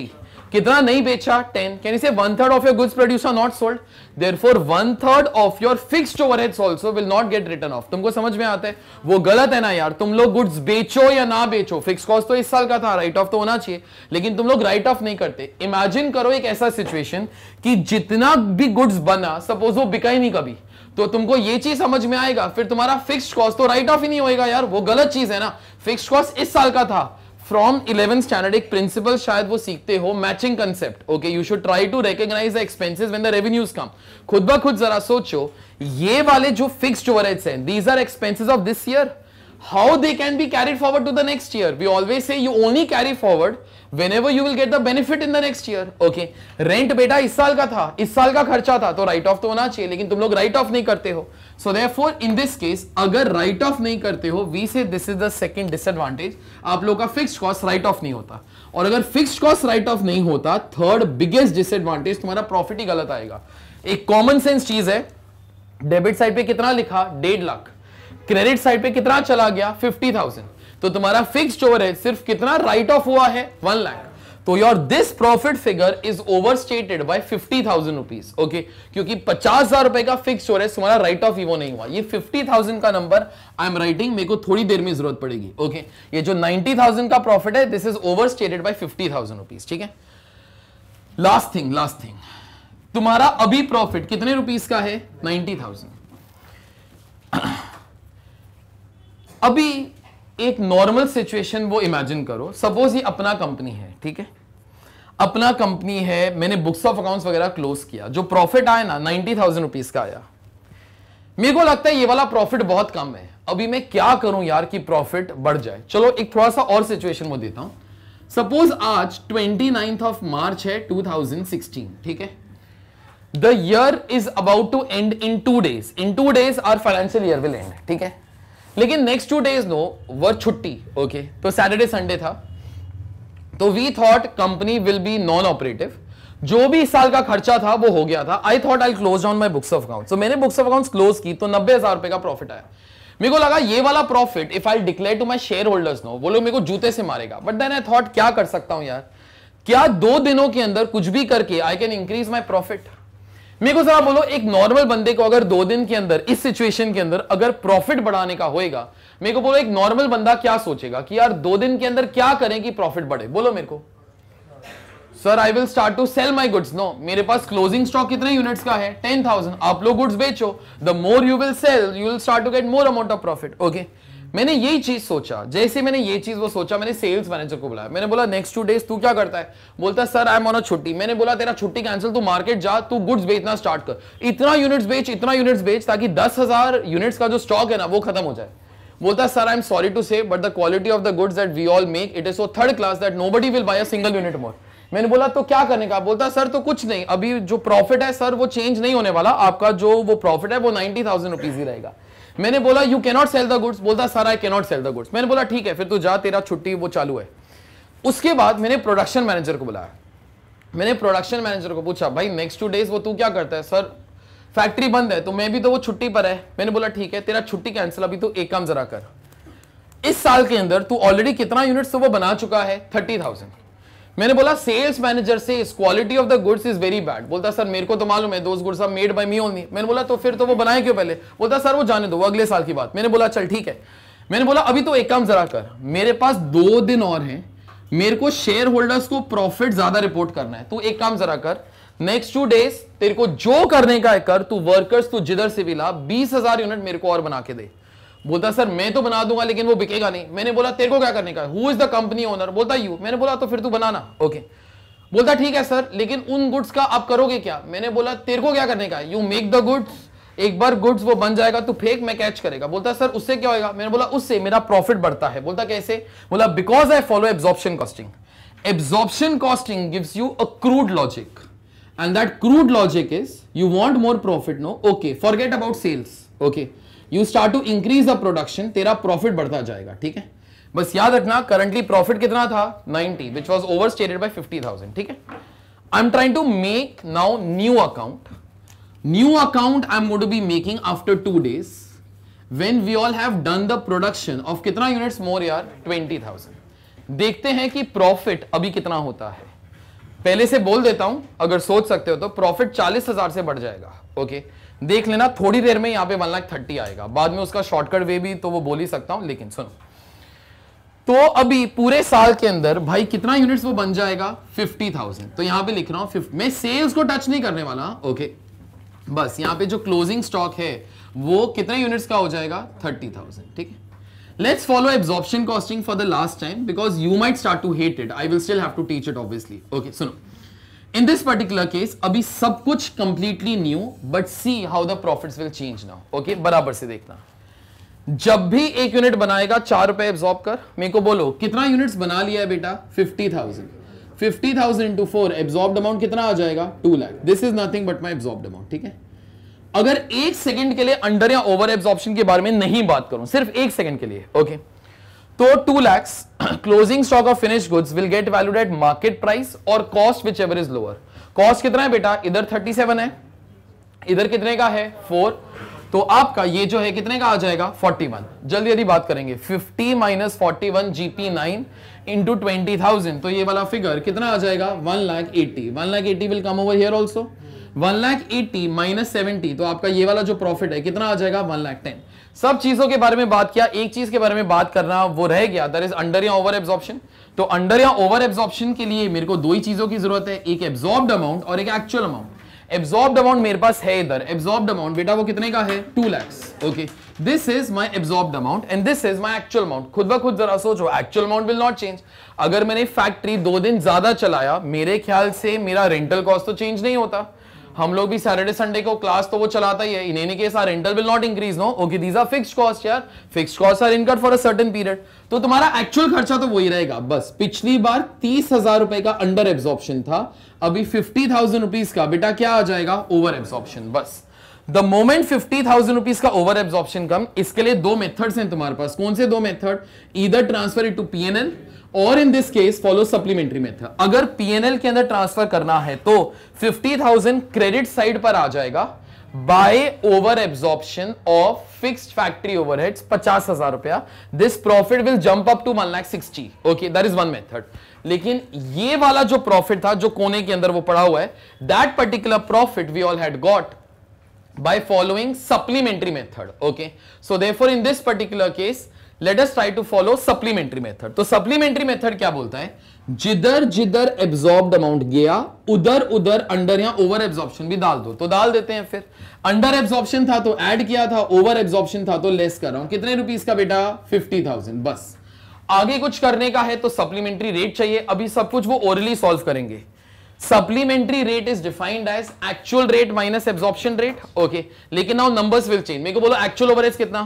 कितना नहीं बेचा, ten. Can you say one third of your goods produce are not sold, therefore one third of your fixed overheads also will not get written off. तुमको समझ में आता है? वो गलत है ना यार. तुम लोग गुड्स बेचो या ना बेचो, फिक्स कॉस्ट तो इस साल का था, राइट ऑफ तो होना चाहिए, लेकिन तुम लोग राइट ऑफ नहीं करते. इमेजिन करो एक ऐसा सिचुएशन कि जितना भी गुड्स बना, सपोज वो बिका ही नहीं कभी, तो तुमको ये चीज समझ में आएगा, फिर तुम्हारा फिक्स्ड कॉस्ट तो राइट ऑफ ही नहीं होएगा यार. वो गलत चीज है ना. फिक्स्ड कॉस्ट इस साल का था. फ्रॉम इलेवेंथ स्टैंडर्ड एक प्रिंसिपल शायद वो सीखते हो, matching concept. Okay, you should try to recognise the expenses when the revenues come. खुद ब खुद जरा सोचो, ये वाले जो फिक्स्ड ओवरहेड्स हैं, these are expenses of this year. How they can be carried forward to the next year? We always say you only carry forward whenever you will get the benefit in the next year. Okay, rent बेटा इस साल का था, इस साल का खर्चा था, तो राइट ऑफ तो होना चाहिए, लेकिन तुम लोग राइट ऑफ नहीं करते हो. So therefore in this case, अगर राइट ऑफ नहीं करते हो, we say this is the second disadvantage. आप लोगों का फिक्स्ड कॉस्ट राइट ऑफ नहीं होता, और अगर फिक्स्ड कॉस्ट राइट ऑफ नहीं होता, थर्ड बिगेस्ट डिसएडवांटेज, तुम्हारा प्रॉफिट ही गलत आएगा. एक कॉमन सेंस चीज है, डेबिट साइड पे कितना लिखा, डेढ़ लाख, क्रेडिट साइड पे कितना चला गया, फिफ्टी थाउजेंड, तो तुम्हारा फिक्स्ड ओवरहेड सिर्फ कितना राइट ऑफ हुआ है, वन लाख. तो your this profit figure is overstated by fifty thousand rupees. Okay, क्योंकि पचास हजार रुपए का फिक्स्ड ओवरहेड तुम्हारा राइट ऑफ ही वो नहीं हुआ. ये फिफ्टी थाउजेंड का नंबर आई एम राइटिंग, मेरे को थोड़ी देर में जरूरत पड़ेगी. ओके, ये जो नाइंटी थाउजेंड का प्रॉफिट है, this is overstated by fifty thousand rupees. ठीक है. लास्ट थिंग लास्ट थिंग तुम्हारा अभी प्रॉफिट कितने रुपीज का है, नाइंटी थाउजेंड. अभी एक नॉर्मल सिचुएशन वो इमेजिन करो, सपोज ये अपना कंपनी है. ठीक है, अपना कंपनी है, मैंने बुक्स ऑफ अकाउंट्स वगैरह क्लोज किया, जो प्रॉफिट आया ना नाइंटी थाउजेंड रुपीज का आया. मेरे को लगता है ये वाला प्रॉफिट बहुत कम है, अभी मैं क्या करूं यार कि प्रॉफिट बढ़ जाए. चलो एक थोड़ा सा और सिचुएशन वो देता हूं. सपोज आज ट्वेंटी नाइन्थ ऑफ मार्च है टू थाउजेंड सिक्सटीन. ठीक है, the year is about to end in two days. In two days our financial year will end. ठीक है, लेकिन नेक्स्ट टू डेज नो वर छुट्टी. ओके, तो सैटरडे संडे था, तो we thought company will be non operative. जो भी इस साल का खर्चा था वो हो गया था. I thought I close down my books of accounts. तो मैंने बुक्स ऑफ अकाउंट्स क्लोज की, तो नब्बे हजार रुपए का प्रॉफिट आया. मेरे को लगा ये वाला profit if I declare to my shareholders no, वो लोग मेरे को जूते से मारेगा. बट देन आई थॉट क्या कर सकता हूं यार, क्या दो दिनों के अंदर कुछ भी करके I can increase my profit. मेरे को जरा बोलो, एक नॉर्मल बंदे को अगर दो दिन के अंदर इस सिचुएशन के अंदर अगर प्रॉफिट बढ़ाने का होएगा, मेरे को बोलो एक नॉर्मल बंदा क्या सोचेगा कि यार दो दिन के अंदर क्या करें कि प्रॉफिट बढ़े. बोलो मेरे को. Sir I will start to sell my goods. No, मेरे पास क्लोजिंग स्टॉक कितने यूनिट्स का है, टेन थाउजेंड. आप लोग गुड्स बेचो, the more you will sell you will start to get more amount of profit. Okay, मैंने यही चीज सोचा. जैसे मैंने ये चीज वो सोचा, मैंने सेल्स मैनेजर को बुलाया. मैंने बोला नेक्स्ट टू डेज तू क्या करता है. बोलता है sir I am on a छुट्टी. मैंने बोला तेरा छुट्टी कैंसिल, तू मार्केट जा, तू गुड्स बेचना स्टार्ट कर, इतना यूनिट्स बेच, इतना यूनिट्स बेच, ताकि दस हजार यूनिट्स का जो स्टॉक है ना वो खत्म हो जाए. बोलता है sir I am sorry to say but the quality of the goods that we all make it is so third class that nobody will buy a single unit more. मैंने बोला तो क्या करने का. बोलता सर तो कुछ नहीं, अभी जो प्रॉफिट है सर वो चेंज नहीं होने वाला, आपका जो वो प्रॉफिट है वो नाइंटी थाउजेंड रुपीज ही रहेगा. मैंने बोला you can not sell the goods. बोलता sir I can not sell the goods. मैंने बोला ठीक है, फिर तू जा, तेरा छुट्टी वो चालू है. उसके बाद मैंने प्रोडक्शन मैनेजर को बुलाया. मैंने प्रोडक्शन मैनेजर को पूछा भाई नेक्स्ट टू डेज वो तू क्या करता है. सर फैक्ट्री बंद है, तो मैं भी तो वो छुट्टी पर है. मैंने बोला ठीक है, तेरा छुट्टी कैंसिल, अभी तू एक काम जरा कर, इस साल के अंदर तू ऑलरेडी कितना यूनिट्स तो वो बना चुका है, थर्टी थाउजेंड. मैंने बोला सेल्स मैनेजर से इस quality of the goods is very bad. बोलता सर मेरे को तो मालूम है, those goods are made by me only. मैंने बोला तो फिर तो वो बनाए क्यों पहले. बोलता सर वो जाने दो, वो अगले साल की बात. मैंने बोला चल ठीक है. मैंने बोला अभी तो एक काम जरा कर, मेरे पास दो दिन और हैं, मेरे को शेयर होल्डर्स को प्रॉफिट ज्यादा रिपोर्ट करना है. तू एक काम जरा कर, नेक्स्ट टू डेज तेरे को जो करने का है कर, तू वर्कर्स तू जिधर से भी ला, बीस हजार यूनिट मेरे को और बना के दे. बोलता सर मैं तो बना दूंगा लेकिन वो बिकेगा नहीं. मैंने बोला तेरे को क्या करने का है, who is the company owner. बोलता यू. मैंने बोला तो फिर तू बनाना. ओके. बोलता ठीक है सर, लेकिन उन गुड्स का आप करोगे क्या. मैंने बोला तेरे को क्या करने का है, यू मेक द गुड्स, एक बार गुड्स वो बन जाएगा तो फेक, मैं कैच करेगा. बोलता सर उससे क्या होगा. मैंने बोला उससे मेरा प्रॉफिट बढ़ता है. बोलता कैसे. बोला because I follow absorption costing. Absorption costing gives you a crude logic, and that crude logic is you want more profit. No, okay, forget about sales. Okay, you start to increase the production, तेरा profit बढ़ता जाएगा. ठीक है, बस याद रखना currently profit कितना था, ninety, which was overstated by fifty thousand. ठीक है, I am trying to make now new account. New account I am going to be making after two days when we all have done the production of कितना units more यार, twenty thousand. देखते हैं कि profit अभी कितना होता है. पहले से बोल देता हूं, अगर सोच सकते हो तो प्रॉफिट चालीस हजार से बढ़ जाएगा। ओके, देख लेना थोड़ी देर में यहां पे वन लाख थर्टी आएगा, बाद में उसका शॉर्टकट वे भी तो वो बोल ही सकता हूं, लेकिन सुनो, तो अभी पूरे साल के अंदर भाई कितना यूनिट्स वो बन जाएगा, फिफ्टी थाउजेंड। तो यहां पे लिख रहा हूं, मैं सेल्स को टच नहीं करने वाला। ओके, बस यहां पे जो क्लोजिंग स्टॉक है वो कितने यूनिट्स का हो जाएगा, थर्टी थाउजेंड। ठीक है, let's follow absorption costing for the last time because you might start to hate it, I will still have to teach it obviously. Okay, सुनो, इन दिस पर्टिकुलर केस अभी सब कुछ completely new, but see how the profits will change now. Okay, बराबर से देखना, जब भी एक यूनिट बनाएगा चार रुपए एब्जॉर्ब कर, मेरे को बोलो कितना यूनिट्स बना लिया है बेटा, fifty thousand. Fifty thousand into four, absorbed amount कितना आ जाएगा, two lakh. This is nothing but my absorbed amount. ठीक है, अगर एक सेकंड के लिए अंडर या ओवर एब्जॉर्प्शन के बारे में नहीं बात करूं, सिर्फ एक सेकंड के लिए, ओके, तो two lakhs closing stock of finished goods will get valued at market price or cost whichever is lower. Cost कितना है बेटा, इधर थर्टी सेवन है, इधर कितने का है, फोर, तो आपका ये जो है कितने का आ जाएगा, फोर्टी वन। जल्दी जल्दी बात करेंगे, fifty minus forty one GP nine into twenty thousand, तो ये वाला फिगर कितना आ जाएगा, one lakh eighty. One lakh eighty will come over here also. One lakh eighty minus seventy, तो आपका ये वाला जो प्रॉफिट है कितना आ जाएगा, वन लाख टेन। सब चीजों के बारे में बात किया, एक चीज के बारे में बात करना वो रह गया, दैट इज अंडर या ओवर एब्जॉर्प्शन। तो अंडर या ओवर एब्जॉर्प्शन के लिए मेरे को दो ही चीजों की जरूरत है, एक एब्जॉर्ब्ड अमाउंट और एक एक्चुअल अमाउंट। एब्जॉर्ब्ड अमाउंट मेरे पास है इधर, एब्जॉर्ब्ड अमाउंट बेटा वो कितने का है, two lakhs. Okay, this is my absorbed amount and this is my actual amount. खुद ब खुद जरा सोचो, actual amount will not change. अगर मैंने फैक्ट्री दो दिन ज्यादा चलाया, मेरे ख्याल से मेरा रेंटल कॉस्ट तो चेंज नहीं होता। हम लोग भी सैटरडे संडे को क्लास तो वो चलाता ही है, in any case our rental will not increase, no. Okay, these are fixed cost यार, fixed cost are incurred for a certain period, तो तुम्हारा एक्चुअल खर्चा तो वही रहेगा। बस पिछली बार तीस हजार रुपए का अंडर एब्जॉर्प्शन था, अभी फिफ्टी थाउजेंड रुपीज का बेटा क्या आ जाएगा, ओवर एब्जॉर्प्शन। बस the moment fifty thousand rupees का ओवर एब्जॉर्प्शन कम, इसके लिए दो मेथड्स हैं तुम्हारे पास। कौन से दो method, either transfer it to PNL or in this case follow supplementary method. अगर पीएनएल के अंदर ट्रांसफर करना है तो फिफ्टी थाउजेंड क्रेडिट साइड पर आ जाएगा by over absorption of fixed factory overheads पचास हजार रुपया। This profit will jump up to one lakh sixty. Okay, that is one method. लेकिन ये वाला जो प्रॉफिट था जो कोने के अंदर वो पड़ा हुआ है, that particular profit we all had got by following supplementary method. Okay, so therefore in this particular case let us try to follow supplementary method. तो supplementary method क्या बोलता है, जिधर जिधर absorbed amount गया उधर उधर अंडर या ओवर एब्जॉर्प्शन भी डाल दो। तो डाल देते हैं, फिर अंडर एब्जॉर्प्शन था तो ऐड किया था, ओवर एब्जॉर्प्शन था तो लेस कर रहा हूं। कितने रुपीस का बेटा, फिफ्टी थाउजेंड। बस आगे कुछ करने का है तो सप्लीमेंट्री रेट चाहिए, अभी सब कुछ वो ओरली सॉल्व करेंगे। Supplementary rate is defined as actual rate minus absorption rate. Okay, लेकिन नाउ नंबर्स विल चेंज। मेरे को बोलो एक्चुअल ओवरहेड्स कितना,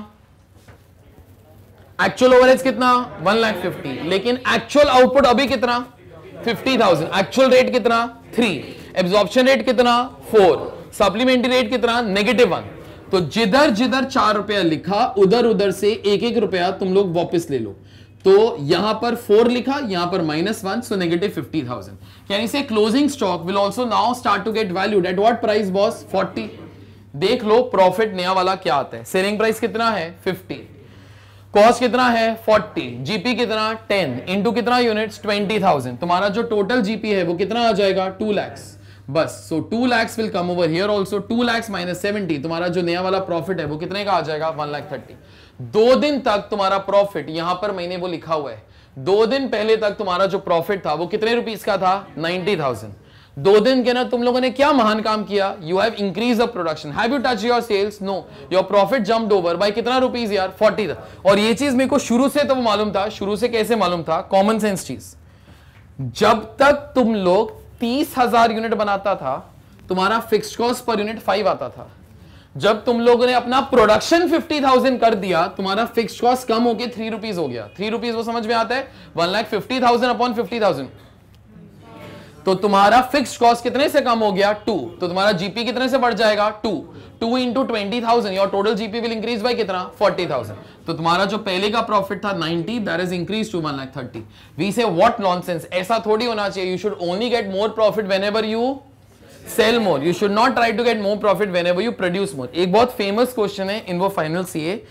एक्चुअल ओवरहेड्स कितना, वन लाख फिफ्टी, लेकिन एक्चुअल आउटपुट अभी कितना, फिफ्टी थाउजेंड। एक्चुअल रेट कितना, थ्री, एब्जॉर्प्शन रेट कितना, फोर, सप्लीमेंट्री रेट कितना, नेगेटिव वन। तो जिधर जिधर चार रुपया लिखा उधर उधर से एक एक रुपया तुम लोग वापस ले लो। तो यहां पर फोर लिखा, यहां पर minus one, so negative fifty thousand. यानी से closing stock will also now start to get valued at what price boss, forty. देख लो प्रॉफिट नया वाला क्या आता है, सेलिंग प्राइस कितना है, फिफ्टी, कॉस्ट कितना है, फोर्टी, जीपी कितना, टेन, इंटू कितना यूनिट्स, ट्वेंटी थाउजेंड। तुम्हारा जो टोटल जीपी है वो कितना आ जाएगा, टू लैक्स। बस so two lakhs will come over here also, two lakhs minus seventy, तुम्हारा जो नया वाला प्रॉफिट है वो कितने का आ जाएगा, वन लाख थर्टी। दो दिन तक तुम्हारा प्रॉफिट, यहां पर मैंने वो लिखा हुआ है, दो दिन पहले तक तुम्हारा जो प्रॉफिट था वो कितने रुपीस का था, नाइन्टी थाउजेंड। दो दिन के ना तुम लोगों ने क्या महान काम किया, you have increase the production. Have you touch your sales, no, your profit jumped over by कितना रुपीस यार, फोर्टी। और ये चीज मेरे को शुरू से तो मालूम था, शुरू से कैसे मालूम था, कॉमन सेंस चीज। जब तक तुम लोग तीस हजार यूनिट बनाता था तुम्हारा fixed cost per unit five आता था। जब तुम लोगों ने अपना प्रोडक्शन फिफ्टी थाउजेंड कर दिया, तुम्हारा फिक्स्ड कॉस्ट कम होके थ्री रुपीज हो गया। थ्री रुपीज वो समझ में आता है, one lakh fifty thousand upon fifty thousand, तो तुम्हारा फिक्स्ड कॉस्ट कितने से कम हो गया, टू। तो तुम्हारा जीपी कितने से बढ़ जाएगा, two. Two into twenty thousand, your total GP will increase by कितना, फोर्टी थाउजेंड। तो तुम्हारा जो पहले का प्रॉफिट था ninety, that is increase to one lakh thirty. We say what nonsense, ऐसा थोड़ी होना चाहिए। You should only get more profit whenever you sell more, you should not try to get more profit whenever you produce more. एक बहुत famous question है in वो final CA,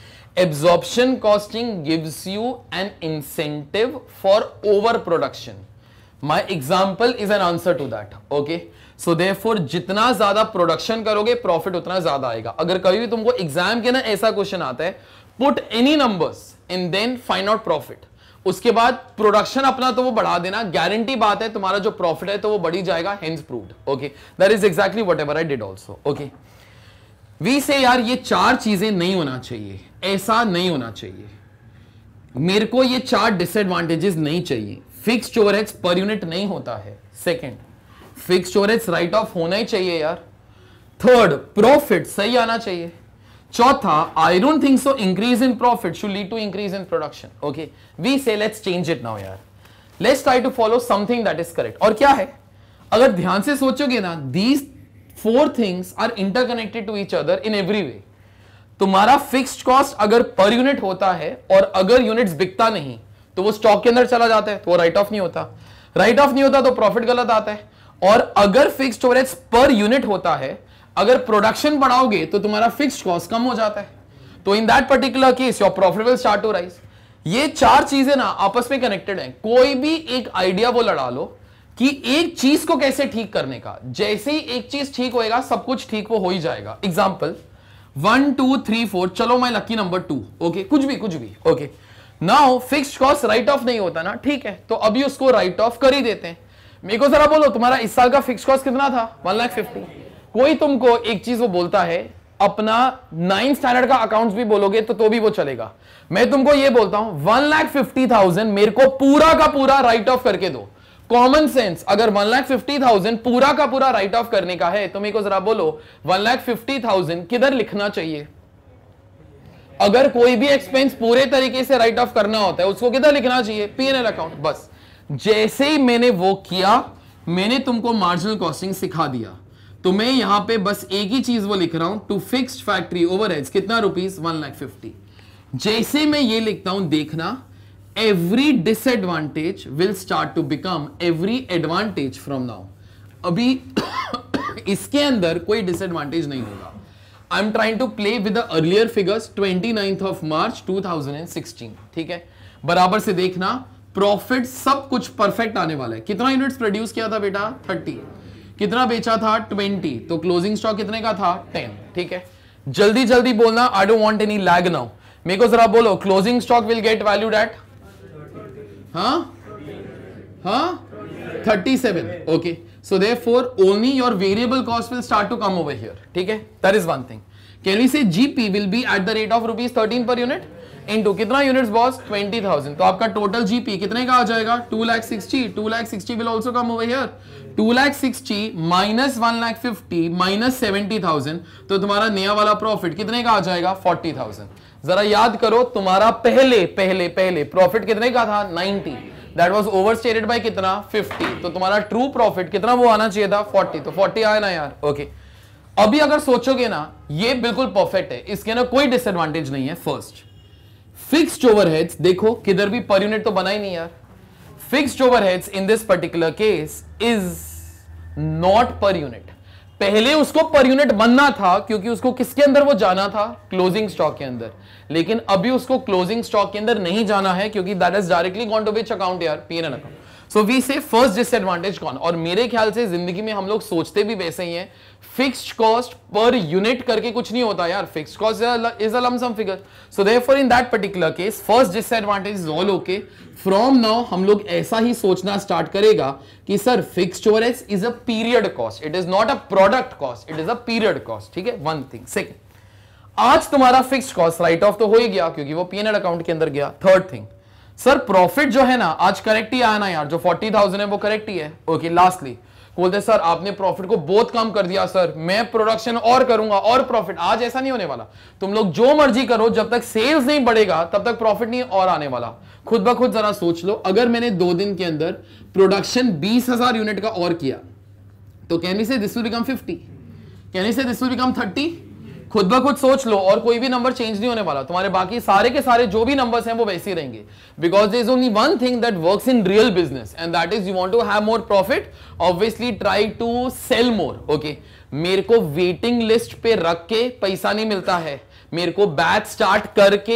absorption costing gives you an incentive for over production. My example is an answer to that. Okay, so therefore जितना ज्यादा production करोगे profit उतना ज्यादा आएगा. अगर कभी भी तुमको एग्जाम के ना ऐसा क्वेश्चन आता है, put any numbers and then find out profit, उसके बाद प्रोडक्शन अपना तो वो बढ़ा देना, गारंटी बात है तुम्हारा जो प्रॉफिट है तो वो बढ़ी जाएगा. Hence proved. Okay, that is exactly whatever I did also. Okay, we say यार ये चार चीजें नहीं होना चाहिए, ऐसा नहीं होना चाहिए. मेरे को ये चार डिसएडवांटेजेस नहीं चाहिए. फिक्स्ड ओवरहेड्स पर यूनिट नहीं होता है. Second, fixed overheads write off होना ही चाहिए यार. थर्ड, प्रॉफिट सही आना चाहिए. चौथा, I don't think so increase in profit should lead to increase in production. Okay, we say let's change it now यार. Let's try to follow something that is correct. और क्या है, अगर ध्यान से सोचोगे ना, these four things are interconnected to each other in every way. तुम्हारा फिक्स्ड कॉस्ट अगर पर यूनिट होता है और अगर यूनिट्स बिकता नहीं तो वो स्टॉक के अंदर चला जाता है, तो वो राइट ऑफ नहीं होता. राइट ऑफ नहीं होता तो प्रॉफिट गलत आता है. और अगर फिक्स्ड ओवरहेड्स पर यूनिट होता है, अगर प्रोडक्शन बढ़ाओगे तो तुम्हारा फिक्स्ड कॉस्ट कम हो जाता है. तो in that particular case your profit will start to rise. ये चार चीजें ना आपस में कनेक्टेड हैं. कोई भी एक आइडिया वो लड़ा लो कि एक चीज को कैसे ठीक करने का, जैसे ही एक चीज ठीक होएगा सब कुछ ठीक वो हो ही जाएगा. Example one two three four, चलो my lucky number two. Okay, कुछ भी कुछ भी. Okay, now fixed cost write off नहीं होता ना, ठीक है, तो अभी उसको राइट ऑफ कर ही देते हैं. मेरे को जरा बोलो तुम्हारा इस साल का फिक्स्ड कॉस्ट कितना था? One lakh fifty. कोई तुमको एक चीज वो बोलता है, अपना नाइन्थ स्टैंडर्ड का अकाउंट्स भी बोलोगे तो तो भी वो चलेगा. मैं तुमको ये बोलता हूं वन लाख फिफ्टी थाउजेंड मेरे को पूरा का पूरा राइट ऑफ करके दो. कॉमन सेंस, अगर वन लाख फिफ्टी थाउजेंड पूरा का पूरा राइट ऑफ करने का है तो मेरे को जरा बोलो वन लाख फिफ्टी थाउजेंड किधर लिखना चाहिए? अगर कोई भी एक्सपेंस पूरे तरीके से राइट ऑफ करना होता है उसको किधर लिखना चाहिए? P N L account. बस जैसे ही मैंने वो किया, मैंने तुमको मार्जिनल कॉस्टिंग सिखा दिया, तो मैं यहां पे बस एक ही चीज वो लिख रहा हूं, टू फिक्स्ड फैक्ट्री ओवरहेड्स कितना रुपीस? One lakh fifty. जैसे मैं ये लिखता हूं, देखना every disadvantage will start to become every advantage from now. अभी इसके अंदर कोई डिसएडवांटेज नहीं होगा. I am trying to play with the earlier figures. Twenty ninth of March two thousand sixteen. ठीक है, बराबर से देखना, प्रॉफिट सब कुछ परफेक्ट आने वाला है. कितना यूनिट्स प्रोड्यूस किया था बेटा? थर्टी. कितना बेचा था? ट्वेंटी. तो क्लोजिंग स्टॉक कितने का था? टेन. ठीक है, जल्दी जल्दी बोलना, I don't want any lag now. मेरे को जरा बोलो, closing stock will get valued at हाँ हाँ thirty seven. Okay, so therefore only your variable cost will start to come over here. ठीक है, that is one thing. Can we say GP will be at the rate of rupees thirteen per unit into कितना units boss? Twenty thousand. तो आपका total GP कितने का आ जाएगा? Two lakh sixty. Two lakh sixty will also come over here. Two lakh sixty minus one lakh fifty minus seventy thousand, तो तुम्हारा नया वाला प्रॉफिट कितने का आ जाएगा? Forty thousand. जरा याद करो, तुम्हारा पहले पहले पहले प्रॉफिट कितने का था? Ninety. That was overstated by कितना? फिफ्टी. तो तुम्हारा ट्रू प्रॉफिट कितना वो आना चाहिए था? फोर्टी. तो फोर्टी आया ना यार. ओके, अभी अगर सोचोगे ना, ये बिल्कुल परफेक्ट है, इसके ना कोई डिसएडवांटेज नहीं है. फर्स्ट, फिक्स्ड ओवरहेड्स देखो किधर भी पर यूनिट तो बना ही नहीं यार. Fixed overheads in this particular case is not per unit. पहले उसको पर यूनिट बनना था क्योंकि उसको किसके अंदर वो जाना था? क्लोजिंग स्टॉक के अंदर. लेकिन अभी उसको क्लोजिंग स्टॉक के अंदर नहीं जाना है क्योंकि that is directly gone to which account यार? P N L account. So we say first disadvantage कौन? और मेरे ख्याल से जिंदगी में हम लोग सोचते भी वैसे ही हैं, फिक्स्ड कॉस्ट पर यूनिट करके कुछ नहीं होता यार. Fixed cost is a lump sum figure. So therefore in that particular case first disadvantage is all okay. From now हम लोग ऐसा ही सोचना स्टार्ट करेगा कि sir fixed overheads is a period cost, it is not a product cost, it is a period cost. ठीक है, one thing. Second, आज तुम्हारा फिक्स्ड कॉस्ट राइट ऑफ तो हो ही गया क्योंकि वो पी एन एल अकाउंट के अंदर गया. थर्ड थिंग, सर प्रॉफिट जो है ना आज करेक्ट ही आया ना यार? जो फोर्टी थाउजेंड है वो करेक्ट ही है. ओके, लास्टली बोलते सर आपने प्रॉफिट को बहुत कम कर दिया सर, मैं प्रोडक्शन और करूंगा और प्रॉफिट. आज ऐसा नहीं होने वाला. तुम लोग जो मर्जी करो, जब तक सेल्स नहीं बढ़ेगा तब तक प्रॉफिट नहीं और आने वाला. खुद ब खुद जरा सोच लो, अगर मैंने दो दिन के अंदर प्रोडक्शन बीस हजार यूनिट का और किया तो can we say this will become fifty? Can we say this will become thirty? खुद ब खुद सोच लो, और कोई भी नंबर चेंज नहीं होने वाला. तुम्हारे बाकी सारे के सारे जो भी नंबर्स हैं वो वैसे ही रहेंगे. Because there is only one thing that works in real business and that is you want to have more profit, obviously try to sell more. Okay, मेरे को वेटिंग लिस्ट पे रख के पैसा नहीं मिलता है, मेरे को बैच स्टार्ट करके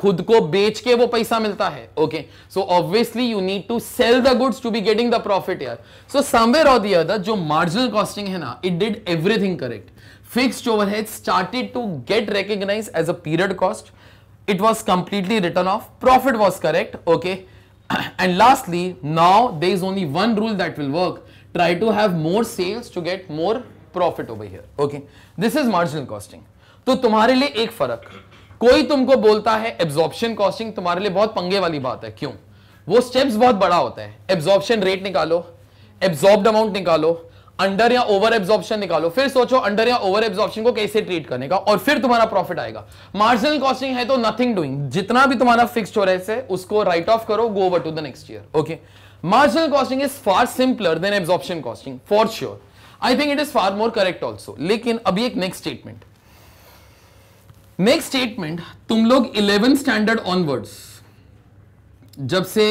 खुद को बेच के वो पैसा मिलता है. Okay, so obviously you need to sell the goods to be getting the profit यार. So somewhere or the other जो मार्जिनल कॉस्टिंग है ना, it did everything correct. Fixed overhead started to get recognised as a period cost. It was completely written off. Profit was correct. Okay. And lastly, now there is only one rule that will work. Try to have more sales to get more profit over here. Okay. This is marginal costing. तो तुम्हारे लिए एक फर्क, कोई तुमको बोलता है absorption costing, तुम्हारे लिए बहुत पंगे वाली बात है. क्यों? वो स्टेप्स बहुत बड़ा होता है. Absorption rate निकालो, absorbed amount निकालो, अंडर या ओवर एब्जॉर्प्शन निकालो, फिर सोचो अंडर या ओवर एब्जॉर्प्शन को कैसे ट्रीट करने का, और फिर तुम्हारा प्रॉफिट आएगा. मार्जिनल कॉस्टिंग है तो नथिंग डूइंग, जितना भी तुम्हारा फिक्स्ड हो रहा है उसको राइट ऑफ करो, go over to the next year. Okay, marginal costing is far simpler than absorption costing for sure. I think it is far more correct also. लेकिन अभी एक नेक्स्ट स्टेटमेंट नेक्स्ट स्टेटमेंट तुम लोग eleventh standard onwards, जब से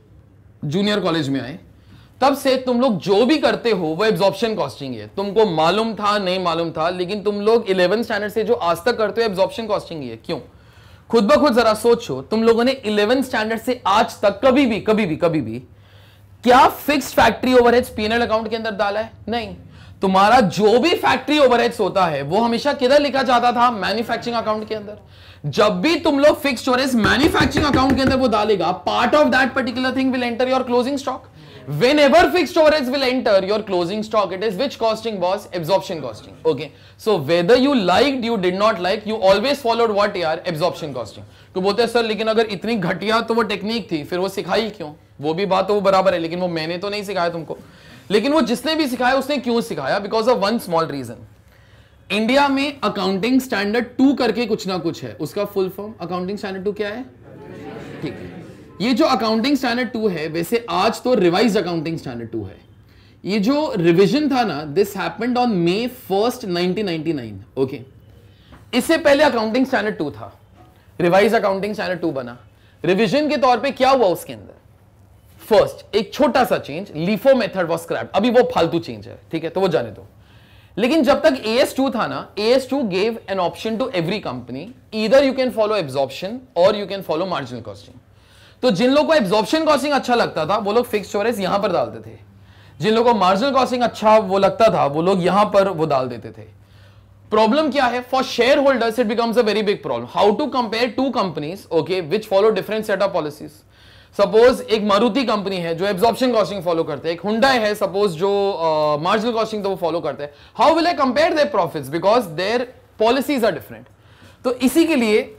junior college में आए तब से तुम लोग जो भी करते हो वो एब्जॉर्प्शन कॉस्टिंग है. तुमको मालूम था नहीं मालूम था, लेकिन तुम लोग इलेवेंथ स्टैंडर्ड से जो आज तक करते हो एब्जॉर्प्शन कॉस्टिंग है. क्यों? खुद ब खुद जरा सोचो, तुम लोगों ने इलेवेंथ स्टैंडर्ड से आज तक कभी भी कभी भी कभी भी क्या fixed factory overheads PNL account के अंदर डाला है? नहीं. तुम्हारा जो भी फैक्ट्री ओवरहेड्स होता है वो हमेशा किधर लिखा जाता था? मैन्युफैक्चरिंग अकाउंट के अंदर. जब भी तुम लोग फिक्स्ड ओवरहेड्स मैन्युफैक्चरिंग अकाउंट के अंदर वो डालेगा, part of that particular thing will enter your closing stock. Whenever fixed overheads will enter your closing stock, it is which costing boss? Absorption costing. Okay. So whether you liked, you did not like, you always followed what यार? Absorption costing. तो बोलते हैं sir लेकिन अगर इतनी घटिया तो वो टेक्निक थी, फिर वो सिखाई क्यों? वो भी बात तो वो बराबर है, लेकिन वो मैंने तो नहीं सिखाया तुमको. लेकिन वो जिसने भी सिखाया उसने क्यों सिखाया? Because of one small reason. India में अकाउंटिंग स्टैंडर्ड टू करके कुछ ना कुछ है, उसका full form accounting standard two क्या है? ठीक है, ये जो अकाउंटिंग स्टैंडर्ड टू है, वैसे आज तो रिवाइज अकाउंटिंग स्टैंडर्ड टू है. ये जो रिवीजन था ना, this happened on May first nineteen ninety nine. Okay, इससे पहले अकाउंटिंग स्टैंडर्ड टू था, रिवाइज अकाउंटिंग स्टैंडर्ड टू बना. रिवीजन के तौर पे क्या हुआ उसके अंदर? फर्स्ट एक छोटा सा change, LIFO method was scrapped. अभी वो फालतू चेंज है, ठीक है, तो वो जाने दो. लेकिन जब तक ए एस टू था ना, A S two gave an option to every company, either you can follow absorption or you can follow marginal costing. तो जिन लोगों को एब्जॉर्प्शन कॉस्टिंग अच्छा लगता था वो लोग फिक्स्ड ओवरहेड्स यहां पर डालते थे. जिन लोगों को मार्जिनल कॉस्टिंग अच्छा वो लगता था वो लोग यहां पर वो डाल देते थे. प्रॉब्लम क्या है? For shareholders it becomes a very big problem. How to compare two companies okay which follow different set of policies. Suppose एक मारुति कंपनी है जो एब्जॉर्प्शन कॉस्टिंग फॉलो करते हैं, एक हुंडई है सपोज जो मार्जिनल uh, कॉस्टिंग तो वो फॉलो करते हैं. How will I compare their profits because their policies are different. तो इसी के लिए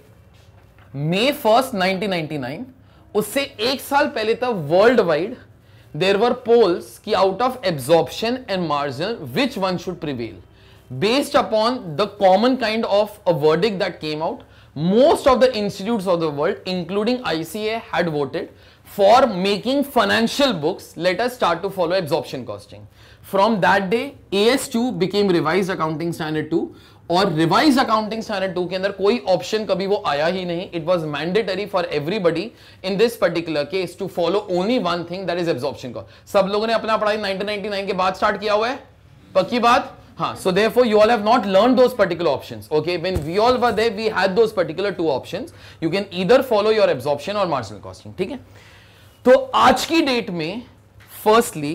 May first nineteen ninety nine, उससे एक साल पहले तक worldwide there were polls कि out of absorption and marginal which one should prevail. Based upon the common kind of a verdict that came out, most of the institutes of the world including I C A I had voted for making financial books let us start to follow absorption costing. From that day A S two became revised accounting standard two, और revised accounting standard two के अंदर कोई option कभी वो आया ही नहीं. It was mandatory for everybody in this particular case to follow only one thing, that is absorption cost. सब लोगों ने अपना पढ़ाई नाइनटीन नाइंटी नाइन के बाद स्टार्ट किया हुआ है, पक्की बात. हाँ, so therefore you all have not learned those particular options. Okay, when we all were there, we had those particular two options. You can either follow your absorption or marginal costing. ठीक है? तो आज की date में firstly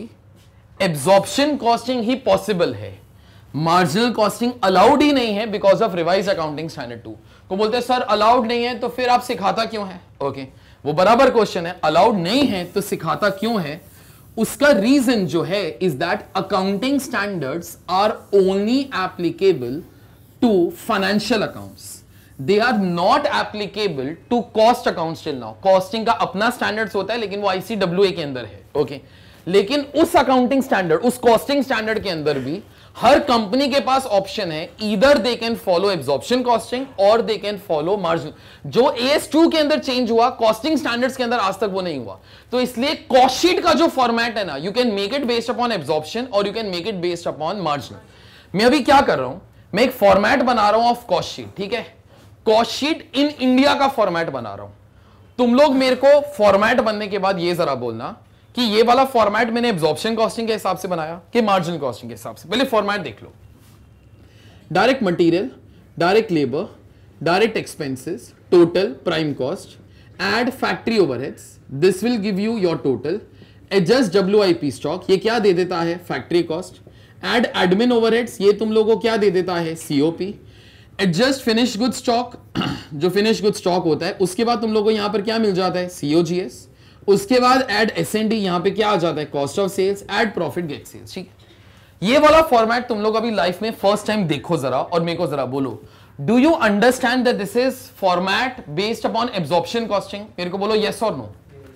absorption costing ही possible है, marginal costing allowed ही नहीं है because of revised accounting standard two. को बोलते हैं सर allowed नहीं है तो फिर आप सिखाता क्यों है? Okay, वो बराबर क्वेश्चन है. allowed नहीं है तो सिखाता क्यों है? उसका रीजन जो है is that accounting standards are only applicable to financial accounts. They are not applicable to cost accounts till now. Costing का अपना स्टैंडर्ड्स होता है लेकिन वो आईसीडब्ल्यूए के अंदर है. ओके, लेकिन उस अकाउंटिंग स्टैंडर्ड, उस कॉस्टिंग स्टैंडर्ड के अंदर भी हर कंपनी के पास ऑप्शन है, either they can follow absorption costing or they can follow margin. जो ए एस टू के अंदर चेंज हुआ कॉस्टिंग स्टैंडर्ड्स के अंदर आज तक वो नहीं हुआ. तो इसलिए कॉस्ट शीट का जो फॉर्मेट है ना, you can make it based upon absorption or you can make it based upon margin. मैं अभी क्या कर रहा हूं, मैं एक फॉर्मेट बना रहा हूं ऑफ कॉस्ट शीट. ठीक है, कॉस्ट शीट इन इंडिया का फॉर्मेट बना रहा हूं. तुम लोग मेरे को फॉर्मेट बनने के बाद ये जरा बोलना कि ये वाला फॉर्मेट मैंने एब्जॉर्प्शन कॉस्टिंग के हिसाब से बनाया कि मार्जिनल कॉस्टिंग के हिसाब से. पहले फॉर्मेट देख लो. Direct material, direct labour, direct expenses, total prime cost, add factory overheads, this will give you your total, adjust W I P stock, ये क्या दे देता है factory cost, add admin overheads, ये तुम लोगों को क्या दे देता है C O P, adjust finished goods stock, जो finished goods stock होता है उसके बाद तुम लोगों को यहां पर क्या मिल जाता है C O G S, उसके बाद add S and D, यहां पे क्या आ जाता है cost of sales, add profit get sales. ठीक है, ये वाला फॉर्मेट तुम लोग अभी लाइफ में फर्स्ट टाइम देखो जरा और मेरे को जरा बोलो, do you understand that this is format based upon absorption costing? मेरे को बोलो यस और नो.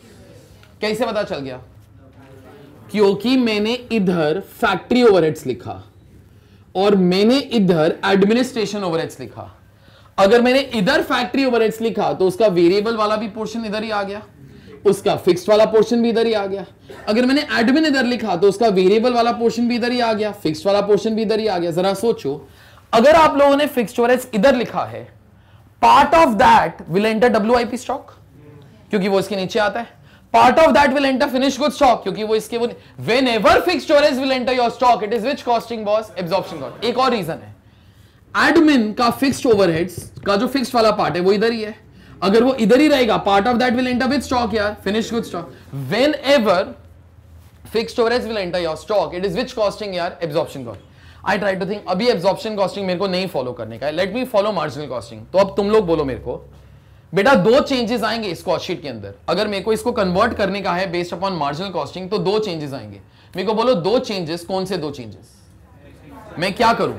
कैसे पता चल गया? क्योंकि मैंने इधर फैक्ट्री ओवरहेड्स लिखा और मैंने इधर एडमिनिस्ट्रेशन ओवरहेड्स लिखा. अगर मैंने इधर फैक्ट्री ओवरहेड्स लिखा तो उसका वेरिएबल वाला भी पोर्शन इधर ही आ गया, उसका फिक्स्ड वाला पोर्शन भी इधर ही आ गया. अगर मैंने एडमिन इधर लिखा तो उसका वेरिएबल वाला पोर्शन भी इधर ही आ गया, फिक्स्ड वाला पोर्शन भी इधर ही आ गया. जरा सोचो, अगर आप लोगों ने फिक्स्ड ओवरहेड्स इधर लिखा है, part of that will enter WIP stock क्योंकि वो इसके नीचे आता है, part of that will enter finished good stock क्योंकि वो इसके, whenever fixed overheads will enter your stock it is which costing boss? Absorption cost. एक और रीजन है, एडमिन का फिक्स्ड ओवरहेड्स का जो फिक्स्ड वाला पार्ट है वो इधर ही है. अगर वो इधर ही रहेगा, part of that will enter with stock यार, finished good stock. Whenever fixed overheads will enter your stock it is which costing यार? Absorption cost. I try to think, अभी एब्जॉर्प्शन कॉस्टिंग मेरे को नहीं फॉलो करने का है, let me follow marginal costing. तो अब तुम लोग बोलो मेरे को, बेटा दो चेंजेस आएंगे इस कॉस्ट शीट के अंदर. अगर मेरे को इसको कन्वर्ट करने का है बेस्ड अपॉन मार्जिनल कॉस्टिंग तो दो चेंजेस आएंगे. मेरे को बोलो दो चेंजेस. कौन से दो चेंजेस? मैं क्या करूं,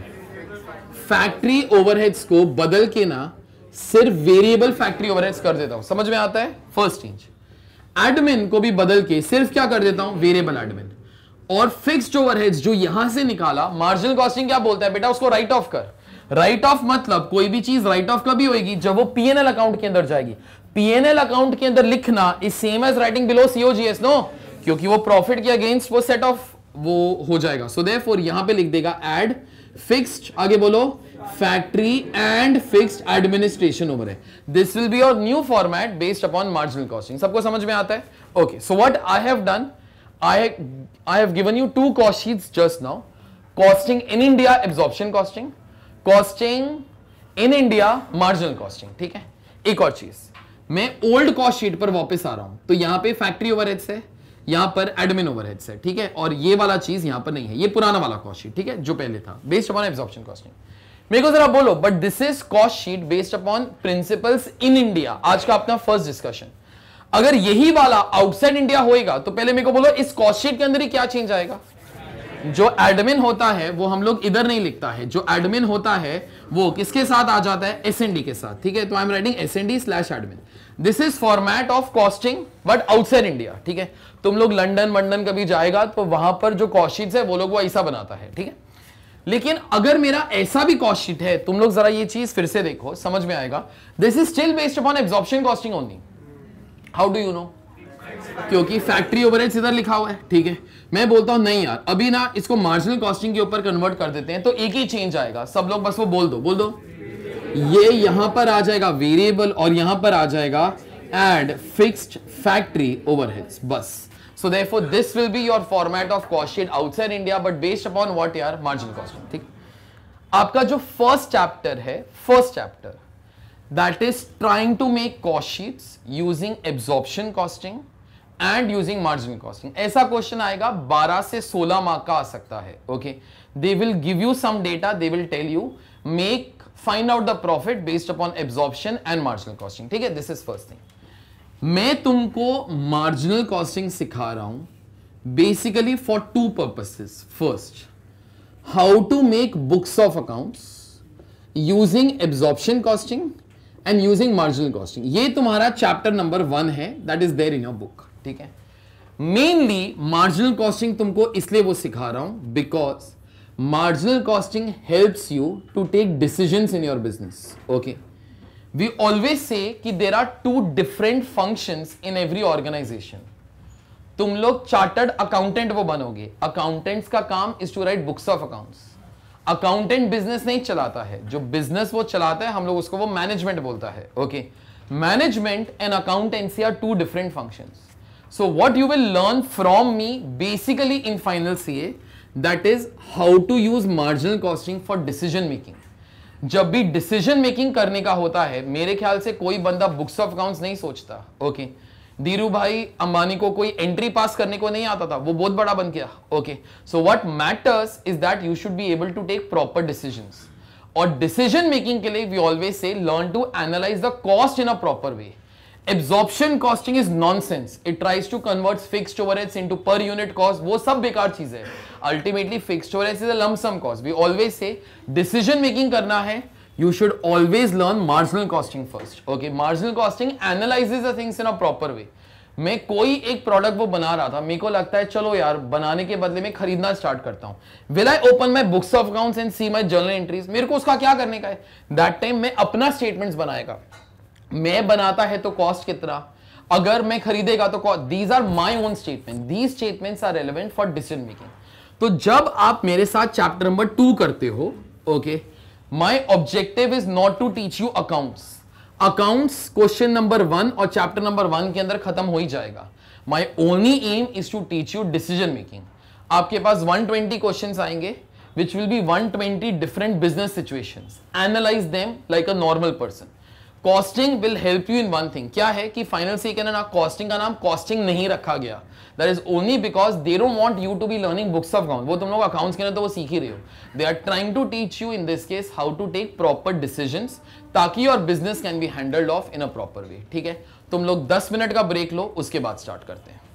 फैक्ट्री ओवरहेड्स को बदल के ना सिर्फ वेरिएबल फैक्ट्री ओवरहेड्स कर देता हूं. समझ में आता है? First change. एडमिन को भी बदल के सिर्फ क्या कर देता हूं? Variable admin. और फिक्स्ड ओवरहेड्स जो यहां से निकाला, मार्जिनल कॉस्टिंग क्या बोलता है बेटा? उसको राइट ऑफ कर. राइट ऑफ मतलब कोई भी चीज राइट ऑफ कभी होगी? जब वो पीएनएल अकाउंट के अंदर जाएगी. पीएनएल अकाउंट के अंदर लिखना is same as writing below COGS, no, क्योंकि वो प्रॉफिट के अगेंस्ट वो सेट ऑफ वो हो जाएगा. सो देयरफॉर यहां पे लिख देगा एड फिक्स्ड, आगे बोलो, factory and fixed administration overhead. This will be your new format based upon marginal costing. सबको समझ में आता है? Okay, so what I have done, I, I have given you two cost sheets just now. Costing in India, absorption costing. Costing in India, marginal costing. ठीक है. एक और चीज, मैं ओल्ड कॉस्ट शीट पर वापस आ रहा हूं तो यहां पे फैक्ट्री ओवरहेड्स है, यहां पर एडमिन ओवरहेड्स है. ठीक है, और ये वाला चीज यहां पर नहीं है, ये पुराना वाला कॉस्ट शीट, ठीक है, जो पहले था, बेस्ड अपॉन एब्जॉर्प्शन कॉस्टिंग. मेरे को जरा बोलो, but this is cost sheet based upon principles in India. आज का अपना फर्स्ट डिस्कशन. अगर यही वाला आउटसाइड इंडिया होएगा तो पहले मेरे को बोलो इस कॉस्ट शीट के अंदर ही क्या चेंज आएगा? जो एडमिन होता है वो हम लोग इधर नहीं लिखता है, जो एडमिन होता है वो किसके साथ आ जाता है? एस एन डी के साथ. ठीक है, तो I am writing S N D slash admin. This is format of costing but outside India. ठीक है, तुम लोग लंदन वंडन कभी जाएगा तो वहां पर जो कॉस्ट शीट है वो लोग वो ऐसा बनाता है. ठीक है, लेकिन अगर मेरा ऐसा भी कॉस्ट शीट है, तुम लोग जरा ये चीज फिर से देखो, समझ में आएगा. This is still based upon absorption costing only. How do you know? क्योंकि फैक्ट्री ओवरहेड्स इधर लिखा हुआ है. ठीक है, मैं बोलता हूं नहीं यार अभी ना इसको मार्जिनल कॉस्टिंग के ऊपर कन्वर्ट कर देते हैं तो एक ही चेंज आएगा. सब लोग बस वो बोल दो, बोल दो. ये यहां पर आ जाएगा वेरिएबल और यहां पर आ जाएगा एड फिक्स्ड फैक्ट्री ओवरहेड्स, बस. So therefore this will be your format of cost sheet outside India but based upon what यार? Marginal costing. ठीक, आपका जो फर्स्ट चैप्टर है, first chapter that is trying to make cost sheets using absorption costing and using marginal costing. ऐसा question आएगा बारह से सोलह मार्क का आ सकता है. ओके, they will give you some data, they will tell you make find out the profit based upon absorption and marginal costing. ठीक है, this is first thing. मैं तुमको marginal costing सिखा रहा हूं basically for two purposes. First, how to make books of accounts using absorption costing and using marginal costing. ये तुम्हारा chapter number one है, that is there in your book. ठीक है, मेनली मार्जिनल कॉस्टिंग तुमको इसलिए वो सिखा रहा हूं because marginal costing helps you to take decisions in your business. Okay, we always say कि there are two different functions in every organisation. तुम लोग चार्टर्ड अकाउंटेंट वो बनोगे. अकाउंटेंट्स का काम is to write books of accounts. Accountant business नहीं चलाता है, जो बिजनेस वो चलाता है हम लोग उसको वो मैनेजमेंट बोलता है. Okay, management and accountancy are two different functions. So what you will learn from me basically in final CA, that is how to use marginal costing for decision making. जब भी डिसीजन मेकिंग करने का होता है, मेरे ख्याल से कोई बंदा बुक्स ऑफ अकाउंट्स नहीं सोचता। ओके, धीरू भाई अंबानी को कोई एंट्री पास करने को नहीं आता था, वो बहुत बड़ा बन गया। Okay, so what matters is that you should be able to take proper decisions. और डिसीजन मेकिंग के लिए we always say learn to analyse the cost in a proper way. Absorption costing is nonsense, it tries to convert fixed overheads into per unit cost, वो सब बेकार चीज है। Ultimately fixed overheads is a lump sum cost. We always say decision making करना है, you should always learn marginal costing first. Okay, marginal costing analyzes the things in a proper way. मैं कोई एक प्रोडक्ट वो बना रहा था, मेरे को लगता है चलो यार बनाने के बदले में खरीदना स्टार्ट करता हूं। Will I open my books of accounts and see my journal entries? मेरे को उसका क्या करने का है? दैट टाइम मैं अपना स्टेटमेंट्स बनाएगा। मैं बनाता है तो कॉस्ट कितना, अगर मैं खरीदेगा तो cost. These are my own statement, these statements are relevant for decision making. तो जब आप मेरे साथ चैप्टर नंबर टू करते हो, okay, my objective is not to teach you accounts. Accounts question number one और चैप्टर नंबर वन के अंदर खत्म हो ही जाएगा। My only aim is to teach you decision making. आपके पास one hundred twenty क्वेश्चंस आएंगे which will be one hundred twenty different business situations. Analyze them like a normal person. Costing will help you in one thing. क्या है कि final से कहना ना, costing का नाम कॉस्टिंग नहीं रखा गया, that is only because they don't want you to be learning books of account. वो तुम लोग अकाउंट्स के अंदर तो वो सीख ही रहे हो। They are trying to teach you in this case how to take proper decisions, ताकि your business can be handled of in a proper way. ठीक है, तुम लोग दस मिनट का ब्रेक लो, उसके बाद स्टार्ट करते हैं।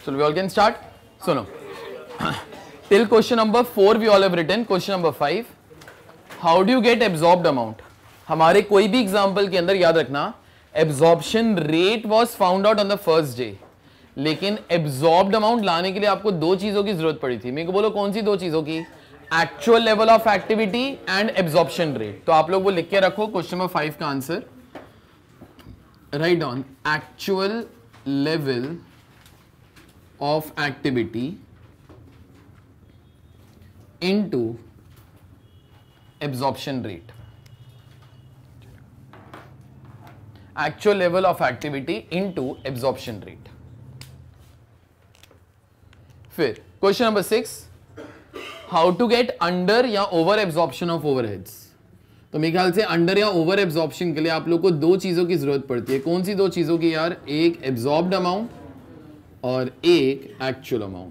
So we all can start. So no. Till question number four we all have written. Question number five. How do you get absorbed amount? हमारे कोई भी एग्जाम्पल के अंदर याद रखना absorption rate was found out on the first day, लेकिन absorbed amount लाने के लिए आपको दो चीजों की जरूरत पड़ी थी. मेरे को बोलो कौन सी दो चीजों की? Actual level of activity and absorption rate. तो आप लोग वो लिख के रखो. क्वेश्चन नंबर फाइव का answer write on actual level of activity into absorption rate. Actual level of activity into absorption rate. फिर question number six, how to get under या ओवर एब्जॉर्प्शन ऑफ ओवरहेड्स. तो मेरे ख्याल से under या over absorption के लिए आप लोग को दो चीजों की जरूरत पड़ती है. कौन सी दो चीजों की यार? एक एब्जॉर्ब्ड अमाउंट और एक एक्चुअल अमाउंट.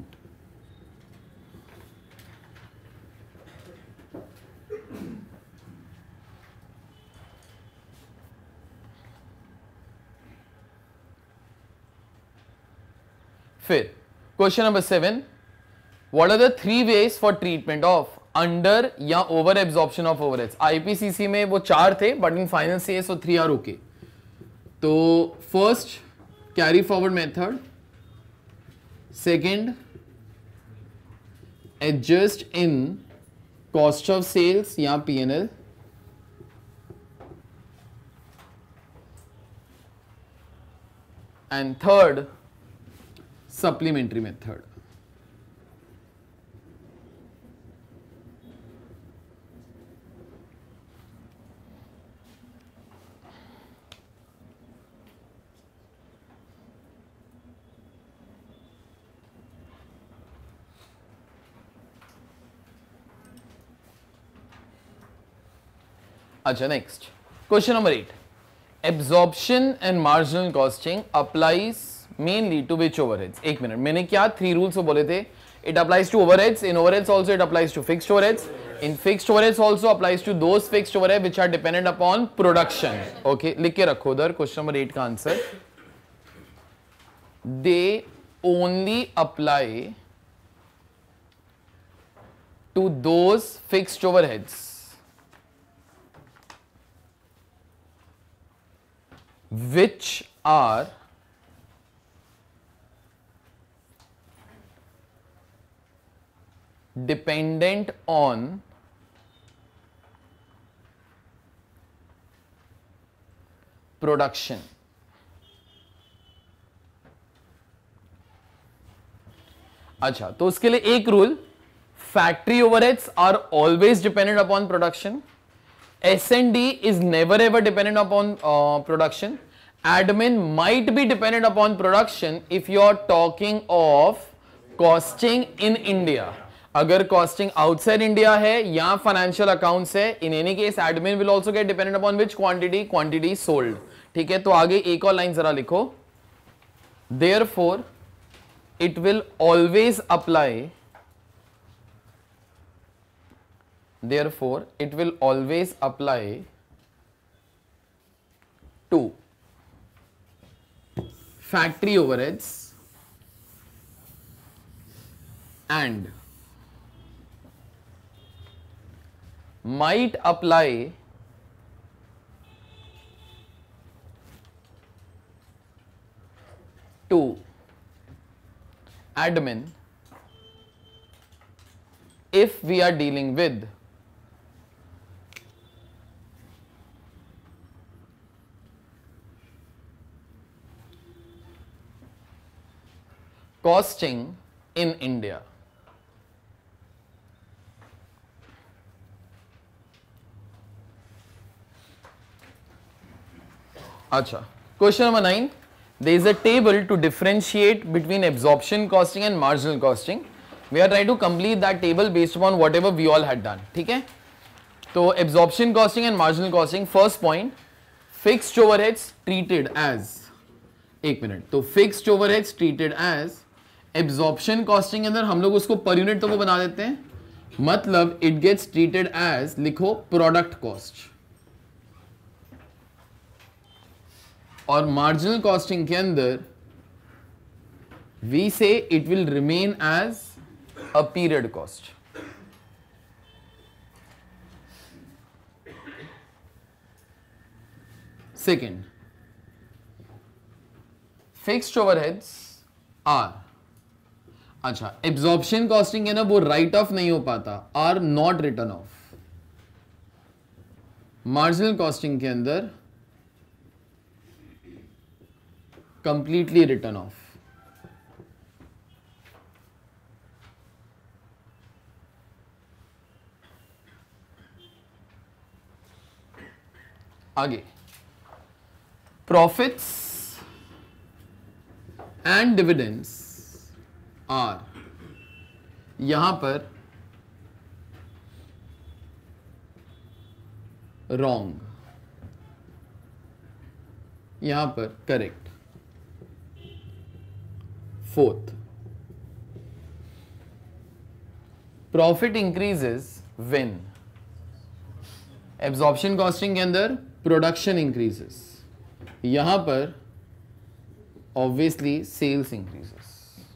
फिर question number seven, what are the three ways for treatment of under या over absorption of overheads. IPCC में वो चार थे बट इन फाइनल से सो थ्री आर ओके. तो first carry forward method, second adjust in cost of sales या PNL, and third supplementary method. अच्छा, next question number eight. Absorption and marginal costing applies mainly to which overheads. एक minute, मैंने क्या three rules बोले थे? It applies to overheads, in overheads also it applies to fixed overheads, in fixed overheads also applies to those fixed overhead which are dependent upon production. Okay, लिख के रखो उधर. Question number eight का answer, they only apply to those fixed overheads which are dependent on production. अच्छा, तो उसके लिए एक rule, factory overheads are always dependent upon production. S and D is never ever dependent upon uh, production. Admin might be dependent upon production if you are talking of costing in India. अगर costing outside India है या financial accounts है, in any case admin will also get dependent upon which quantity? Quantity sold. ठीक है, तो आगे एक और लाइन जरा लिखो. Therefore, it will always apply Therefore, it will always apply to factory overheads and might apply to admin if we are dealing with costing in India. अच्छा, question number nine. There is a table to differentiate between absorption costing and marginal costing. We are trying to complete that table based upon whatever we all had done. ठीक है, तो absorption costing and marginal costing. First point, fixed overheads treated as, एक मिनट, तो fixed overheads treated as absorption costing के अंदर हम लोग उसको पर यूनिट तो वो बना देते हैं, मतलब इट गेट्स ट्रीटेड एज, लिखो प्रोडक्ट कॉस्ट. और मार्जिनल कॉस्टिंग के अंदर we say it will remain as a period cost. Second, fixed overheads are, अच्छा एब्जॉर्प्शन कॉस्टिंग है ना, वो राइट ऑफ नहीं हो पाता, are not written off. Marginal costing के अंदर कंप्लीटली रिटर्न ऑफ. आगे, प्रॉफिट्स एंड डिविडेंड्स आर, यहां पर रॉन्ग, यहां पर correct. Fourth, profit increases when, absorption costing के अंदर प्रोडक्शन इंक्रीजेस, यहां पर ऑब्वियसली सेल्स इंक्रीजेस.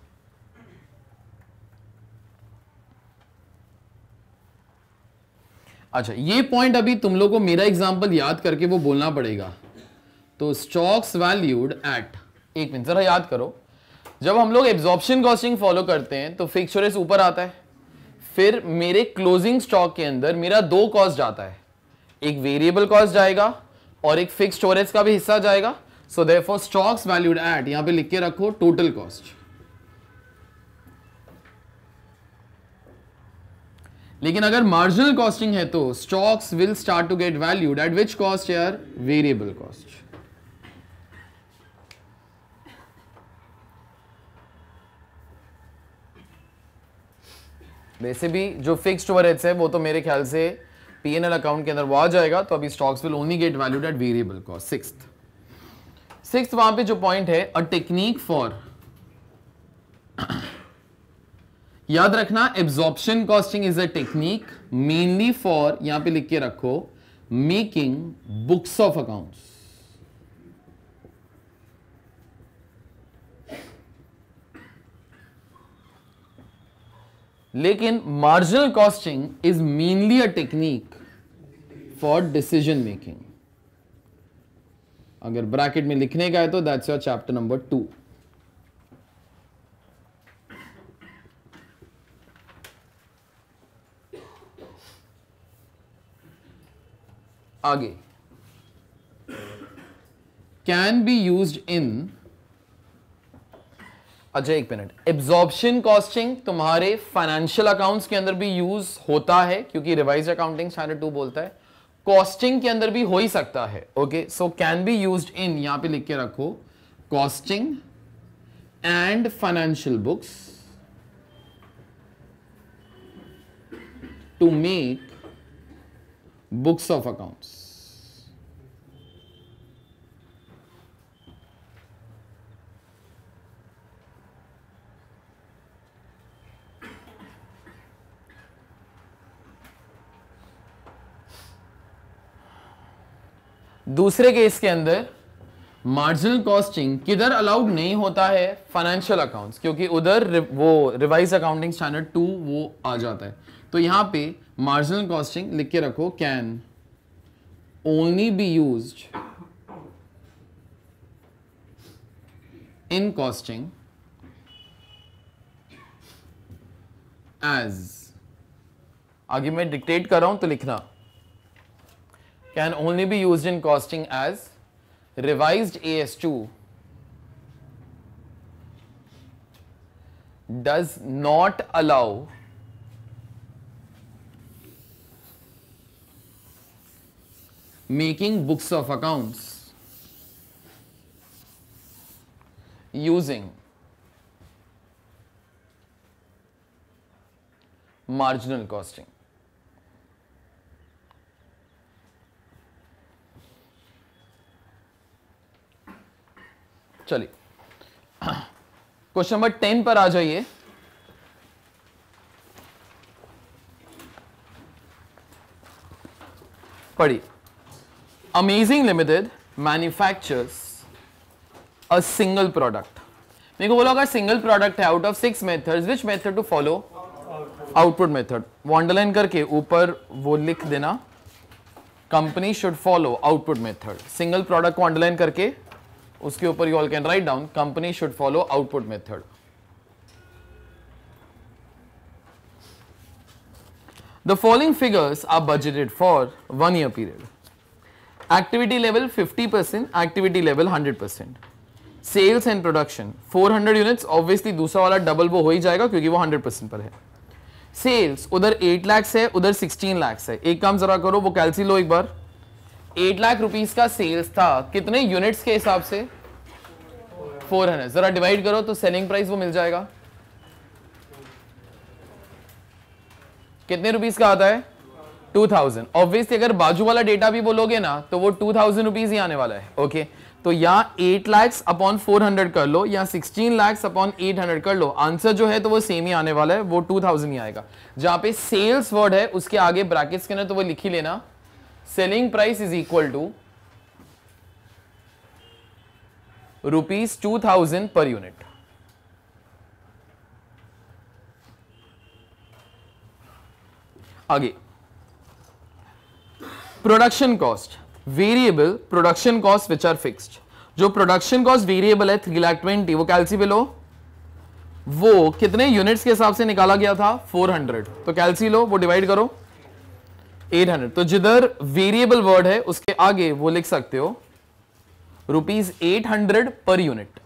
अच्छा, ये पॉइंट अभी तुम लोग को मेरा एग्जांपल याद करके वो बोलना पड़ेगा. तो स्टॉक्स वैल्यूड एट, एक मिनट जरा याद करो, जब हम लोग एब्जॉर्प्शन कॉस्टिंग फॉलो करते हैं तो फिक्स्ड ओवरहेड्स ऊपर आता है, फिर मेरे क्लोजिंग स्टॉक के अंदर मेरा दो कॉस्ट जाता है, एक वेरिएबल कॉस्ट जाएगा और एक फिक्स्ड ओवरहेड्स का भी हिस्सा जाएगा. So therefore stocks valued at, यहां पे लिख के रखो टोटल कॉस्ट. लेकिन अगर मार्जिनल कॉस्टिंग है तो stocks will start to get valued at which cost यार, वेरिएबल कॉस्ट. वैसे भी जो फिक्स्ड ओवरहेड्स है वो तो मेरे ख्याल से पी एन एल अकाउंट के अंदर वो आ जाएगा, तो अभी stocks will only get valued at variable cost. Sixth sixth वहां पे जो पॉइंट है, अ टेक्निक फॉर, याद रखना absorption costing is a technique mainly for, यहां पे लिख के रखो, मेकिंग बुक्स ऑफ अकाउंट्स. लेकिन marginal costing is mainly a technique for decision making. अगर ब्रैकेट में लिखने का है तो that's your chapter number two. आगे, कैन बी यूज्ड इन, अच्छा एक मिनट, एब्जॉर्प्शन कॉस्टिंग तुम्हारे फाइनेंशियल अकाउंट्स के अंदर भी यूज होता है क्योंकि रिवाइज्ड अकाउंटिंग स्टैंडर्ड टू बोलता है, कॉस्टिंग के अंदर भी हो ही सकता है. Okay, so can be used in, यहां पे लिख के रखो costing and financial books to make books of accounts. दूसरे केस के अंदर मार्जिनल कॉस्टिंग किधर अलाउड नहीं होता है, फाइनेंशियल अकाउंट्स, क्योंकि उधर वो रिवाइज अकाउंटिंग स्टैंडर्ड टू वो आ जाता है. तो यहां पे मार्जिनल कॉस्टिंग लिख के रखो, can only be used in costing as, आगे मैं डिक्टेट कर रहा हूं तो लिखना, can only be used in costing as revised A S two does not allow making books of accounts using marginal costing. चलिए क्वेश्चन नंबर टेन पर आ जाइए. पढ़िए. Amazing limited manufactures a single product. मेरे को बोलो अगर सिंगल प्रोडक्ट है out of six methods which method to follow, output method. वो अंडरलाइन करके ऊपर वो लिख देना, company should follow output method. Single product को अंडरलाइन करके उसके ऊपर you all can write down company should follow output method. The following figures are budgeted for one year period. Activity level fifty percent, activity level one hundred percent. Sales and production four hundred units, obviously दूसरा वाला double वो हो ही जाएगा क्योंकि वो one hundred percent पर है। Sales उधर eight lakhs है, उधर sixteen lakhs है। एक काम जरा करो, वो कैलसी लो एक बार। eight लाख रुपीस का सेल्स था, कितने यूनिट्स के हिसाब से? four hundred। जरा डिवाइड करो तो सेलिंग प्राइस वो मिल जाएगा, कितने रुपीस का आता है? two thousand। ऑब्वियसली अगर बाजू वाला डेटा भी बोलोगे ना तो वो two thousand रुपीस ही आने वाला है। Okay okay? तो यहाँ eight lakhs upon four hundred कर लो या sixteen lakhs upon eight hundred कर लो, आंसर जो है तो वो सेम ही आने वाला है, वो two thousand ही आएगा। जहां पे सेल्स वर्ड है उसके आगे ब्रैकेट्स के अंदर तो वो लिख ही लेना, selling price is equal to rupees two thousand per unit. आगे production cost, variable production cost which are fixed. जो प्रोडक्शन कॉस्ट वेरिएबल है थ्री लाख ट्वेंटी, वो कैलसी पे लो, वो कितने यूनिट्स के हिसाब से निकाला गया था? four hundred। तो कैलसी लो, वो डिवाइड करो eight hundred। तो जिधर वेरिएबल वर्ड है उसके आगे वो लिख सकते हो rupees eight hundred per unit.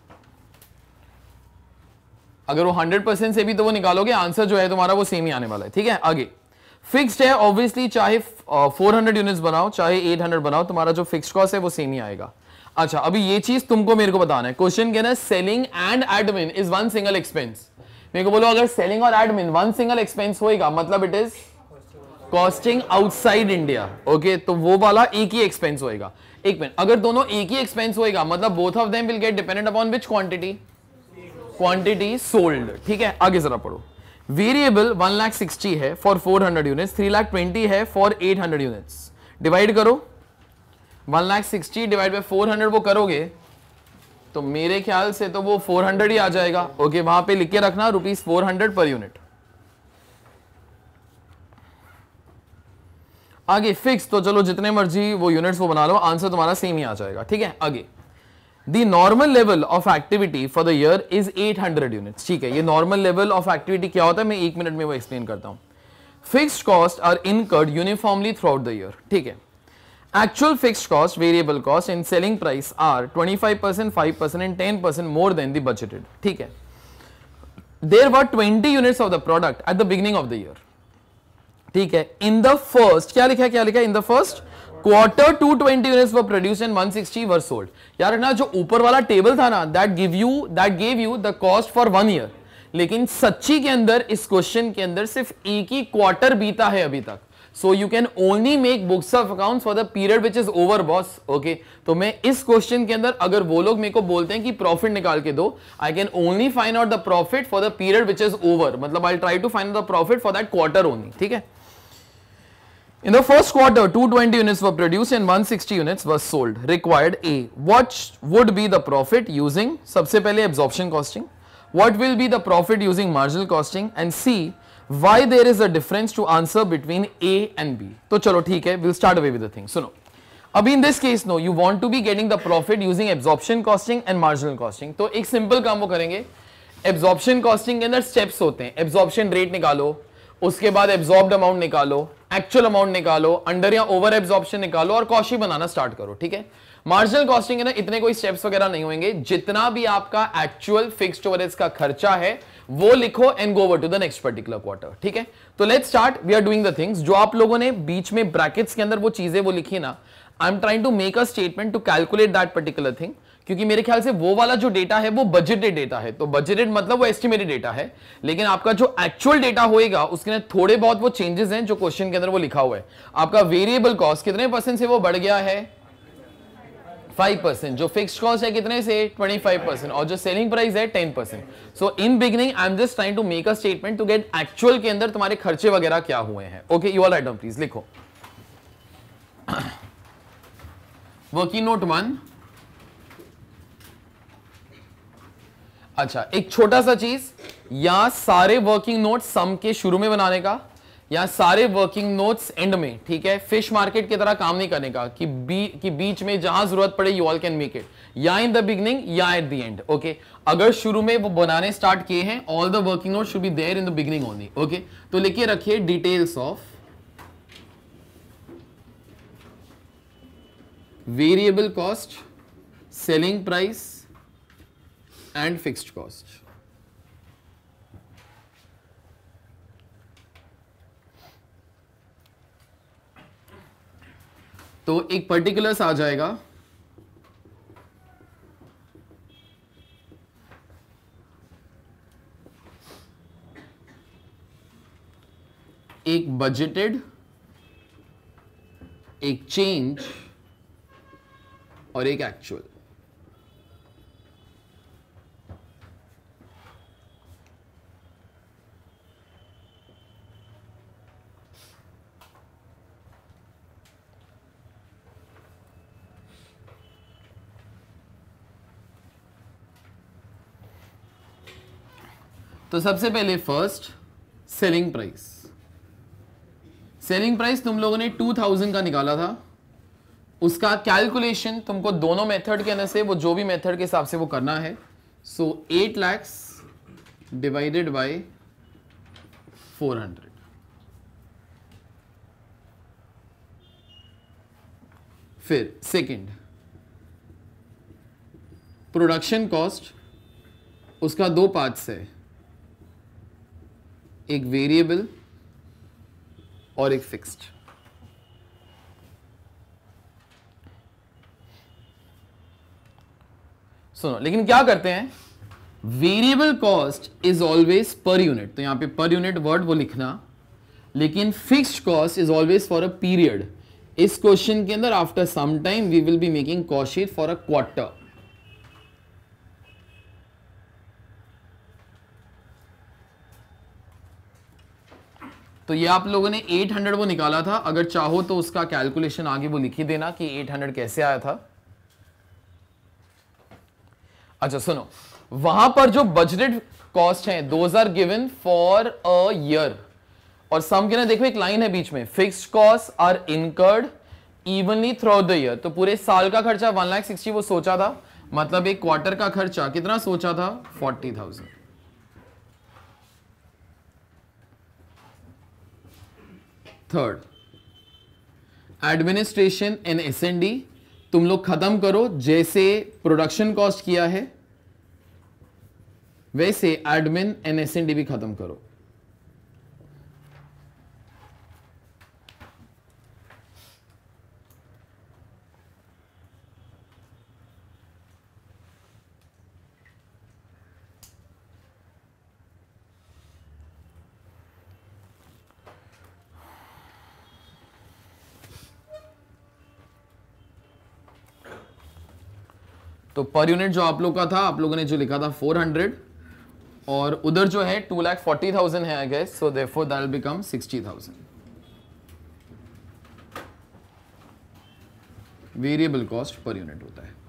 अगर वो हंड्रेड परसेंट से भी तो वो निकालोगे, आंसर जो है तुम्हारा वो सेम ही आने वाला है। ठीक है, आगे फिक्स्ड है, ऑब्वियसली चाहे four hundred यूनिट्स बनाओ चाहे eight hundred बनाओ, तुम्हारा जो फिक्स्ड कॉस्ट है वो सेम ही आएगा। अच्छा, अभी ये चीज तुमको मेरे को बताना है। क्वेश्चन क्या है, selling and admin is one single expense. मेरे को बोलो अगर सेलिंग और एडमिन वन सिंगल एक्सपेंस होएगा मतलब it is costing outside India. Okay, तो वो वाला एक ही एक्सपेंस होएगा। एक मिनट, अगर दोनों एक ही एक्सपेंस होएगा मतलब both of them will get dependent upon which quantity? Quantity sold. ठीक है, आगे जरा पढ़ो। वेरिएबल one lakh sixty है for four hundred units, three lakh twenty है for eight hundred units. Divide करो, one lakh sixty divide by four hundred वो करोगे तो मेरे ख्याल से तो वो four hundred ही आ जाएगा। ओके, वहां पे लिख के रखना rupees four hundred per unit. आगे फिक्स, तो चलो जितने मर्जी वो यूनिट्स वो बना लो, आंसर तुम्हारा सेम ही आ जाएगा। ठीक है, आगे The normal level of activity for the year is eight hundred units। ठीक है, ये normal level of activity क्या होता है मैं एक मिनट में वो एक्सप्लेन करता हूं। Fixed costs are incurred uniformly throughout the year। ठीक है, actual fixed cost, variable cost and selling price are twenty-five percent, five percent and ten percent more than the budgeted। ठीक है, there were twenty units of the product at the beginning of the year। ठीक है, in the first क्या लिखा है, क्या लिखा है? in the first quarter two twenty units were produced and one sixty were sold। यार ना जो ऊपर वाला टेबल था ना that give you that gave you the cost for one year, लेकिन सच्ची के अंदर इस क्वेश्चन के अंदर सिर्फ एक ही क्वार्टर बीता है अभी तक। So you can only make books of accounts for the period which is over boss. Okay, तो मैं इस क्वेश्चन के अंदर अगर वो लोग मेरे को बोलते हैं कि प्रॉफिट निकाल के दो, I can only find out the profit for the period which is over, मतलब I try to find the profit for that quarter only. ठीक है, in the first quarter two hundred twenty units were produced and one hundred sixty units were sold। required A, what would be the profit using सबसे पहले absorption costing, what will be the profit using marginal costing, and C, why there is a difference to answer between A and B। तो चलो ठीक है, we'll start away with the thing। सुनो, अभी in this case no, you want to be getting the profit using absorption costing and marginal costing। तो एक simple काम वो करेंगे, absorption costing के अंदर steps होते हैं, absorption rate निकालो, उसके बाद एब्जॉर्ब्ड अमाउंट निकालो, एक्चुअल अमाउंट निकालो, अंडर या ओवर एब्जॉर्प्शन निकालो और कॉस्ट बनाना स्टार्ट करो। ठीक है, मार्जिनल कॉस्टिंग है ना, इतने कोई स्टेप्स वगैरह नहीं होंगे, जितना भी आपका एक्चुअल फिक्स्ड ओवरहेड्स का खर्चा है वो लिखो and go over to the next particular quarter. ठीक है, तो let's start, we are doing the things. जो आप लोगों ने बीच में ब्रैकेट्स के अंदर वो चीजें वो लिखी ना, I am trying to make a statement to calculate that particular thing, क्योंकि मेरे ख्याल से वो वाला जो डेटा है वो बजटेड डेटा है। तो बजटेड मतलब वो एस्टिमेटेड डेटा है, लेकिन आपका जो एक्चुअल डेटा होएगा उसके अंदर थोड़े बहुत वो चेंजेस हैं जो क्वेश्चन के अंदर वो लिखा हुआ है। आपका वेरिएबल कॉस्ट कितने परसेंट से वो बढ़ गया है? five percent। जो फिक्स्ड कॉस्ट है कितने से? twenty-five percent। और जो सेलिंग प्राइस है ten percent। So in beginning I am just trying to make a statement to get actual के अंदर तुम्हारे खर्चे वगैरह क्या हुए हैं। Okay, you all write down please, लिखो वर्किंग नोट वन। अच्छा, एक छोटा सा चीज, या सारे वर्किंग नोट्स सम के शुरू में बनाने का, या सारे वर्किंग नोट्स एंड में, ठीक है। फिश मार्केट की तरह काम नहीं करने का कि बी कि बीच में जहां जरूरत पड़े you all can make it, या इन द बिगिनिंग या एट द एंड, ओके। अगर शुरू में वो बनाने स्टार्ट किए हैं, all the working notes should be there in the beginning only, okay. तो लिखिए, रखिए details of variable cost, selling price and fixed cost. तो एक पर्टिकुलर्स आ जाएगा, एक बजटेड, एक चेंज और एक एक्चुअल। तो सबसे पहले first selling price. Selling price तुम लोगों ने टू थाउजेंड का निकाला था, उसका कैलकुलेशन तुमको दोनों मेथड के अंदर से, वो जो भी मेथड के हिसाब से वो करना है। So eight lakhs divided by four hundred. फिर सेकंड प्रोडक्शन कॉस्ट, उसका दो पार्ट्स है, एक वेरिएबल और एक फिक्स्ड। सुनो, लेकिन क्या करते हैं, variable cost is always per unit, तो यहां पे पर यूनिट वर्ड वो लिखना, लेकिन fixed cost is always for a period. इस क्वेश्चन के अंदर after some time we will be making cost sheet for a quarter. तो ये आप लोगों ने आठ सौ वो निकाला था, अगर चाहो तो उसका कैलकुलेशन आगे वो लिख ही देना कि आठ सौ कैसे आया था। अच्छा सुनो, वहां पर जो बजटेड कॉस्ट है those are given for a year, और सम के ना देखो एक लाइन है बीच में, fixed cost are incurred evenly throughout the year. तो पूरे साल का खर्चा वन लाख सिक्सटी वो सोचा था, मतलब एक क्वार्टर का खर्चा कितना सोचा था, forty thousand. Third administration and S N D, तुम लोग खत्म करो, जैसे प्रोडक्शन कॉस्ट किया है वैसे admin and S N D भी खत्म करो। तो पर यूनिट जो आप लोग का था, आप लोगों ने जो लिखा था फोर हंड्रेड, और उधर जो है टू लाख फोर्टी थाउजेंड है I guess, so therefore that will become sixty thousand. Variable cost per unit होता है।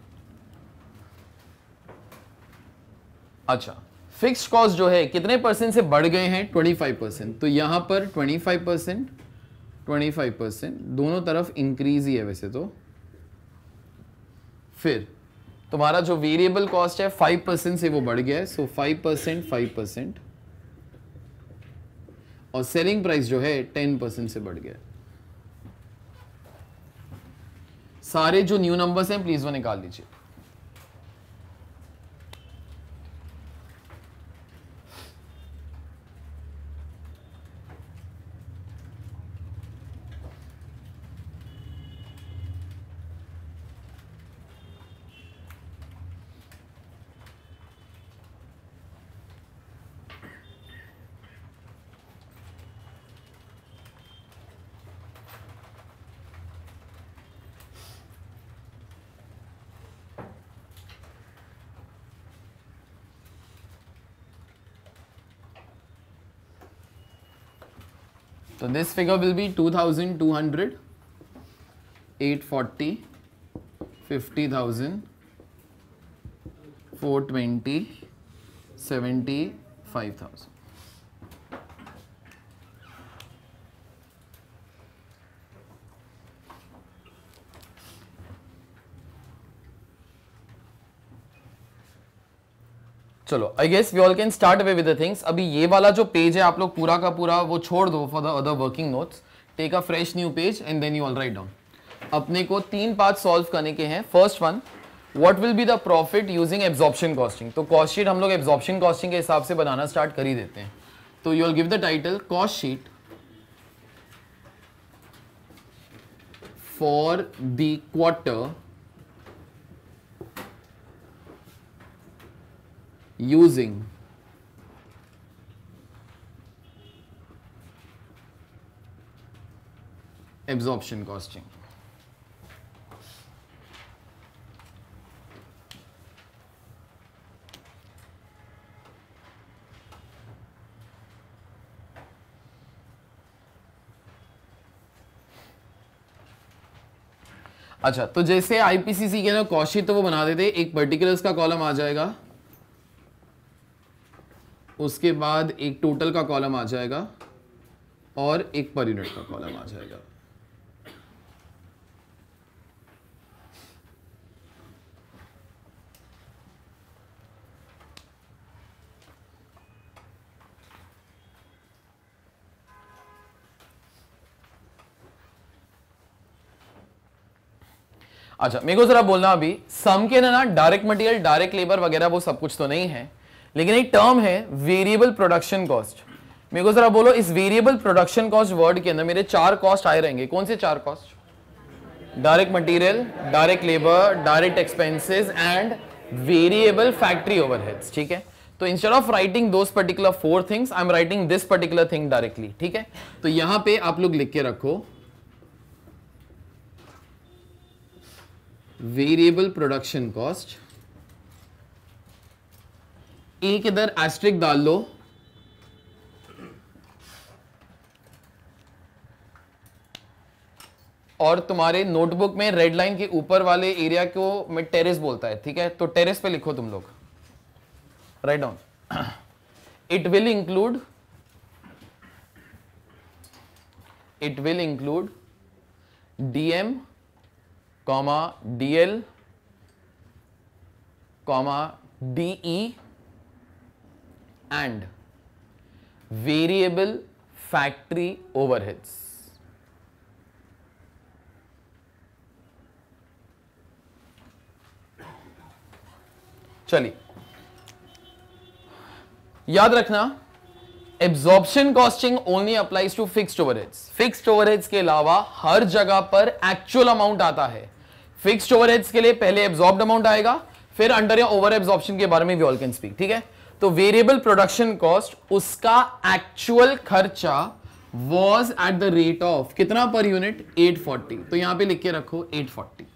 अच्छा, फिक्स्ड कॉस्ट जो है कितने परसेंट से बढ़ गए हैं, ट्वेंटी फाइव परसेंट। तो यहां पर twenty five percent twenty five percent दोनों तरफ इंक्रीज ही है वैसे तो। फिर तुम्हारा जो वेरिएबल कॉस्ट है फाइव परसेंट से वो बढ़ गया है, so five percent five percent, और सेलिंग प्राइस जो है टेन परसेंट से बढ़ गया है। सारे जो न्यू नंबर्स हैं प्लीज वो निकाल लीजिए। So this figure will be two thousand two hundred, eight forty, fifty thousand, four twenty, seventy five thousand. चलो I guess we all can start away with the things. अभी ये वाला जो page है आप लोग पूरा का पूरा वो छोड़ दो for the other working notes. Take a fresh new page and then you all write down. अपने को तीन पार्ट सॉल्व करने के हैं। First one, what will be the profit using absorption costing. तो कॉस्ट शीट हम लोग एब्जॉर्प्शन कॉस्टिंग के हिसाब से बनाना स्टार्ट कर ही देते हैं। तो you will give the title cost sheet for the quarter using absorption costing। अच्छा, तो जैसे आईपीसीसी के ना कॉस्ट शीट तो वो बना देते, एक पर्टिकुलर्स का कॉलम आ जाएगा, उसके बाद एक टोटल का कॉलम आ जाएगा और एक पर यूनिट का कॉलम आ जाएगा। अच्छा, मेरे को जरा बोलना अभी सम के ना डायरेक्ट मटेरियल, डायरेक्ट लेबर वगैरह वो सब कुछ तो नहीं है, लेकिन एक टर्म है वेरिएबल प्रोडक्शन कॉस्ट। मेरे को जरा बोलो इस वेरिएबल प्रोडक्शन कॉस्ट वर्ड के अंदर मेरे चार कॉस्ट आए रहेंगे। कौन से चार cost? Direct material, direct labour, direct expenses and variable factory overheads. ठीक है, तो instead of writing those particular four things I am writing this particular thing directly. ठीक है, तो यहां पे आप लोग लिख के रखो वेरिएबल प्रोडक्शन कॉस्ट, एक इधर एस्ट्रिक डाल लो, और तुम्हारे नोटबुक में रेड लाइन के ऊपर वाले एरिया को मैं टेरेस बोलता है। ठीक है, तो टेरेस पे लिखो तुम लोग, write down. It will include it will include DM comma DL comma DE and variable factory overheads। चलिए याद रखना, absorption costing only applies to fixed overheads. Fixed overheads के अलावा हर जगह पर एक्चुअल अमाउंट आता है। फिक्स्ड ओवरहेड्स के लिए पहले एब्जॉर्ब्ड अमाउंट आएगा, फिर अंडर या ओवर एब्जॉर्प्शन के बारे में वी ऑल कैन स्पीक। ठीक है, तो वेरिएबल प्रोडक्शन कॉस्ट उसका एक्चुअल खर्चा was at the rate of कितना पर यूनिट? Eight forty. तो यहां पे लिख के रखो एट फोर्टी।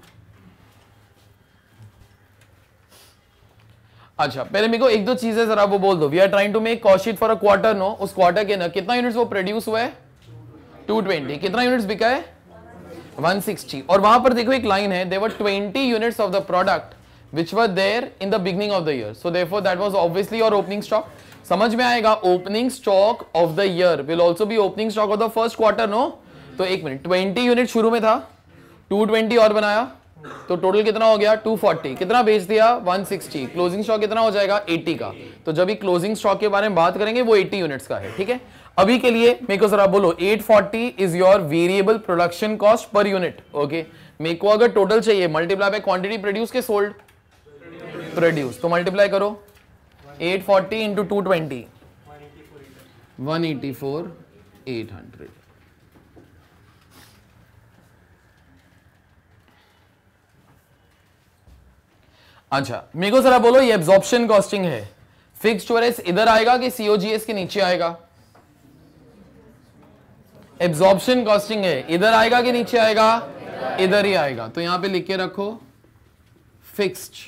अच्छा, पहले मेरे को एक दो चीजें जरा वो बोल दो। We are trying to make cost sheet for a quarter. No, उस क्वार्टर के ना कितना यूनिट्स वो प्रोड्यूस हुआ है? Two twenty. कितना यूनिट्स बिका है? One sixty. और वहां पर देखो एक लाइन है, there were twenty units of the product which were there in the beginning of the year, so therefore that was obviously your opening stock। समझ में आएगा? opening stock of the year will also be opening stock of the first quarter। no, तो एक minute, twenty unit शुरू में था, to twenty और बनाया, तो टोटल कितना हो गया? Two forty. कितना बेच दिया? One sixty. क्लोजिंग स्टॉक कितना हो जाएगा? एटी का। तो जब भी क्लोजिंग स्टॉक के बारे में बात करेंगे वो एटी यूनिट्स का है। ठीक है, अभी के लिए मेरे को जरा बोलो eight forty is your variable production cost per unit. Okay, मेरे को अगर टोटल चाहिए मल्टीप्लाई बाय क्वांटिटी प्रोड्यूस के सोल्ड प्रोड्यूस, तो मल्टीप्लाई करो eight forty into two twenty, one eighty four eight hundred. अच्छा, मेरे को जरा बोलो ये एब्जॉर्प्शन कॉस्टिंग है, फिक्स्ड ओवरहेड्स इधर आएगा कि सीओजीएस के नीचे आएगा? एब्जॉर्प्शन कॉस्टिंग है, इधर आएगा कि नीचे आएगा? इधर ही आएगा। तो यहां पे लिख के रखो fixed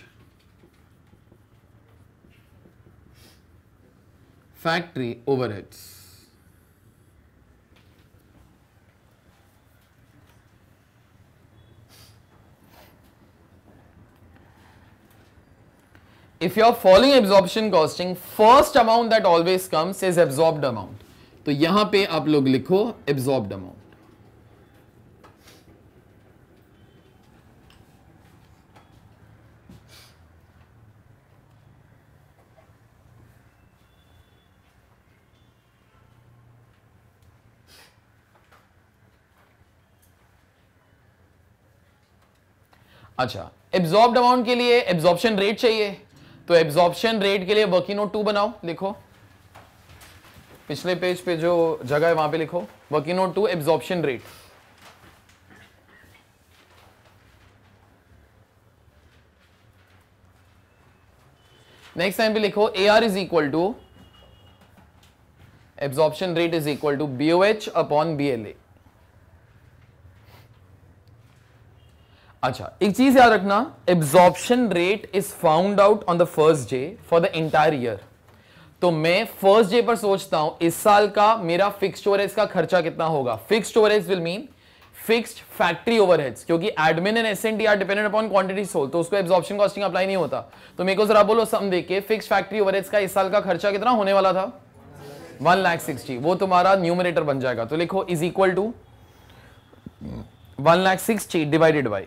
factory overheads. if you are following absorption costing, first amount that always comes is absorbed amount. तो यहां पे आप लोग लिखो absorbed amount. अच्छा, एब्जॉर्ब्ड अमाउंट के लिए एब्जॉर्प्शन रेट चाहिए, तो एब्जॉर्प्शन रेट के लिए वर्किंग नोट टू बनाओ, लिखो पिछले पेज पे जो जगह है वहां पे लिखो working note two absorption rate. Next time पे लिखो A R is equal to absorption rate is equal to B O H upon B L A. अच्छा, एक चीज याद रखना, absorption rate is found out on the first day for the entire year. तो मैं first day पर सोचता हूं इस साल का मेरा फिक्स्ड ओवरहेड्स का खर्चा कितना होगा. Fixed overheads will mean fixed factory overheads, क्योंकि admin and S and T are dependent upon quantity sold, तो उसको एब्जॉर्प्शन कॉस्टिंग अप्लाई नहीं होता. तो मेरे को जरा बोलो सम देके फिक्स्ड फैक्ट्री ओवरहेड्स का इस साल का खर्चा कितना होने वाला था, वन लाख सिक्सटी. वो तुम्हारा न्यूमरेटर बन जाएगा. तो लिखो is equal to one lakh sixty divided by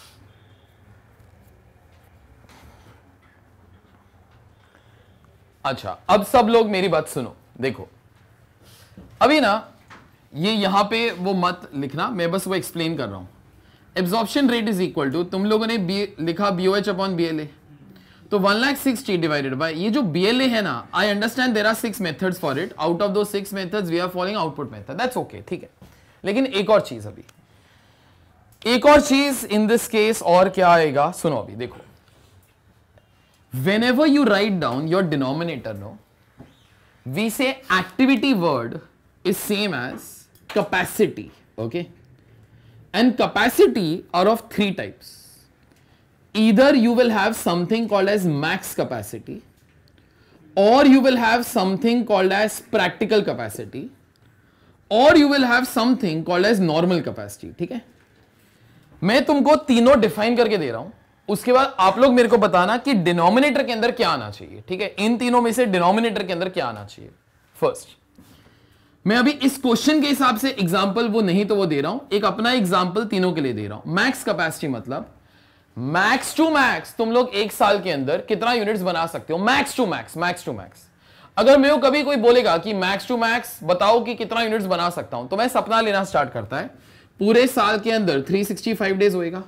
अच्छा, अब सब लोग मेरी बात सुनो. देखो अभी ना ये यहां पे वो मत लिखना, मैं बस वो एक्सप्लेन कर रहा हूं. Absorption rate is equal to, तुम लोगों ने बी लिखा B O H upon B L A, तो one lakh sixty divided by ये जो बी एल ए है ना, I understand there are six methods for it. Out of दो six methods we are following output method, that's okay, ठीक है. लेकिन एक और चीज, अभी एक और चीज इन दिस केस और क्या आएगा सुनो. अभी देखो, whenever you write down your denominator, no, we say activity word is same as capacity, okay, and capacity are of three types. Either you will have something called as max capacity, or you will have something called as practical capacity, or you will have something called as normal capacity. ठीक है, मैं तुमको तीनों define करके दे रहा हूं, उसके बाद आप लोग मेरे को बताना कि डिनोमिनेटर के अंदर क्या आना चाहिए. ठीक है, इन तीनों में से डिनोमिनेटर के अंदर क्या आना चाहिए. फर्स्ट, मैं अभी इस क्वेश्चन के हिसाब से एग्जांपल वो नहीं तो वो दे रहा हूं, एक अपना एग्जांपल तीनों के लिए दे रहा हूं. मैक्स कैपेसिटी मतलब मैक्स टू मैक्स तुम लोग एक साल के अंदर कितना यूनिट्स बना सकते हो. Max to max, max to max. अगर मेरे को कभी कोई बोलेगा कि मैक्स टू मैक्स बताओ कि कितना यूनिट्स बना सकता हूं, तो मैं सपना लेना स्टार्ट करता है. पूरे साल के अंदर थ्री सिक्सटी फाइव डेज होएगा.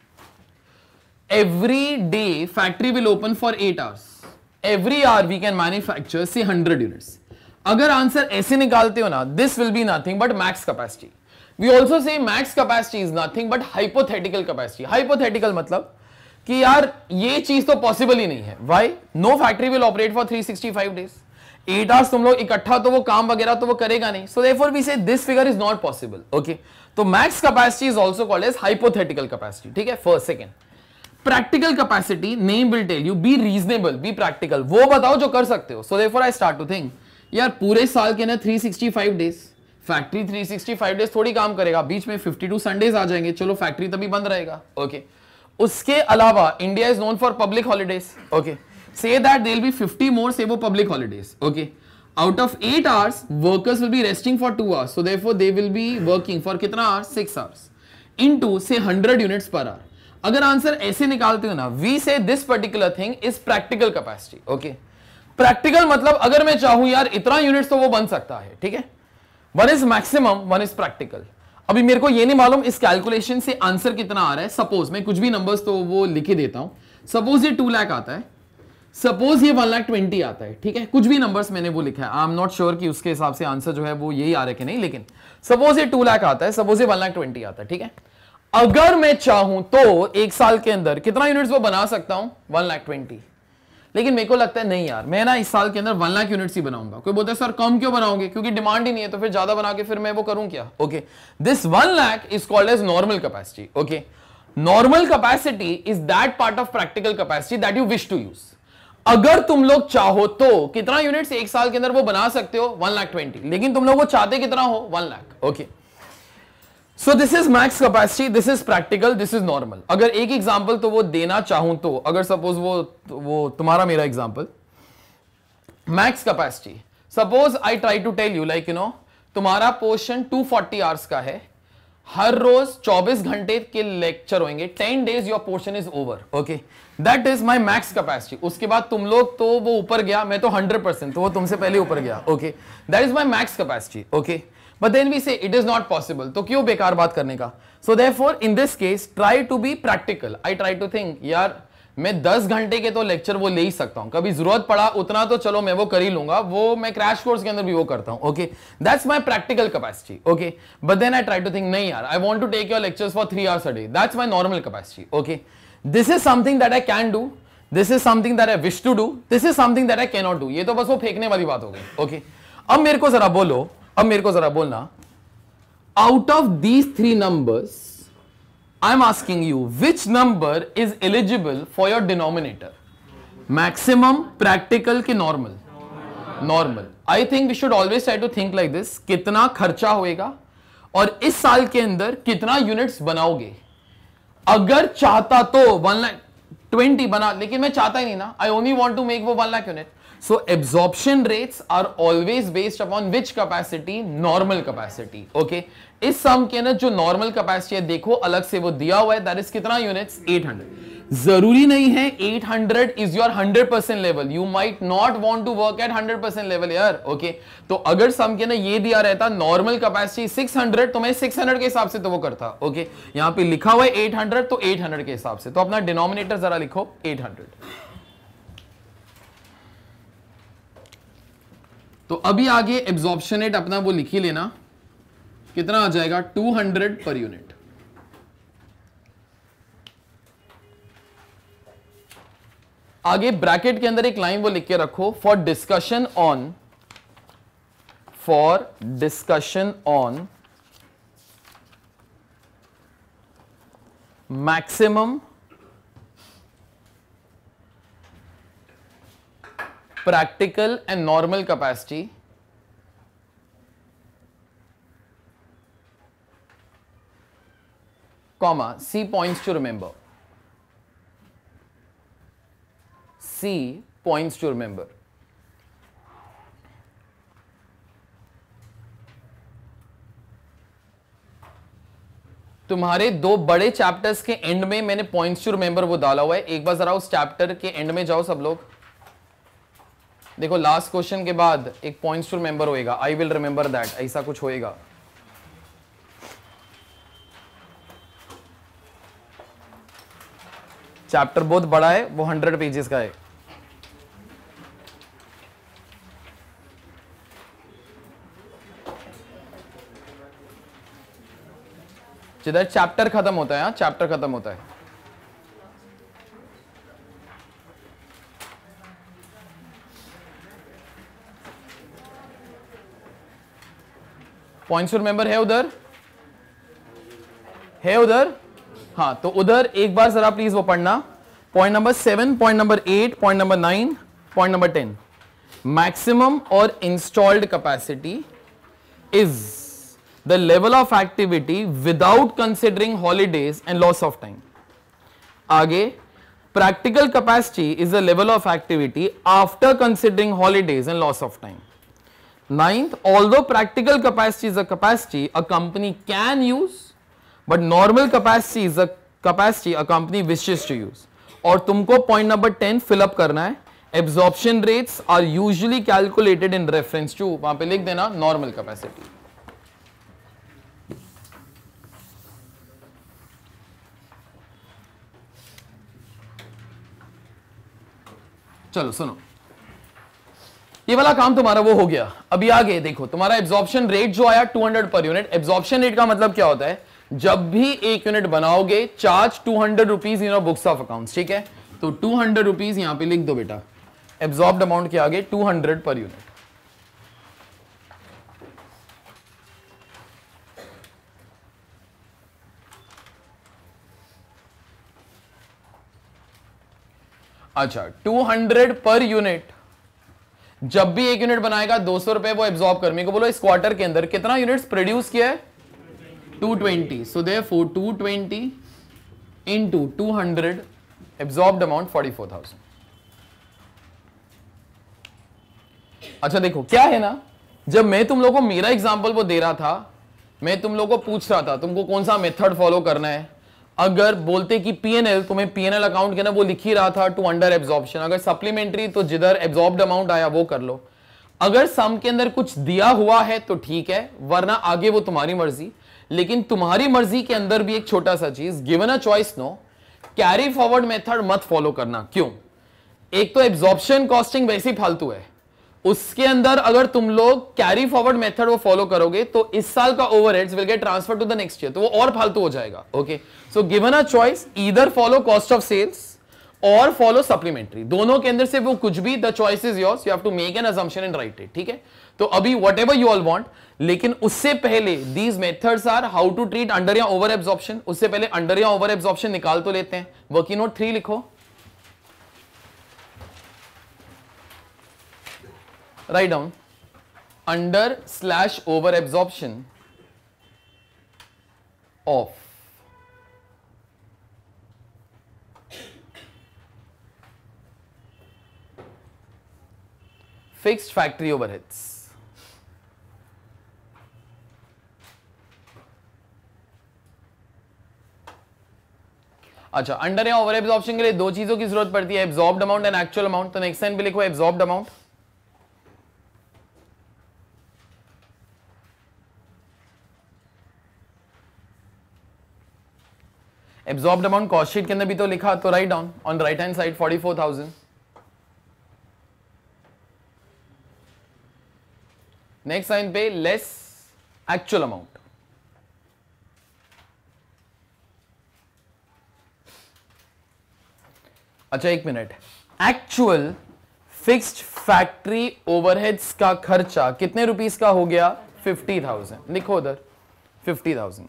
Every day factory will open for eight hours. Every hour we can manufacture say one hundred units. अगर आंसर ऐसे निकालते हो ना, this will be nothing but max capacity. We also say max capacity is nothing but hypothetical capacity. Hypothetical मतलब कि यार ये चीज तो पॉसिबल ही नहीं है. Why? No factory will operate for three sixty-five days. eight hours तुम लोग इकट्ठा तो वो काम वगैरह तो वो करेगा नहीं. So therefore we say this figure is not possible. Okay. तो max capacity is also called as hypothetical capacity. ठीक है. First, second. Practical capacity, name will tell you, be reasonable, be practical, वो बताओ जो कर सकते हो. So therefore I start to think यार पूरे साल के ना three sixty five days, factory three sixty five days थोड़ी काम करेगा, बीच में फिफ्टी टू संडेज आ जाएंगे, चलो फैक्ट्री तभी बंद रहेगा. ओके, उसके अलावा India is known for public holidays. Okay, say that there will be fifty more say वो public holidays. Okay, out of eight hours workers will be resting for two hours, so therefore they will be working for कितना hours, six hours, into say hundred units per hour. अगर answer ऐसे निकालते हो ना, we say this particular thing is practical capacity. Okay, practical मतलब अगर मैं चाहूं यार इतना यूनिट्स तो वो बन सकता है. ठीक है, one is maximum, one is practical. अभी मेरे को ये नहीं मालूम इस कैलकुलेशन से आंसर कितना आ रहा है. सपोज मैं कुछ भी नंबर्स तो वो लिख ही देता हूं. सपोज ये टू लाख आता है, सपोज ये वन लाख ट्वेंटी आता है. ठीक है, कुछ भी नंबर्स मैंने वो लिखा है, आई एम नॉट श्योर कि उसके हिसाब से आंसर जो है वो यही आ रहा है कि नहीं, लेकिन सपोज ये टू लाख आता है, सपोज ये वन लाख ट्वेंटी आता है. ठीक है, अगर मैं चाहूं तो एक साल के अंदर कितना यूनिट्स वो बना सकता हूं, वन लाख ट्वेंटी. लेकिन मेरे को लगता है नहीं यार, मैं ना इस साल के अंदर वन लाख यूनिट्स ही बनाऊंगा. कोई बोलता है सर कम क्यों बनाओगे, क्योंकि डिमांड ही नहीं है, तो फिर ज्यादा बना के फिर मैं वो करूं क्या. Okay, this one lakh is called as normal capacity. Okay, normal capacity is that part of practical capacity that you wish to use. अगर तुम लोग चाहो तो कितना यूनिट्स एक साल के अंदर वो बना सकते हो, वन लाख ट्वेंटी. लेकिन तुम लोग वो चाहते कितना हो, one lakh. Okay, so this is max capacity, this is practical, this is normal. अगर एक एग्जांपल तो वो देना चाहूं तो, अगर सपोज वो वो तुम्हारा मेरा example max capacity, suppose I try to tell you like you know तुम्हारा पोर्शन टू फोर्टी आवर्स का है, हर रोज चौबीस घंटे के लेक्चर होंगे, ten days your portion is over. Okay, that is my max capacity. उसके बाद तुम लोग तो वो ऊपर गया, मैं तो हंड्रेड परसेंट, तो वो तुमसे पहले ऊपर गया. Okay, that is my max capacity. Okay, but then we say it is not possible, तो क्यों बेकार बात करने का. So therefore in this case try to be practical. I try to think यार मैं दस घंटे के तो लेक्चर वो ले ही सकता हूं, कभी जरूरत पड़ा उतना तो चलो मैं वो कर ही लूंगा, वो मैं क्रैश कोर्स के अंदर भी वो करता हूं. Okay, that's my practical capacity. Okay, but then I try to think नहीं यार I want to take your lectures for three hours a day, that's my normal capacity. Okay, this is something that I can do, this is something that I wish to do, this is something that I can not do. ये तो बस वो फेंकने वाली बात हो गई. Okay, अब मेरे को जरा बोलो, अब मेरे को जरा बोलना, out of these three numbers I'm asking you which number is eligible for your denominator? Maximum, practical कि normal? Normal. I think we should always try to think like this. कितना खर्चा होएगा और इस साल के अंदर कितना यूनिट्स बनाओगे. अगर चाहता तो वन लाख ट्वेंटी बना, लेकिन मैं चाहता ही नहीं ना. I only want to make वो one lakh unit. So absorption rates are always based upon which capacity? Normal capacity. Okay. इस सम के अंदर जो नॉर्मल कैपेसिटी है देखो अलग से वो दिया हुआ है, दैट इज कितना यूनिट्स? Eight hundred. जरूरी नहीं है eight hundred is your hundred percent level, you might not want to work at hundred percent level यार. ओके, तो अगर सम के अंदर ये दिया रहता नॉर्मल कैपेसिटी सिक्स हंड्रेड, तो मैं सिक्स हंड्रेड के हिसाब से तो वो करता. Okay okay? यहां पे लिखा हुआ है एट हंड्रेड, तो एट हंड्रेड के हिसाब से, तो अपना डिनोमिनेटर जरा लिखो एट हंड्रेड. तो अभी आगे एब्जॉर्प्शन रेट अपना वो लिख ही लेना, कितना आ जाएगा? Two hundred per unit. आगे ब्रैकेट के अंदर एक लाइन वो लिख के रखो, for discussion on for discussion on maximum practical and normal capacity comma C points to remember, C points to remember. तुम्हारे दो बड़े चैप्टर्स के एंड में मैंने पॉइंट्स टू रिमेंबर वो डाला हुआ है, एक बार जरा उस चैप्टर के एंड में जाओ सब लोग. देखो लास्ट क्वेश्चन के बाद एक पॉइंट्स टू रिमेंबर होएगा, आई विल रिमेंबर दैट, ऐसा कुछ होएगा. चैप्टर बहुत बड़ा है, वो हंड्रेड पेजेस का है. जिधर चैप्टर खत्म होता है, हाँ चैप्टर खत्म होता है. पॉइंट्स टू रिमेंबर है उधर, है उधर, हाँ तो उधर एक बार जरा प्लीज वो पढ़ना. Point number seven, point number eight, point number nine, point number ten. Maximum और installed capacity is the level of activity without considering holidays and loss of time. आगे practical capacity is the level of activity after considering holidays and loss of time. Ninth, although practical capacity is a capacity a company can use, but normal capacity is a capacity a company wishes to use. और तुमको point number ten fill up करना है. Absorption rates are usually calculated in reference to, वहां पे लिख देना normal capacity. चलो सुनो, ये वाला काम तुम्हारा वो हो गया. अभी आगे देखो, तुम्हारा एब्जॉर्प्शन रेट जो आया two hundred per unit. Absorption rate का मतलब क्या होता है? जब भी एक यूनिट बनाओगे charge two hundred rupees in books of accounts. ठीक है, तो टू हंड्रेड रुपीज यहां पे लिख दो बेटा. एब्जॉर्ब्ड अमाउंट के आगे टू हंड्रेड पर यूनिट. अच्छा, टू हंड्रेड पर यूनिट. जब भी एक यूनिट बनाएगा दो सौ रुपए वो एब्जॉर्ब कर. मेरे को बोलो इस क्वार्टर के अंदर कितना यूनिट्स प्रोड्यूस किया है? Two twenty, so therefore two twenty into two hundred absorbed amount forty four thousand. अच्छा देखो क्या है ना, जब मैं तुम लोगों को मेरा एग्जांपल वो दे रहा था, मैं तुम लोगों को पूछ रहा था तुमको कौन सा मेथड फॉलो करना है. अगर बोलते कि पीएनएल, तुम्हें पीएनएल अकाउंट के ना वो लिख ही रहा था टू अंडर एब्जॉर्प्शन. अगर सप्लीमेंट्री तो जिधर एब्जॉर्ब्ड अमाउंट आया वो कर लो. अगर सम के अंदर कुछ दिया हुआ है तो ठीक है, वरना आगे वो तुम्हारी मर्जी. लेकिन तुम्हारी मर्जी के अंदर भी एक छोटा सा चीज, given a choice no, carry forward method मत फॉलो करना. क्यों? एक तो एब्जॉर्प्शन कॉस्टिंग वैसे ही फालतू है, उसके अंदर अगर तुम लोग कैरी फॉरवर्ड मेथड वो फॉलो करोगे तो इस साल का overheads will get transfer to the next year, तो वो और फालतू हो जाएगा. Okay, so given a choice, either follow cost of sales और फॉलो सप्लीमेंट्री. दोनों के अंदर से वो कुछ भी, the choice is yours, you have to make an assumption and write it. ठीक है, तो अभी whatever you all want, लेकिन उससे पहले these methods are how to treat under या ओवर एब्जॉर्प्शन. उससे पहले अंडर या ओवर एब्जॉर्प्शन निकाल तो लेते हैं. वर्किंग नोट थ्री लिखो. Write down under slash over absorption of fixed factory overheads. अच्छा, अंडर या ओवर एब्जॉर्प्शन के लिए दो चीजों की जरूरत पड़ती है, absorbed amount and actual amount. तो नेक्स्ट टाइम पे लिखो absorbed amount. Absorbed amount cost sheet के अंदर भी तो लिखा, तो write down on right hand side forty four thousand. Next line पे लेस एक्चुअल अमाउंट. अच्छा एक minute, actual fixed factory overheads का खर्चा कितने रुपीस का हो गया? Fifty thousand. लिखो उधर फिफ्टी थाउजेंड.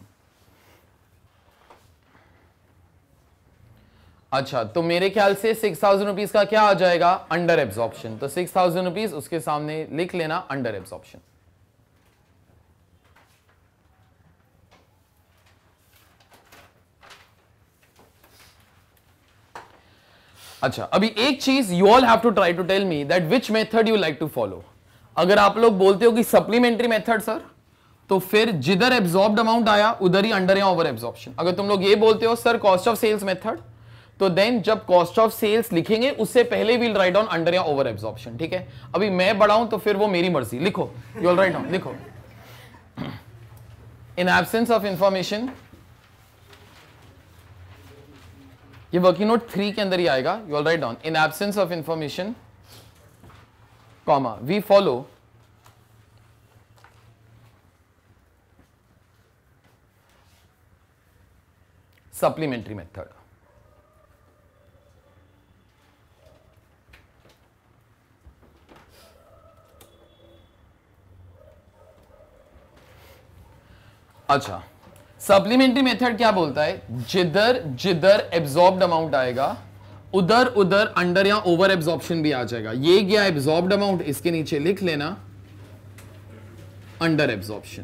अच्छा, तो मेरे ख्याल से सिक्स थाउजेंड रुपीज का क्या आ जाएगा? Under absorption. तो सिक्स थाउजेंड रुपीज उसके सामने लिख लेना अंडर एब्जॉर्प्शन. अच्छा, अभी एक चीज you all have to try to tell me that which method you like to follow. अगर आप लोग बोलते हो कि सप्लीमेंट्री मेथड सर, तो फिर जिधर एब्जॉर्ब्ड अमाउंट आया उधर ही अंडर या ओवर एब्जॉर्प्शन. अगर तुम लोग ये बोलते हो sir cost of sales method, तो देन जब कॉस्ट ऑफ सेल्स लिखेंगे उससे पहले विल राइट डाउन अंडर या ओवर एब्जॉर्प्शन. ठीक है, अभी मैं बढ़ाऊं तो फिर वो मेरी मर्जी. लिखो, यू ऑल राइट डाउन. लिखो, इन एब्सेंस ऑफ इंफॉर्मेशन, ये वर्किंग नोट थ्री के अंदर ही आएगा. You all write down in absence of information comma we follow supplementary method. अच्छा, सप्लीमेंट्री मेथड क्या बोलता है? जिधर जिधर एब्जॉर्ब्ड अमाउंट आएगा उधर उधर अंडर या ओवर एब्जॉर्प्शन भी आ जाएगा. ये गया एब्जॉर्ब्ड अमाउंट, इसके नीचे लिख लेना अंडर एब्जॉर्प्शन.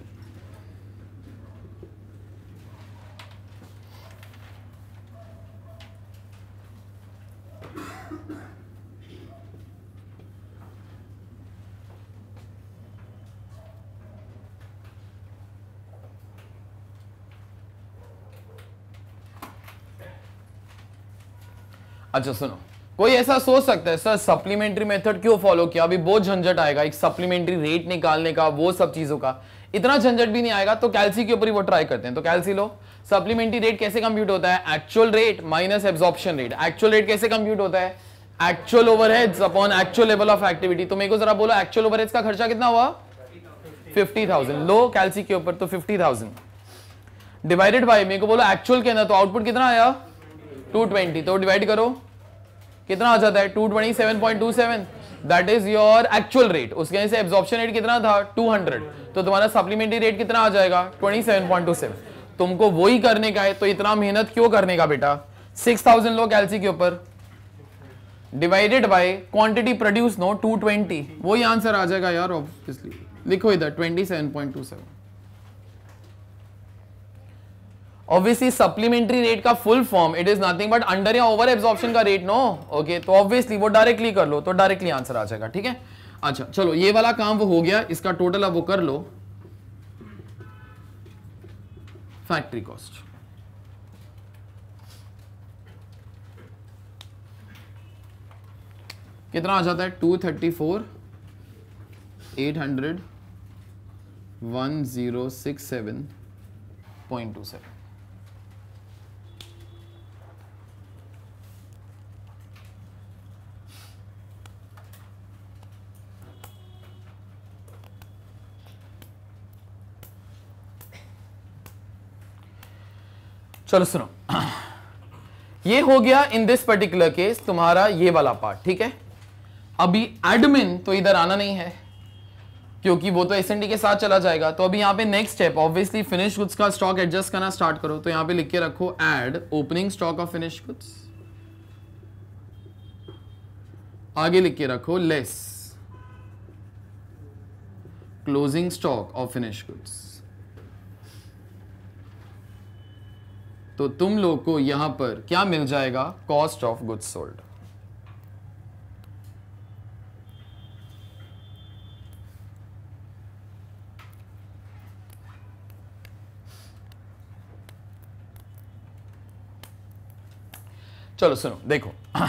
अच्छा सुनो, कोई ऐसा सोच सकता है सर सप्लीमेंट्री मेथड क्यों फॉलो किया? अभी बहुत झंझट आएगा एक सप्लीमेंट्री रेट निकालने का, वो सब चीजों का. इतना झंझट भी नहीं आएगा, तो कैल्सी के ऊपर ही वो ट्राई करते हैं. तो कैल्सी लो, सप्लीमेंट्री रेट कैसे कंप्यूट होता है? Actual rate minus absorption rate. Actual rate कैसे कंप्यूट होता है? Actual overheads upon actual level of activity. तो मेरे को जरा बोलो एक्चुअल ओवरहेड्स का खर्चा कितना हुआ? Fifty thousand. लो कैल्सी के ऊपर, तो फिफ्टी थाउजेंड डिवाइडेड बाय, मेरे को बोलो एक्चुअल के अंदर, तो आउटपुट कितना आया? To twenty. तो डिवाइड करो, कितना आ जाता है? Two twenty seven point two seven. That is your actual rate. उसके अंदर से एब्जॉर्प्शन रेट कितना था? Two hundred. तो तुम्हारा सप्लीमेंट्री रेट कितना आ जाएगा? Twenty seven point two seven. तुमको वही करने का है, तो इतना मेहनत क्यों करने का बेटा? सिक्स थाउजेंड लो कैल्सी के ऊपर, divided by quantity produce no two twenty. वही आंसर आ जाएगा यार ऑब्वियसली. लिखो इधर twenty seven point two seven. Obviously supplementary rate का full form it is nothing but under या ओवर एब्जॉर्प्शन का रेट नो। ओके, तो ऑब्वियसली वो डायरेक्टली कर लो तो डायरेक्टली आंसर आ जाएगा। ठीक है, अच्छा चलो ये वाला काम वो हो गया, इसका टोटल अब वो कर लो। फैक्ट्री कॉस्ट कितना आ जाता है? Two thirty four eight hundred one zero six seven point two seven. चलो सुनो, ये हो गया इन दिस पर्टिकुलर केस तुम्हारा ये वाला पार्ट। ठीक है, अभी एडमिन तो इधर आना नहीं है क्योंकि वो तो एसएनडी के साथ चला जाएगा। तो अभी यहां पे next step obviously finish goods का स्टॉक एडजस्ट करना स्टार्ट करो। तो यहां पे लिख के रखो add opening stock of finish goods, आगे लिख के रखो less closing stock of finish goods. तो तुम लोग को यहां पर क्या मिल जाएगा? Cost of goods sold. चलो सुनो, देखो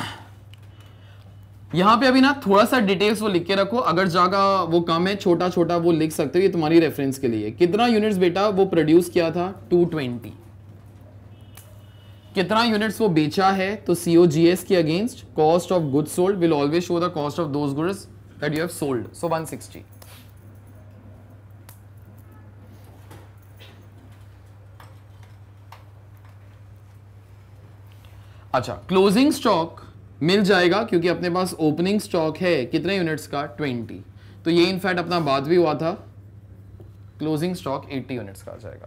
यहां पे अभी ना थोड़ा सा डिटेल्स वो लिख के रखो, अगर जगह वो कम है छोटा छोटा वो लिख सकते हो, ये तुम्हारी रेफरेंस के लिए। कितना यूनिट्स बेटा वो प्रोड्यूस किया था? To twenty. कितना यूनिट्स वो बेचा है? तो सीओजीएस के against cost of goods sold will always show the cost of those goods that you have sold, so one sixty. अच्छा, क्लोजिंग स्टॉक मिल जाएगा क्योंकि अपने पास ओपनिंग स्टॉक है कितने यूनिट्स का? ट्वेंटी। तो ये इनफैक्ट अपना बात भी हुआ था, क्लोजिंग स्टॉक एटी यूनिट्स का आ जाएगा।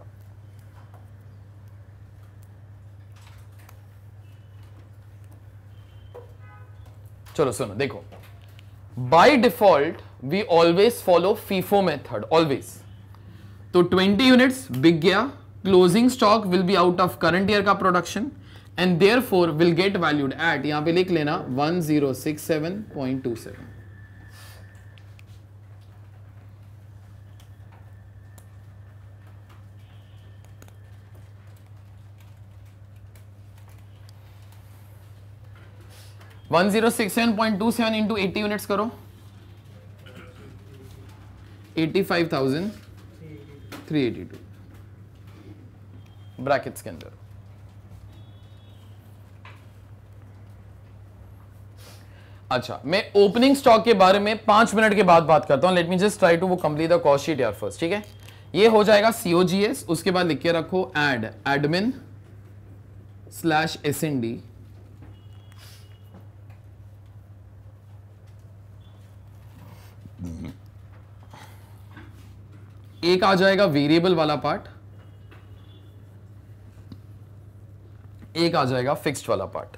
चलो सुनो, देखो by default we always follow FIFO method, always. तो ट्वेंटी यूनिट्स बिक गया, closing stock will be out of current year का production and therefore will get valued at, यहां पे लिख लेना one zero six seven point two seven. One zero six seven point two seven into eighty units करो, eighty five thousand three eighty two brackets के अंदर। अच्छा, मैं opening stock के बारे में पांच मिनट के बाद बात करता हूं। Let me just try to वो कंप्लीट द कॉस्ट शीट यार फर्स्ट। ठीक है, ये हो जाएगा सीओजीएस, उसके बाद लिख के रखो add admin slash S N D एक आ जाएगा वेरिएबल वाला पार्ट, एक आ जाएगा फिक्स्ड वाला पार्ट।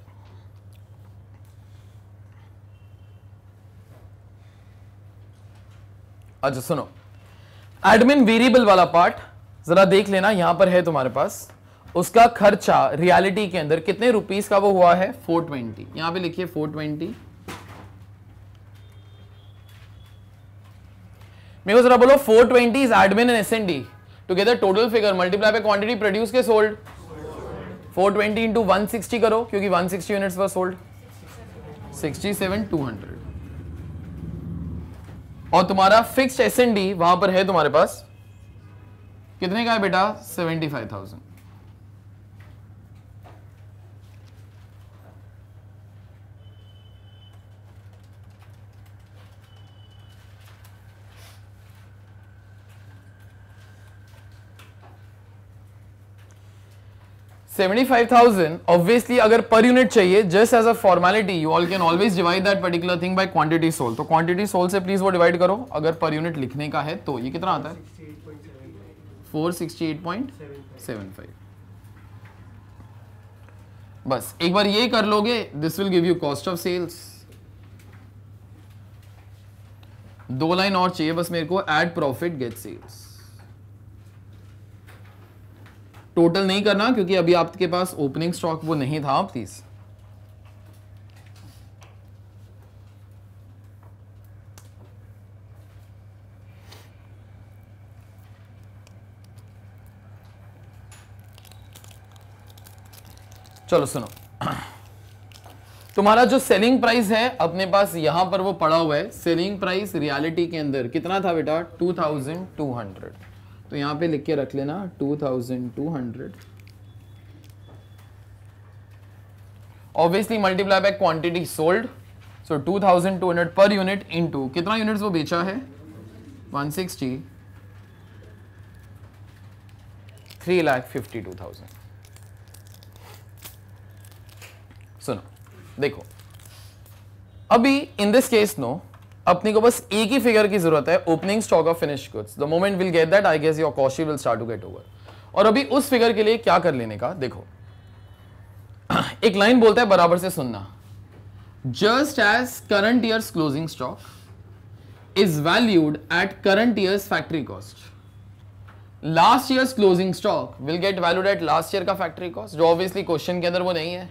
अच्छा सुनो, एडमिन वेरिएबल वाला पार्ट जरा देख लेना, यहां पर है तुम्हारे पास। उसका खर्चा रियलिटी के अंदर कितने रुपीस का वो हुआ है? Four twenty. यहां पे लिखिए फोर ट्वेंटी। मेरे को जरा बोलो four twenty is admin and SND together total figure multiply by quantity produce के sold. Four twenty into one sixty करो क्योंकि one sixty units were sold, sixty seven two hundred. और तुम्हारा फिक्स्ड एसएनडी वहां पर है तुम्हारे पास कितने का है बेटा? Seventy five thousand. Seventy five thousand obviously अगर पर यूनिट चाहिए, just as a formality you all can always divide that particular thing by quantity sold. तो क्वांटिटी सोल्ड से प्लीज वो डिवाइड करो अगर पर यूनिट लिखने का है तो। ये कितना आता है? Four sixty eight point seven five. बस एक बार ये कर लोगे, this will give you cost of sales. दो लाइन और चाहिए बस मेरे को, add profit get sales. Total नहीं करना क्योंकि अभी आपके पास ओपनिंग स्टॉक वो नहीं था प्लीज। चलो सुनो, तुम्हारा जो सेलिंग प्राइस है अपने पास यहां पर वो पड़ा हुआ है। सेलिंग प्राइस रियलिटी के अंदर कितना था बेटा? Two thousand two hundred. तो यहां पे लिख के रख लेना two thousand two hundred, obviously multiply by quantity sold, so two thousand two hundred per unit into कितना यूनिट्स वो बेचा है? One sixty, three lakh fifty two thousand. सुनो देखो, अभी इन दिस केस नो अपने को बस एक ही फिगर की जरूरत है, opening stock of finished goods. The moment will get that I guess your cost will start to get over. और अभी उस फिगर के लिए क्या कर लेने का, देखो एक लाइन बोलता है बराबर से सुनना, just as current year's closing stock is valued at current year's factory cost, last year's closing stock will get valued at last year का फैक्ट्री कॉस्ट, जो ऑब्वियसली क्वेश्चन के अंदर वो नहीं है।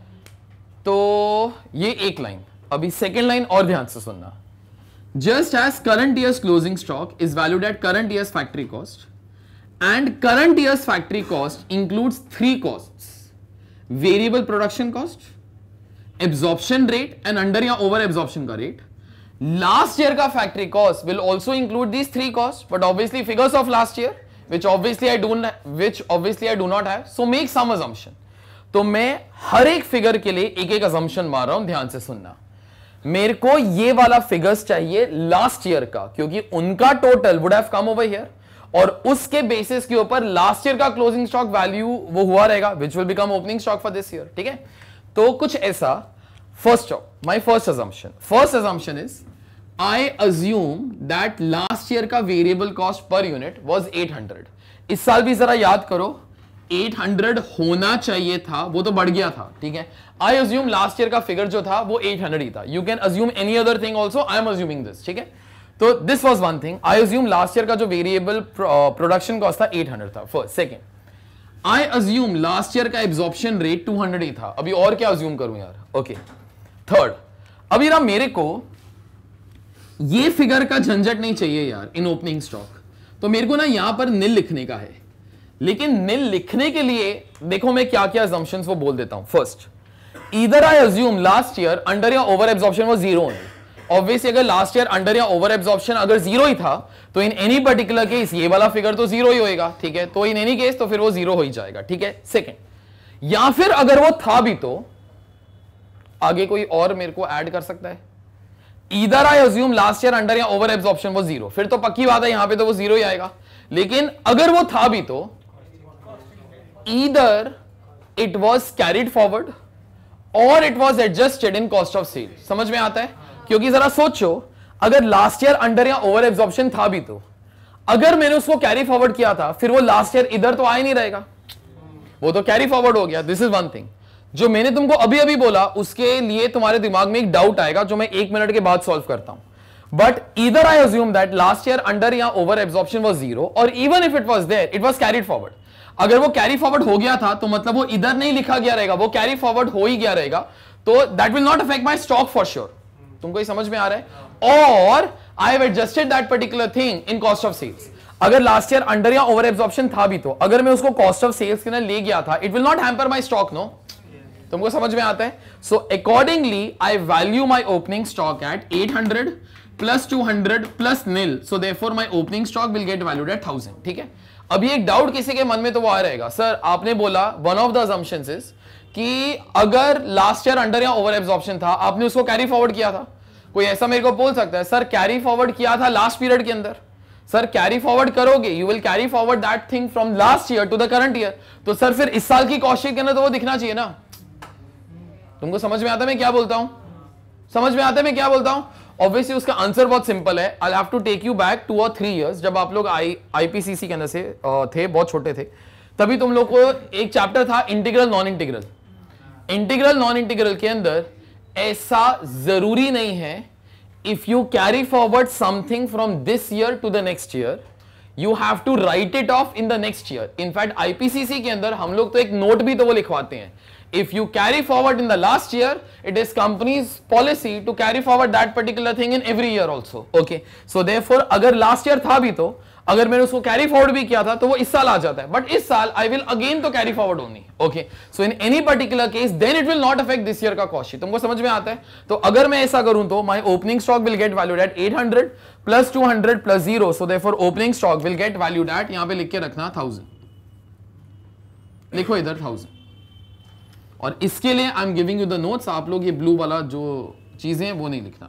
तो ये एक लाइन। अभी सेकेंड लाइन और ध्यान से सुनना, just as current year's closing stock is valued at current year's factory cost and current year's factory cost includes three costs: variable production cost, absorption rate and under या over absorption का rate. Last year का factory cost will also include these three costs, but obviously figures of last year which obviously I don't which obviously I do not have, so make some assumption. तो मैं हर एक figure के लिए एक एक assumption मार रहा हूं, ध्यान से सुनना। मेरे को ये वाला फिगर्स चाहिए लास्ट ईयर का, क्योंकि उनका total would have come over here और उसके बेसिस के ऊपर लास्ट ईयर का क्लोजिंग स्टॉक वैल्यू वो हुआ रहेगा which will become opening stock for this year. ठीक है, तो कुछ ऐसा। First my first assumption first assumption is I assume that last year का variable cost per unit was eight hundred. इस साल भी जरा याद करो, एट हंड्रेड होना चाहिए था, वो तो बढ़ गया था। ठीक है, आई अज्यूम लास्ट ईयर का फिगर जो था वो एट हंड्रेड ही था। You can assume any other thing also, I am assuming this. ठीक है, तो this was one thing. I assume last year का जो वेरिएबल प्रोडक्शन कॉस्ट था एट हंड्रेड था। First. Second, I assume last year का एब्जॉर्प्शन रेट टू हंड्रेड ही था। अभी और क्या अज्यूम करूं यार? ओके। थर्ड, अभी ना मेरे को ये फिगर का झंझट नहीं चाहिए यार इन ओपनिंग स्टॉक, तो मेरे को ना यहां पर नील लिखने का है। लेकिन नील लिखने के लिए देखो मैं क्या क्या assumptions वो बोल देता हूं। First, either I assume last year under या over absorption was zero only. Obviously अगर लास्ट ईयर अंडर या ओवर एब्जॉर्प्शन अगर जीरो ही था तो इन एनी पर्टिकुलर केस ये वाला फिगर तो जीरो ही होएगा। ठीक है, तो इन एनी केस तो फिर वो जीरो हो ही जाएगा। ठीक है। सेकंड, या फिर अगर वो था भी तो आगे कोई और मेरे को ऐड कर सकता है। Either I assume last year under या ओवर एब्जॉर्प्शन वाज जीरो, फिर तो पक्की बात है यहां पे तो वो जीरो ही आएगा। लेकिन अगर वो था भी तो either it was carried forward or it was adjusted in cost of sale। समझ में आता है? क्योंकि जरा सोचो, अगर लास्ट ईयर अंडर या ओवर एब्जॉर्प्शन था भी तो अगर मैंने उसको कैरी फॉरवर्ड किया था फिर वो लास्ट ईयर इधर तो आ ही नहीं रहेगा, वो तो कैरी फॉरवर्ड हो गया। दिस इज वन थिंग जो मैंने तुमको अभी अभी बोला, उसके लिए तुम्हारे दिमाग में एक डाउट आएगा जो मैं एक मिनट के बाद सॉल्व करता हूं। But either I assume that last year under या ओवर एब्जॉर्प्शन वाज जीरो और even if it was there it was carried forward. अगर वो कैरी फॉरवर्ड हो गया था तो मतलब वो इधर नहीं लिखा गया रहेगा, वो कैरी फॉरवर्ड हो ही गया रहेगा, तो that will not affect my stock for sure. तुमको ये समझ में आ रहा है? और I have adjusted that particular thing in cost of sales. अगर लास्ट ईयर अंडर या ओवर एब्जॉर्प्शन था भी तो अगर मैं उसको कॉस्ट ऑफ सेल्स के अंदर ले गया था, it will not hamper my stock. No, तुमको समझ में आता है? So accordingly I value my opening stock at eight hundred plus two hundred plus nil, so therefore my opening stock will get valued at thousand. ठीक है, अभी एक doubt किसी के मन में तो वो आ रहेगा, सर आपने बोला one of the assumptions is कि अगर लास्ट ईयर अंडर या ओवर एब्जॉर्प्शन था आपने उसको कैरी फॉरवर्ड किया था। कोई ऐसा मेरे को बोल सकता है, सर कैरी फॉरवर्ड किया था लास्ट पीरियड के अंदर। सर कैरी फॉरवर्ड करोगे, you will carry forward that thing from last year to the current year, तो सर फिर इस साल की कॉस्ट शीट के अंदर तो वो दिखना चाहिए ना। तुमको समझ में आता है मैं क्या बोलता हूं? समझ में आता है मैं क्या बोलता हूं? ऑब्वियसली उसका आंसर बहुत सिंपल है। I have to take you back two और थ्री इयर्स, जब आप लोग आई आईपीसीसी के अंदर से थे, बहुत छोटे थे, तभी तुम लोग को एक चैप्टर था integral non integral. Integral non integral के अंदर ऐसा जरूरी नहीं है if you carry forward something from this year to the next year, you have to write it off in the next year. In fact IPCC के अंदर हम लोग तो एक नोट भी तो वो लिखवाते हैं. If you carry forward in the last year, it is company's policy to carry forward that particular thing in every year also. Okay. So therefore, अगर last year था भी तो अगर मैंने उसको carry forward भी किया था तो वो इस साल आ जाता है. But इस साल I will again तो carry forward only. Okay. So in any particular case, then it will not affect this year का cost sheet. तुमको समझ में आता है? तो अगर मैं ऐसा करूं तो my opening stock will get valued at eight hundred plus two hundred plus zero. So therefore, opening stock will get valued at यहाँ पे लिख के रखना one thousand. लिखो इधर one thousand. और इसके लिए I am giving you the notes. आप लोग ये ब्लू वाला जो चीजें हैं वो नहीं लिखना.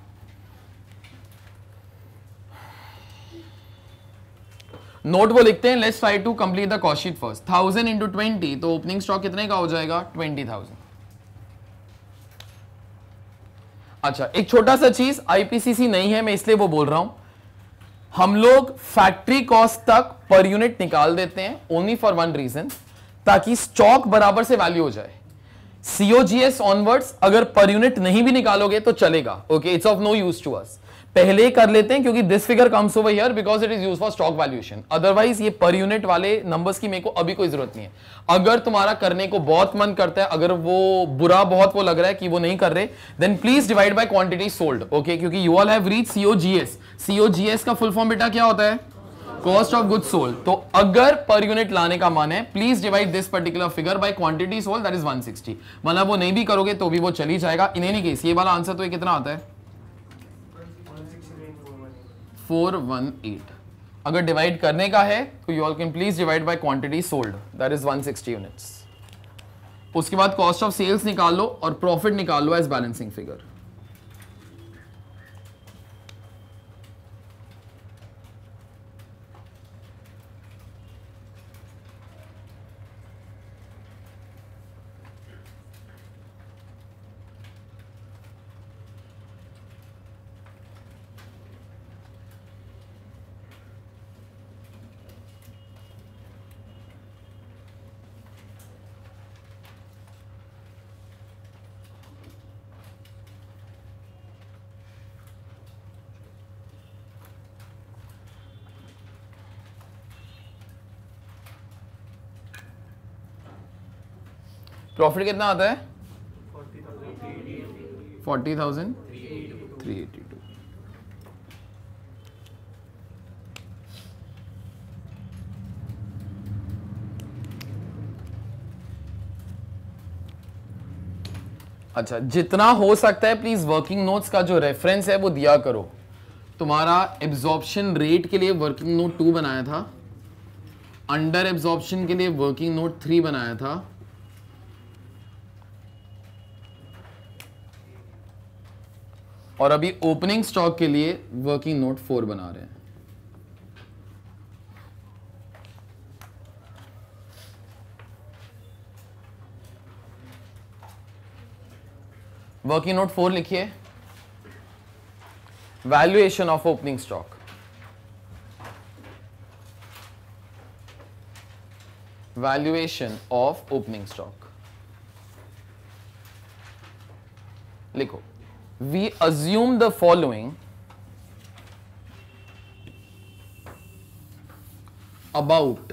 नोट वो लिखते हैं. Let's try to complete the cost sheet first. Thousand into twenty तो ओपनिंग स्टॉक कितने का हो जाएगा? Twenty thousand. अच्छा, एक छोटा सा चीज, आईपीसीसी नहीं है मैं इसलिए वो बोल रहा हूं. हम लोग फैक्ट्री कॉस्ट तक पर यूनिट निकाल देते हैं ओनली फॉर वन रीजन, ताकि स्टॉक बराबर से वैल्यू हो जाए. सीओजीएस ऑनवर्ड्स अगर पर यूनिट नहीं भी निकालोगे तो चलेगा. Okay, it's of no use to us. पहले ही कर लेते हैं क्योंकि this figure comes over here because it is use for stock valuation. Otherwise ये पर यूनिट वाले नंबर्स की मेरे को अभी कोई जरूरत नहीं है. अगर तुम्हारा करने को बहुत मन करता है, अगर वो बुरा बहुत वो लग रहा है कि वो नहीं कर रहे, then please divide by quantity sold. Okay, क्योंकि you all have read COGS. COGS का फुल फॉर्म बेटा क्या होता है? Cost of goods sold. तो अगर पर यूनिट लाने का मन है, please divide this particular figure by quantity sold, that is one sixty. मतलब वो नहीं भी करोगे तो भी वो चली जाएगा. इन एनी केस ये वाला आंसर तो ये कितना आता है? four eighteen. अगर डिवाइड करने का है तो you all can please divide by quantity sold, that is one sixty units. उसके बाद कॉस्ट ऑफ सेल्स निकाल लो और प्रॉफिट निकाल लो एज बैलेंसिंग फिगर. प्रॉफिट कितना आता है? Forty thousand three eighty two. अच्छा, जितना हो सकता है प्लीज वर्किंग नोट्स का जो रेफरेंस है वो दिया करो. तुम्हारा एब्जॉर्प्शन रेट के लिए वर्किंग नोट टू बनाया था, अंडर एब्जॉर्प्शन के लिए वर्किंग नोट थ्री बनाया था, और अभी ओपनिंग स्टॉक के लिए वर्किंग नोट फोर बना रहे हैं. वर्किंग नोट फोर लिखिए. Valuation of opening stock. Valuation of opening stock लिखो. We assume the following about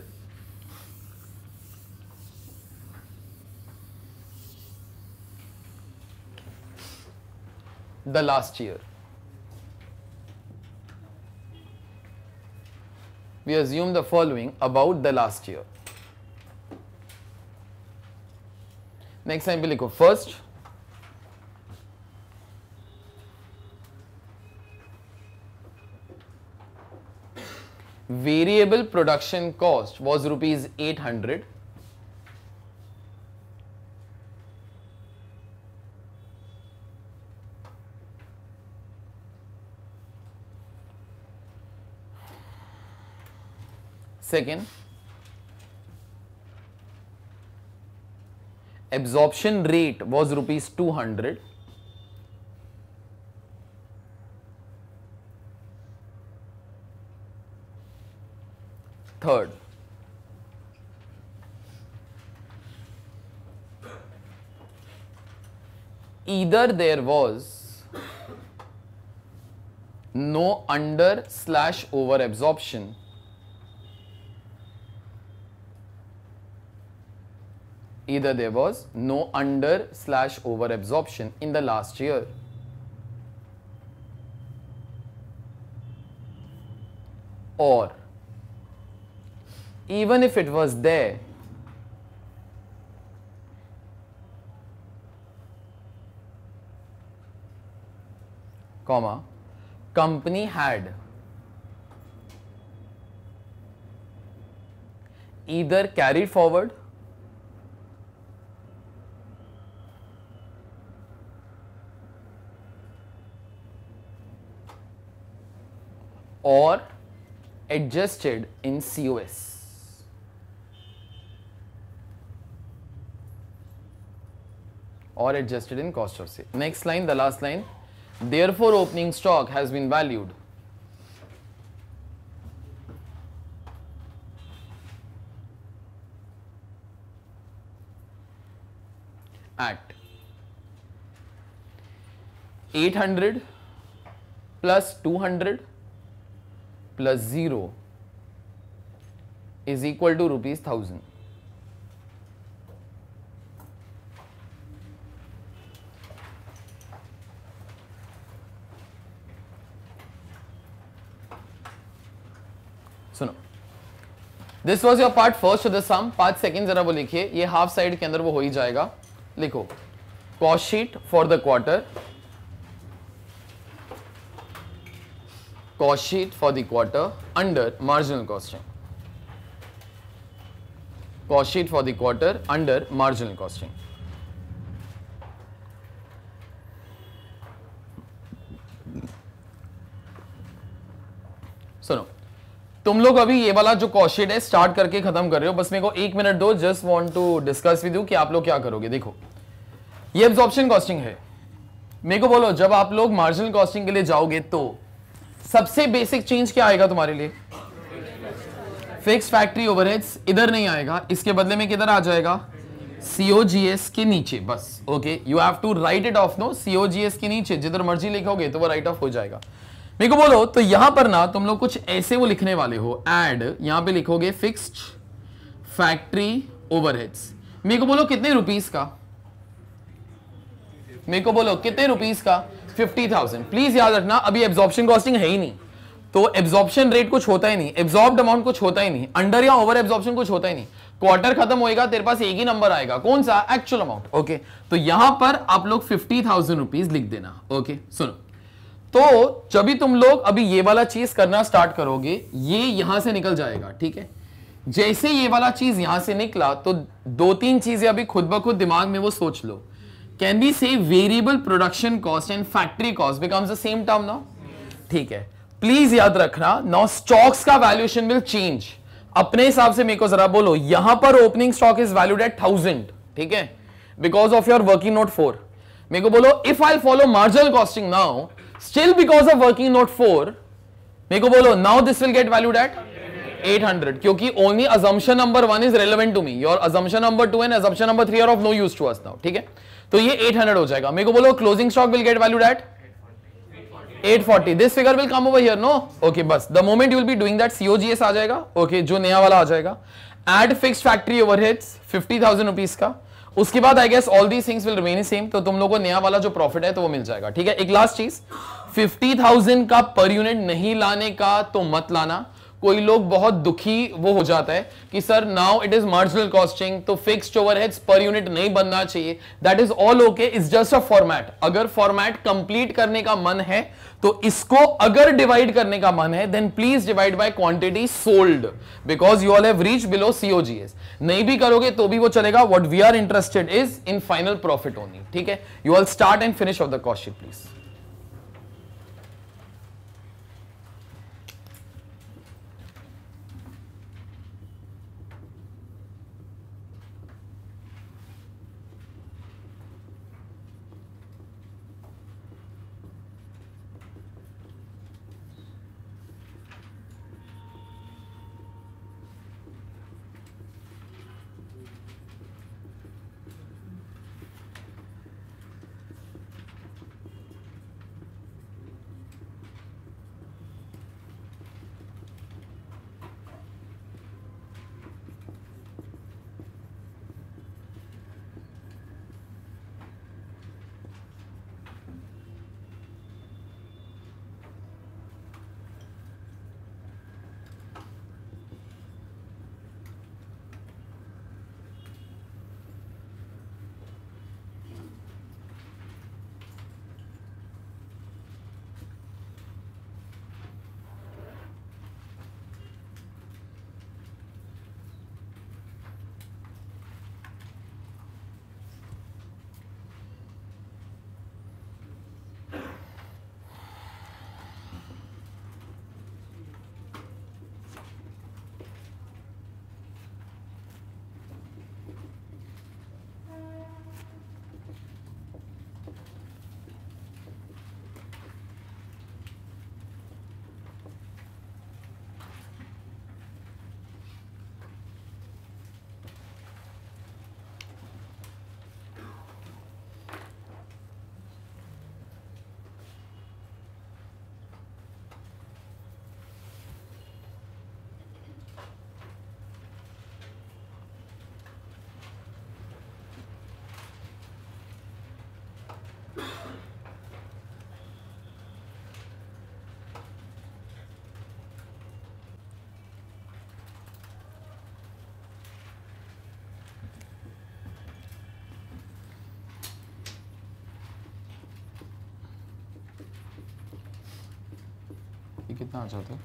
the last year. We assume the following about the last year. Next time we लिखो. First, variable production cost was rupees eight hundred. Second, absorption rate was rupees two hundred. Third, either there was no under slash over absorption either there was no under slash over absorption in the last year, or even if it was there, comma, company had either carried forward or adjusted in C O S. Or adjusted in cost of sale. Next line, the last line. Therefore, opening stock has been valued at eight hundred plus two hundred plus zero is equal to rupees one thousand. सुनो, this was your part first of the sum. Part second जरा वो लिखिए, ये half side के अंदर वो हो ही जाएगा. लिखो cost sheet for the quarter, cost sheet for the quarter under marginal costing, cost sheet for the quarter under marginal costing. सुनो, तुम लोग अभी ये वाला जो कॉस्ट शीट है स्टार्ट करके खत्म कर रहे हो, बस मेरे को एक मिनट दो. Just want to discuss with you कि आप लोग क्या करोगे. देखो, ये एब्जॉर्प्शन कॉस्टिंग है. मेरे को बोलो, जब आप लोग मार्जिनल कॉस्टिंग के लिए जाओगे तो सबसे बेसिक चेंज क्या आएगा तुम्हारे लिए? फिक्स फैक्ट्री ओवरहेड्स इधर नहीं आएगा, इसके बदले में किधर आ जाएगा? सीओजीएस के नीचे. बस okay, you have to write it off. No, COGS के नीचे जिधर मर्जी लिखोगे तो वो राइट ऑफ हो जाएगा. मेरे को बोलो तो यहां पर ना तुम लोग कुछ ऐसे वो लिखने वाले हो. एड, यहां पे लिखोगे फिक्स्ड फैक्ट्री ओवरहेड्स. मेरे को बोलो कितने रुपीस का? मेरे को बोलो कितने रुपीस का? Fifty thousand. प्लीज याद रखना, अभी एब्जॉर्प्शन कॉस्टिंग है ही नहीं, तो एब्जॉर्प्शन रेट कुछ होता ही नहीं, एब्जॉर्ब्ड अमाउंट कुछ होता ही नहीं, अंडर या ओवर एब्जॉर्प्शन कुछ होता ही नहीं. क्वार्टर खत्म होएगा, तेरे पास एक ही नंबर आएगा, कौन सा? Actual amount. ओके, तो यहां पर आप लोग फिफ्टी थाउजेंड रुपीज लिख देना. ओके, सुनो, तो जब भी तुम लोग अभी ये वाला चीज करना स्टार्ट करोगे, ये यहां से निकल जाएगा. ठीक है, जैसे ये वाला चीज यहां से निकला तो दो तीन चीजें अभी खुद ब खुद दिमाग में वो सोच लो. Can be say variable production cost and factory cost becomes the same term now. ठीक है, प्लीज याद रखना, नाउ स्टॉक्स का वैल्यूएशन विल चेंज. अपने हिसाब से मेरे को जरा बोलो, यहां पर opening stock is valued at thousand. ठीक है, because of your working note four. मेरे को बोलो if I follow marginal costing now, still because of working note four, मेरे को बोलो now this will get valued at eight hundred, क्योंकि only assumption number one is relevant to me, your assumption number two and assumption number three are of no use to us now. ठीक है, तो ये eight hundred हो जाएगा. मेरे को बोलो closing stock will get valued at eight forty. this figure will come over here, no? okay, बस the moment you will be doing that, C O G S आ जाएगा. okay, जो नया वाला आ जाएगा. add fixed factory overheads fifty thousand rupees का. उसके बाद I guess all these things will remain same, तो तुम लोगों को नया वाला जो प्रॉफिट है तो वो मिल जाएगा. ठीक है, एक लास्ट चीज, फिफ्टी थाउजेंड का पर यूनिट नहीं लाने का तो मत लाना. कोई लोग बहुत दुखी वो हो जाता है कि sir now it is marginal costing, तो फिक्स्ड ओवरहेड्स पर यूनिट नहीं बनना चाहिए. That is all okay, is just a format. अगर फॉर्मेट कंप्लीट करने का मन है तो इसको अगर डिवाइड करने का मन है then please divide by quantity sold, because you all have reach below COGS. नहीं भी करोगे तो भी वो चलेगा. What we are interested is in final profit only. ठीक है, you all start and finish off the cost sheet please. कितना आ जाता है?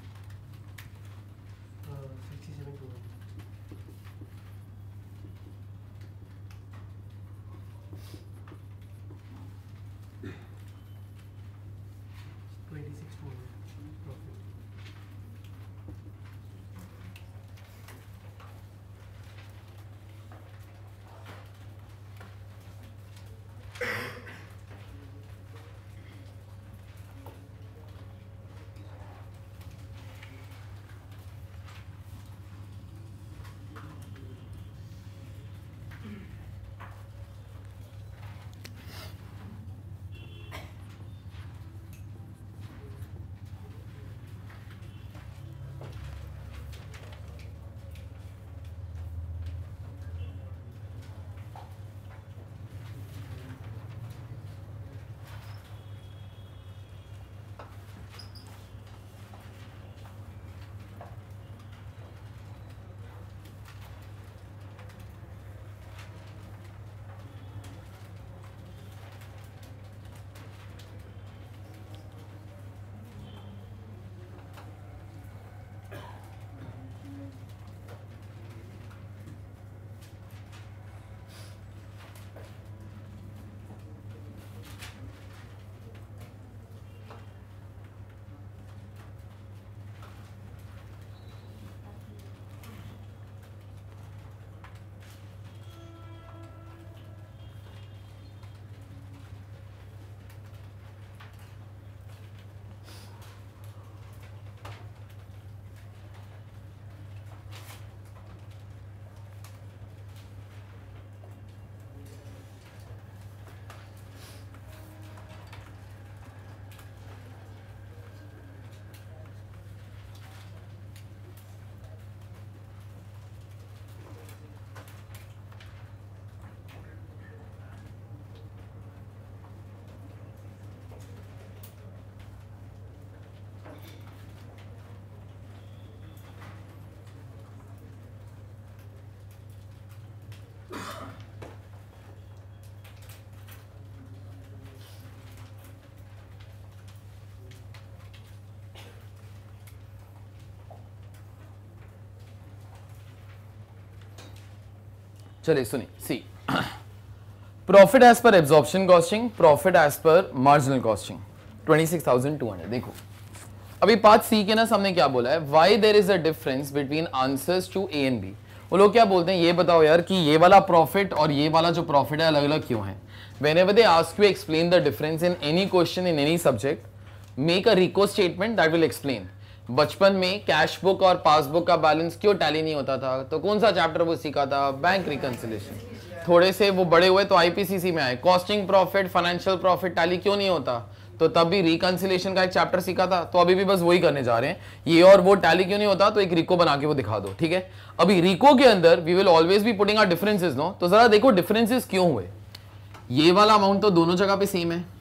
चलिए सुनिए, C profit as per absorption costing, profit as per marginal costing twenty six thousand two hundred. देखो अभी पार्ट सी के ना सामने क्या बोला है, why there is a difference between answers to A and B. वो लोग क्या बोलते हैं, ये बताओ यार कि ये वाला प्रॉफिट और ये वाला जो प्रॉफिट है अलग अलग क्यों है। Whenever they ask you explain the difference in any question in any subject, make a reco statement that will explain. बचपन में कैश बुक और पासबुक का बैलेंस क्यों टैली नहीं होता था, तो कौन सा चैप्टर वो सीखा था, बैंक रिकंसिलिएशन। थोड़े से वो बड़े हुए तो आईपीसीसी में आए, costing profit, financial profit tally क्यों नहीं होता, तो तब भी रिकंसिलिएशन का एक चैप्टर सीखा था, तो अभी भी बस वही करने जा रहे हैं। ये और वो टैली क्यों नहीं होता, तो एक रिको बना के वो दिखा दो, ठीक है। अभी रिको के अंदर we will always be putting our differences, no, तो जरा देखो डिफरेंसेस क्यों हुए। ये वाला अमाउंट तो दोनों जगह पे सेम है,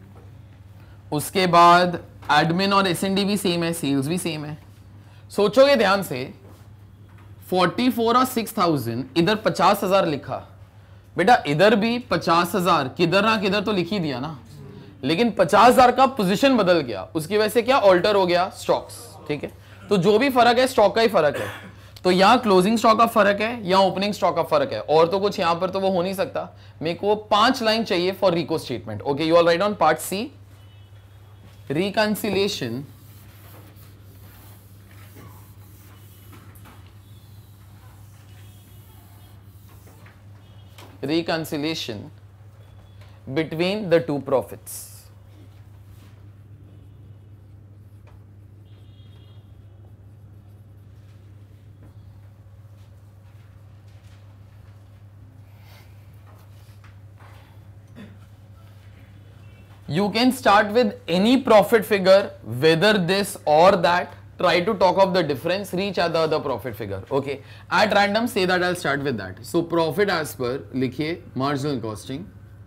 उसके बाद एडमिन और एस एन डी भी सेम है, सेल्स भी सेम है। सोचोगे ध्यान से, चौवालीस और सिक्स थाउजेंड, इधर पचास हजार लिखा, बेटा इधर भी पचास हजार, किधर ना किधर तो लिख ही दिया ना, लेकिन पचास हजार का पोजीशन बदल गया, उसकी वजह से क्या ऑल्टर हो गया, स्टॉक्स, ठीक है। तो जो भी फर्क है स्टॉक का ही फर्क है, तो यहां क्लोजिंग स्टॉक का फर्क है, यहां ओपनिंग स्टॉक का फर्क है, और तो कुछ यहां पर तो वो हो नहीं सकता। मेरे को पांच लाइन चाहिए for reco statement. Okay, you all write on part C, reconciliation reconciliation between the two profits. You can start with any profit figure, whether this or that. Try to talk of the difference, reach at the other profit figure. Okay, at random say that I'll start with that. So profit as per लिखिए marginal costing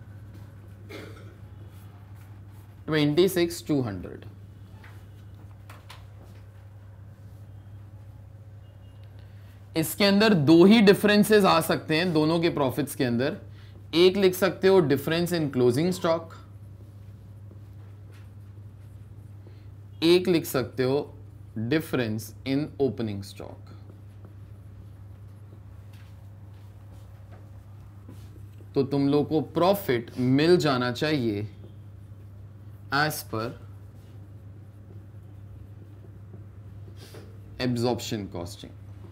twenty-six two hundred. इसके अंदर दो ही differences आ सकते हैं दोनों के profits के अंदर। एक लिख सकते हो डिफरेंस इन क्लोजिंग स्टॉक, एक लिख सकते हो डिफरेंस इन ओपनिंग स्टॉक। तो तुम लोग को प्रॉफिट मिल जाना चाहिए एज पर एब्जॉर्प्शन कॉस्टिंग।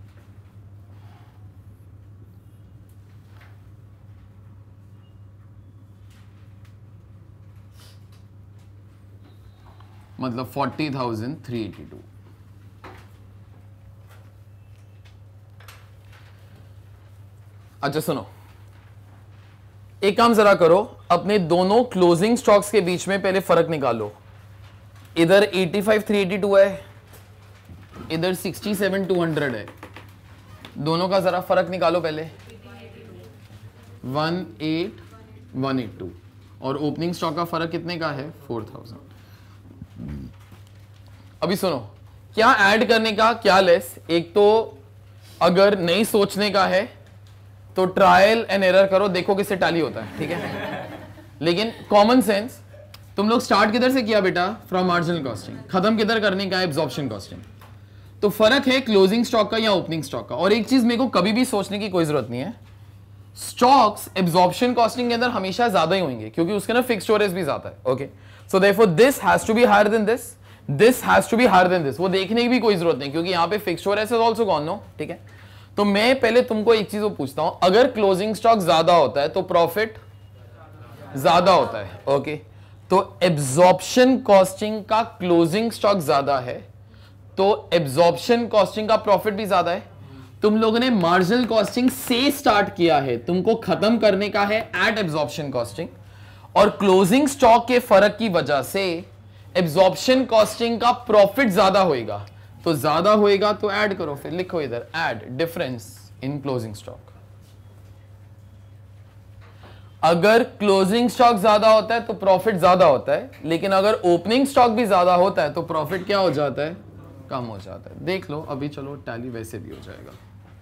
मतलब forty thousand three eighty two. अच्छा सुनो, एक काम जरा करो, अपने दोनों क्लोजिंग स्टॉक्स के बीच में पहले फर्क निकालो। इधर eighty five three eighty two है, इधर सिक्सटी सेवन टू हंड्रेड है। दोनों का जरा फर्क निकालो पहले। One eight one eight two और ओपनिंग स्टॉक का फर्क कितने का है? Four thousand. अभी सुनो, क्या ऐड करने का क्या लेस। एक तो अगर नहीं सोचने का है तो ट्रायल एंड एरर करो, देखो किससे टैली होता है, ठीक है। लेकिन कॉमन सेंस, तुम लोग स्टार्ट किधर से किया बेटा? From marginal costing. खत्म किधर करने का है? Absorption costing. तो फर्क है क्लोजिंग स्टॉक का या ओपनिंग स्टॉक का। और एक चीज मेरे को कभी भी सोचने की कोई जरूरत नहीं है, स्टॉक्स एब्जॉर्प्शन कॉस्टिंग के अंदर हमेशा ज्यादा ही होंगे क्योंकि उसके अंदर फिक्स्ड स्टोरेज भी ज्यादा है। Okay, so therefore this has to be higher than this, this has to be higher than this. वो देखने की भी कोई जरूरत नहीं क्योंकि यहाँ पे fixed storage is also gone, no, ठीक है। तो मैं पहले तुमको एक चीज पूछता हूं, अगर क्लोजिंग स्टॉक ज्यादा होता है तो प्रॉफिट ज्यादा होता है। ओके, तो एब्जॉर्प्शन कॉस्टिंग का क्लोजिंग स्टॉक ज्यादा है तो एब्जॉर्प्शन कॉस्टिंग का प्रॉफिट भी ज्यादा है। तुम लोगों ने मार्जिनल कॉस्टिंग से स्टार्ट किया है, तुमको खत्म करने का है एट एब्जॉर्प्शन कॉस्टिंग, और क्लोजिंग स्टॉक के फर्क की वजह से एब्जॉर्प्शन कॉस्टिंग का प्रॉफिट ज्यादा होएगा। तो ज्यादा होएगा तो ऐड करो, फिर लिखो इधर add difference in closing stock. अगर क्लोजिंग स्टॉक ज्यादा होता है तो प्रॉफिट ज्यादा होता है, लेकिन अगर ओपनिंग स्टॉक भी ज्यादा होता है तो प्रॉफिट क्या हो जाता है? कम हो जाता है। देख लो अभी, चलो टैली वैसे भी हो जाएगा।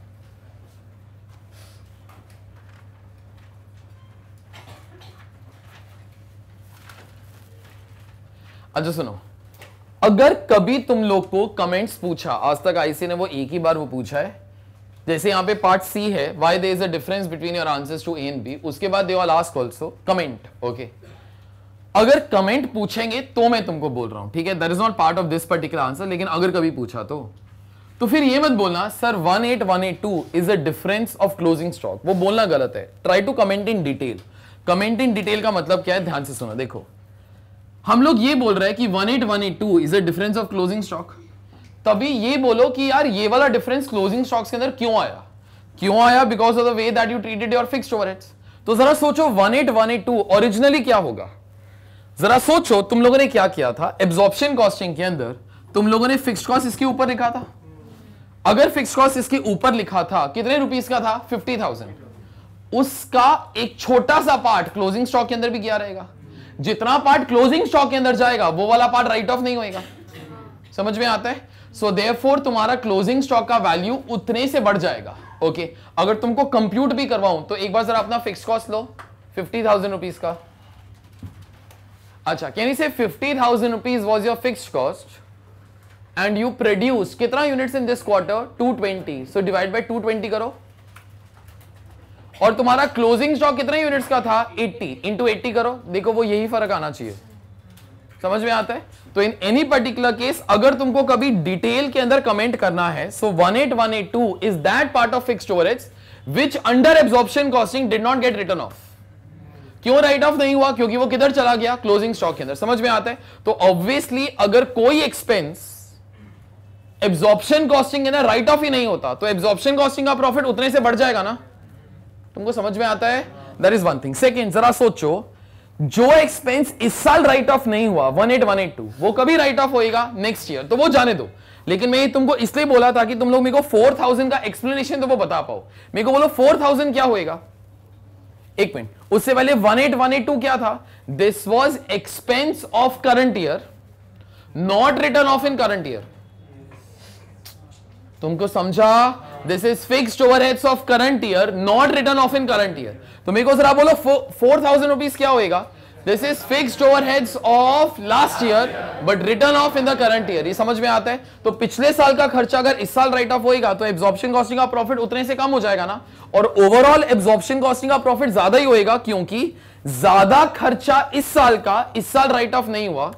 अच्छा सुनो, अगर कभी तुम लोग को कमेंट्स पूछा, आज तक आईसी ने वो एक ही बार वो पूछा है, जैसे यहां पे पार्ट सी है, why there is a difference between your answers to A and B, उसके बाद they will ask also comment. Okay, अगर कमेंट पूछेंगे तो मैं तुमको बोल रहा हूं, ठीक है, that is not part of this particular answer, लेकिन अगर कभी पूछा तो तो फिर ये मत बोलना sir one eight one eight two is a difference of closing stock, वो बोलना गलत है। Try to comment in detail. Comment in detail का मतलब क्या है? ध्यान से सुनो। देखो, हम लोग ये बोल रहे हैं कि one eight one eight two is a difference of closing stock, तभी ये बोलो कि यार ये वाला डिफरेंस क्लोजिंग स्टॉक्स के अंदर क्यों आया? क्यों आया? Because of the way that you treated your fixed overheads. तो जरा सोचो one eight one eight two originally क्या होगा? जरा सोचो, तुम लोगों ने क्या किया था एब्जॉर्प्शन कॉस्टिंग के अंदर? तुम लोगों ने फिक्स्ड कॉस्ट इसके ऊपर लिखा था। अगर फिक्स्ड कॉस्ट इसके ऊपर लिखा था, कितने रुपीस का था? Fifty thousand. उसका एक छोटा सा पार्ट क्लोजिंग स्टॉक के अंदर भी किया रहेगा। जितना पार्ट क्लोजिंग स्टॉक के अंदर जाएगा वो वाला पार्ट राइट ऑफ नहीं होएगा। समझ में आता है? सो देयरफॉर तुम्हारा क्लोजिंग स्टॉक का वैल्यू उतने से बढ़ जाएगा। Okay okay? अगर तुमको कंप्यूट भी करवाऊं तो एक बार जरा अपना फिक्स कॉस्ट लो, फिफ्टी थाउजेंड रुपीज का। अच्छा, can you say fifty thousand rupees was your fixed cost and you produce कितना units in this quarter? Two twenty. So divide by two twenty करो, और तुम्हारा क्लोजिंग स्टॉक कितने units का था? एटी इंटू एटी करो, देखो वो यही फर्क आना चाहिए। समझ में आता है? तो इन एनी पर्टिकुलर केस अगर तुमको कभी डिटेल के अंदर कमेंट करना है, so one eight one eight two is that part of fixed overheads which under absorption costing did not get written off. क्यों राइट ऑफ नहीं हुआ? क्योंकि वो किधर चला गया? क्लोजिंग स्टॉक के अंदर। समझ में आता है? तो ऑब्वियसली अगर कोई एक्सपेंस एब्जॉर्प्शन कॉस्टिंग के अंदर राइट ऑफ ही नहीं होता तो एब्जॉर्प्शन कॉस्टिंग का प्रॉफिट उतने से बढ़ जाएगा ना। तुमको समझ में आता है? That is one thing. Second, जरा सोचो, जो एक्सपेंस इस साल राइट ऑफ नहीं हुआ one eight one eight two, वो कभी राइट ऑफ होएगा? Next year. तो वो जाने दो, लेकिन मैं तुमको इसलिए बोला था कि तुम लोग मेरे को फोर थाउजेंड का एक्सप्लेनेशन तो वो बता पाओ। मेरे को बोलो फोर थाउजेंड क्या होएगा? एक मिनट, उससे पहले one eight one eight two क्या था? This was expense of current year, not written off in current year. तुमको समझा? This is fixed overheads of current year, not written off in current year. तो मेरे को जरा बोलो फोर थाउजेंड रुपीज क्या होएगा? This is fixed overheads of last year but written off in the current year. ये समझ में आता है? तो पिछले साल का खर्चा अगर इस साल राइट ऑफ होएगा तो एब्जॉर्प्शन कॉस्टिंग का प्रॉफिट उतने से कम हो जाएगा ना, और ओवरऑल एब्जॉर्प्शन कॉस्टिंग का प्रॉफिट ज्यादा ही होएगा क्योंकि ज्यादा खर्चा इस साल का इस साल राइट ऑफ नहीं हुआ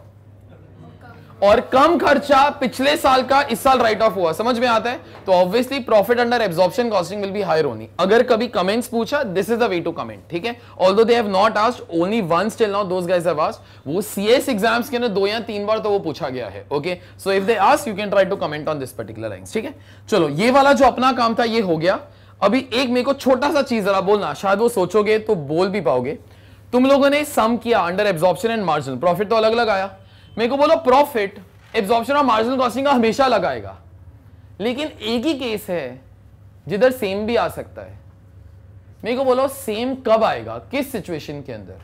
और कम खर्चा पिछले साल का इस साल राइट ऑफ हुआ। समझ में आता है? तो obviously profit under absorption costing will be higher only. अगर कभी कमेंट्स पूछा, this is the way to comment, ठीक है? Although they have not asked, only once till now those guys have asked. वो सीएस एग्जाम्स के अंदर दो या तीन बार तो वो पूछा गया है। Okay, so if they ask you can try to comment on this particular lines, ठीक है? चलो, ये वाला जो अपना काम था ये हो गया। अभी एक मेरे को छोटा सा चीज जरा बोलना, शायद वो सोचोगे तो बोल भी पाओगे। तुम लोगों ने सम किया under absorption and marginal, profit तो अलग अलग आया। मेरे को बोलो प्रॉफिट एब्जॉर्प्शन और मार्जिनल कॉस्टिंग का हमेशा लगाएगा, लेकिन एक ही केस है जिधर सेम भी आ सकता है। मेरे को बोलो सेम कब आएगा, किस सिचुएशन के अंदर?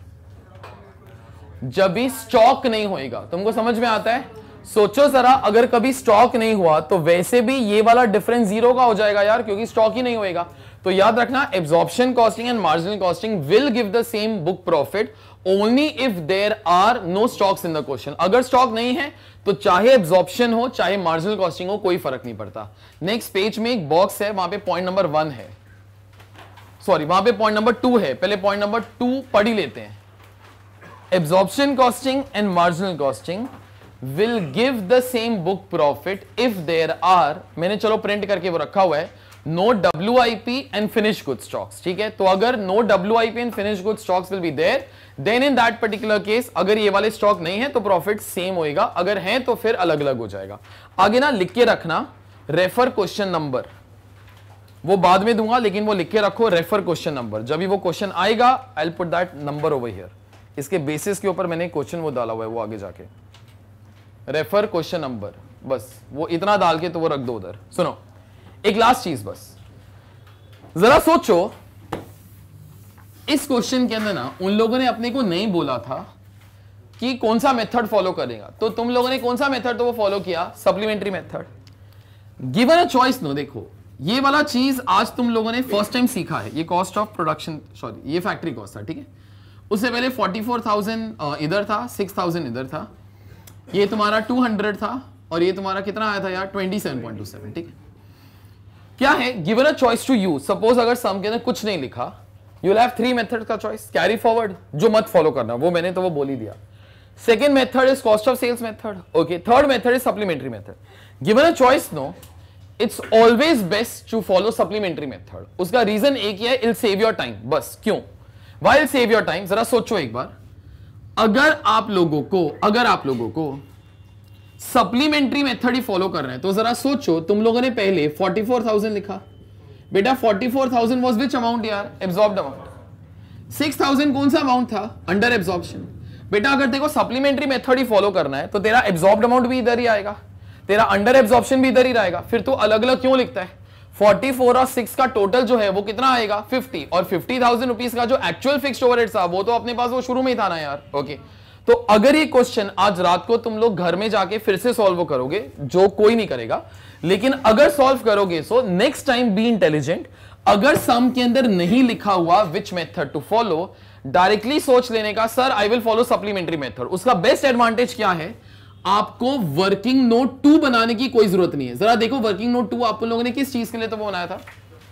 जब भी स्टॉक नहीं होएगा। तुमको समझ में आता है? सोचो जरा, अगर कभी स्टॉक नहीं हुआ तो वैसे भी ये वाला डिफरेंस जीरो का हो जाएगा यार, क्योंकि स्टॉक ही नहीं होएगा। तो याद रखना, absorption costing and marginal costing will give the same book profit only if there are no stocks in the question. अगर स्टॉक नहीं है तो चाहे एब्जॉर्प्शन हो चाहे मार्जिनल कॉस्टिंग हो, कोई फर्क नहीं पड़ता। नेक्स्ट पेज में एक बॉक्स है, वहां पे पॉइंट नंबर वन है, सॉरी वहां पे पॉइंट नंबर टू है। पहले पॉइंट नंबर टू पढ़ ही लेते हैं। Absorption costing and marginal costing will give the same book profit if there are, मैंने चलो प्रिंट करके वो रखा हुआ है, no W I P and finish good stocks, ठीक है? तो अगर no W I P and finish good stocks will be there, then in that particular case अगर ये वाले स्टॉक नहीं है तो प्रॉफिट सेम होएगा, अगर है तो फिर अलग अलग हो जाएगा। आगे ना लिख के रखना, रेफर क्वेश्चन नंबर, वो बाद में दूंगा लेकिन वो लिख के रखो, रेफर क्वेश्चन नंबर। जब भी वो क्वेश्चन आएगा I will put that number over here. इसके बेसिस के ऊपर मैंने क्वेश्चन वो डाला हुआ है, वो आगे जाके रेफर क्वेश्चन नंबर, बस वो इतना डाल के तो वो रख दो उधर। सुनो, एक लास्ट चीज बस, जरा सोचो, इस क्वेश्चन के अंदर ना उन लोगों ने अपने को नहीं बोला था कि कौन सा मेथड फॉलो करेगा, तो तुम लोगों ने कौन सा मेथड तो वो फॉलो किया, supplementary method. Given a choice no, देखो ये वाला चीज आज तुम लोगों ने फर्स्ट टाइम सीखा है, ये कॉस्ट ऑफ प्रोडक्शन, सॉरी ये फैक्ट्री कॉस्ट था, ठीक है? उससे पहले फोर्टी फोर थाउजेंड इधर था, सिक्स थाउजेंड इधर था, ये तुम्हारा टू हंड्रेड था और ये तुम्हारा कितना आया था यार, twenty seven point two seven, ठीक है? क्या है, given a choice to you, suppose अगर सम के अंदर कुछ नहीं लिखा, you will have three method का चॉइस, कैरी फॉरवर्ड, जो मत फॉलो करना वो मैंने तो वो बोल ही दिया। Second method is cost of sales method, okay. Third method is supplementary method. Given a choice no, it's always best to follow supplementary method. उसका रीजन एक ही है, इट सेव योर टाइम, बस। क्यों? Why it save your time? जरा सोचो एक बार, अगर आप लोगों को अगर आप लोगों को सप्लीमेंट्री मेथड ही फॉलो कर रहे हैं तो जरा सोचो, तुम लोगों ने पहले फोर्टी फोर थाउजेंड लिखा, बेटा forty four thousand was which amount यार, एब्जॉर्ब्ड अमाउंट। सिक्स थाउजेंड कौन सा अमाउंट था, अंडर एब्जॉर्प्शन। बेटा अगर देखो सप्लीमेंट्री मेथड ही फॉलो करना है तो तेरा एब्जॉर्ब्ड अमाउंट भी इधर ही आएगा, तेरा अंडर एब्जॉर्प्शन भी इधर ही रहेगा। फिर तो अलग अलग क्यों लिखता है? फोर्टी फोर और सिक्स का टोटल जो है वो कितना आएगा, फिफ्टी, और फिफ्टी थाउजेंड रुपीज का जो एक्चुअल फिक्स्ड ओवरहेड था वो तो अपने पास वो शुरू में ही था ना यार, ओके। तो अगर ये क्वेश्चन आज रात को तुम लोग घर में जाके फिर से सॉल्व करोगे, जो कोई नहीं करेगा, लेकिन अगर सॉल्व करोगे so next time be intelligent. अगर सम के अंदर नहीं लिखा हुआ which method to follow, directly सोच लेने का, sir I will follow supplementary method. उसका बेस्ट एडवांटेज क्या है, आपको वर्किंग नोट टू बनाने की कोई जरूरत नहीं है। जरा देखो वर्किंग नोट टू आप लोगों ने किस चीज के लिए तो वो बनाया था,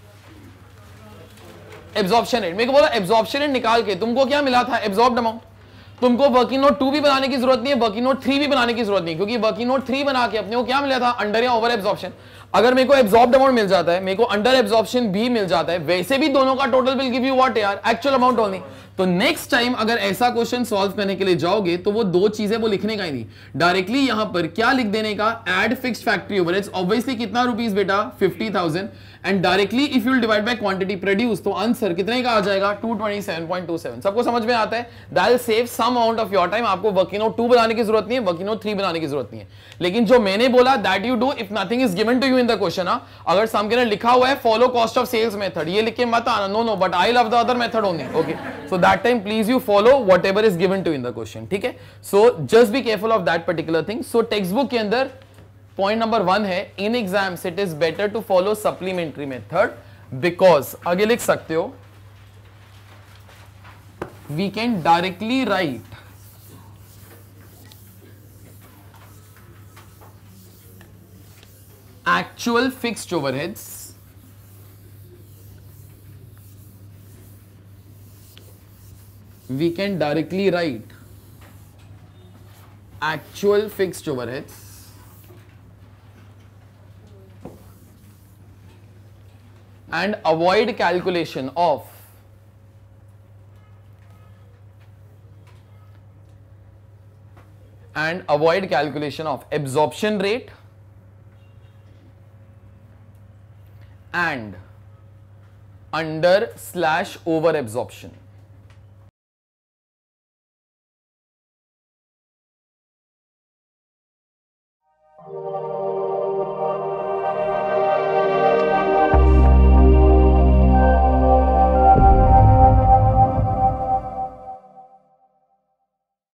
एब्जॉर्प्शन रेट। मेरे को बोला एब्जॉर्प्शन रेट निकाल के तुमको क्या मिला था, एब्जॉर्ब्ड अमाउंट। तुमको वर्किंग नोट टू भी बनाने की जरूरत नहीं है, वर्किंग नोट थ्री भी बनाने की जरूरत नहीं, क्योंकि वर्किंग नोट थ्री बना के अपने को क्या मिला था, अंडर या ओवर एब्जॉर्प्शन। अगर मेरे को एब्जॉर्ब्ड अमाउंट मिल जाता है, मेरे को अंडर एब्जॉर्प्शन भी मिल जाता है, वैसे भी दोनों का total will give you what यार, एक्चुअल अमाउंट ओनली। तो नेक्स्ट टाइम अगर ऐसा क्वेश्चन सॉल्व करने के लिए जाओगे तो वो दो चीजें वो लिखने का ही नहीं, डायरेक्टली यहां पर क्या लिख देने का, add fixed factory overheads, obviously कितना रुपीस बेटा, fifty thousand, and directly if you will divide by quantity produce, तो आंसर कितने का आ जाएगा, two twenty seven point two seven. सबको समझ में आता है? That will save some amount of your time. आपको वर्किंग नोट टू बनाने की जरूरत नहीं है, वर्किंग नोट थ्री बनाने की जरूरत नहीं है। लेकिन जो मैंने बोला that you do if nothing is given to you in the question. अगर सम के अंदर लिखा हुआ है follow cost of sales method, ये लिख के मत आना, no no, but I love the other method only, okay. So that time please you follow whatever is given to in the question, ठीक है? So just be careful of that particular thing. So textbook के अंदर point number one है, in exams it is better to follow supplementary method because आगे लिख सकते हो, we can directly write actual fixed overheads we can directly write actual fixed overheads and avoid calculation of and avoid calculation of absorption rate and under slash over absorption.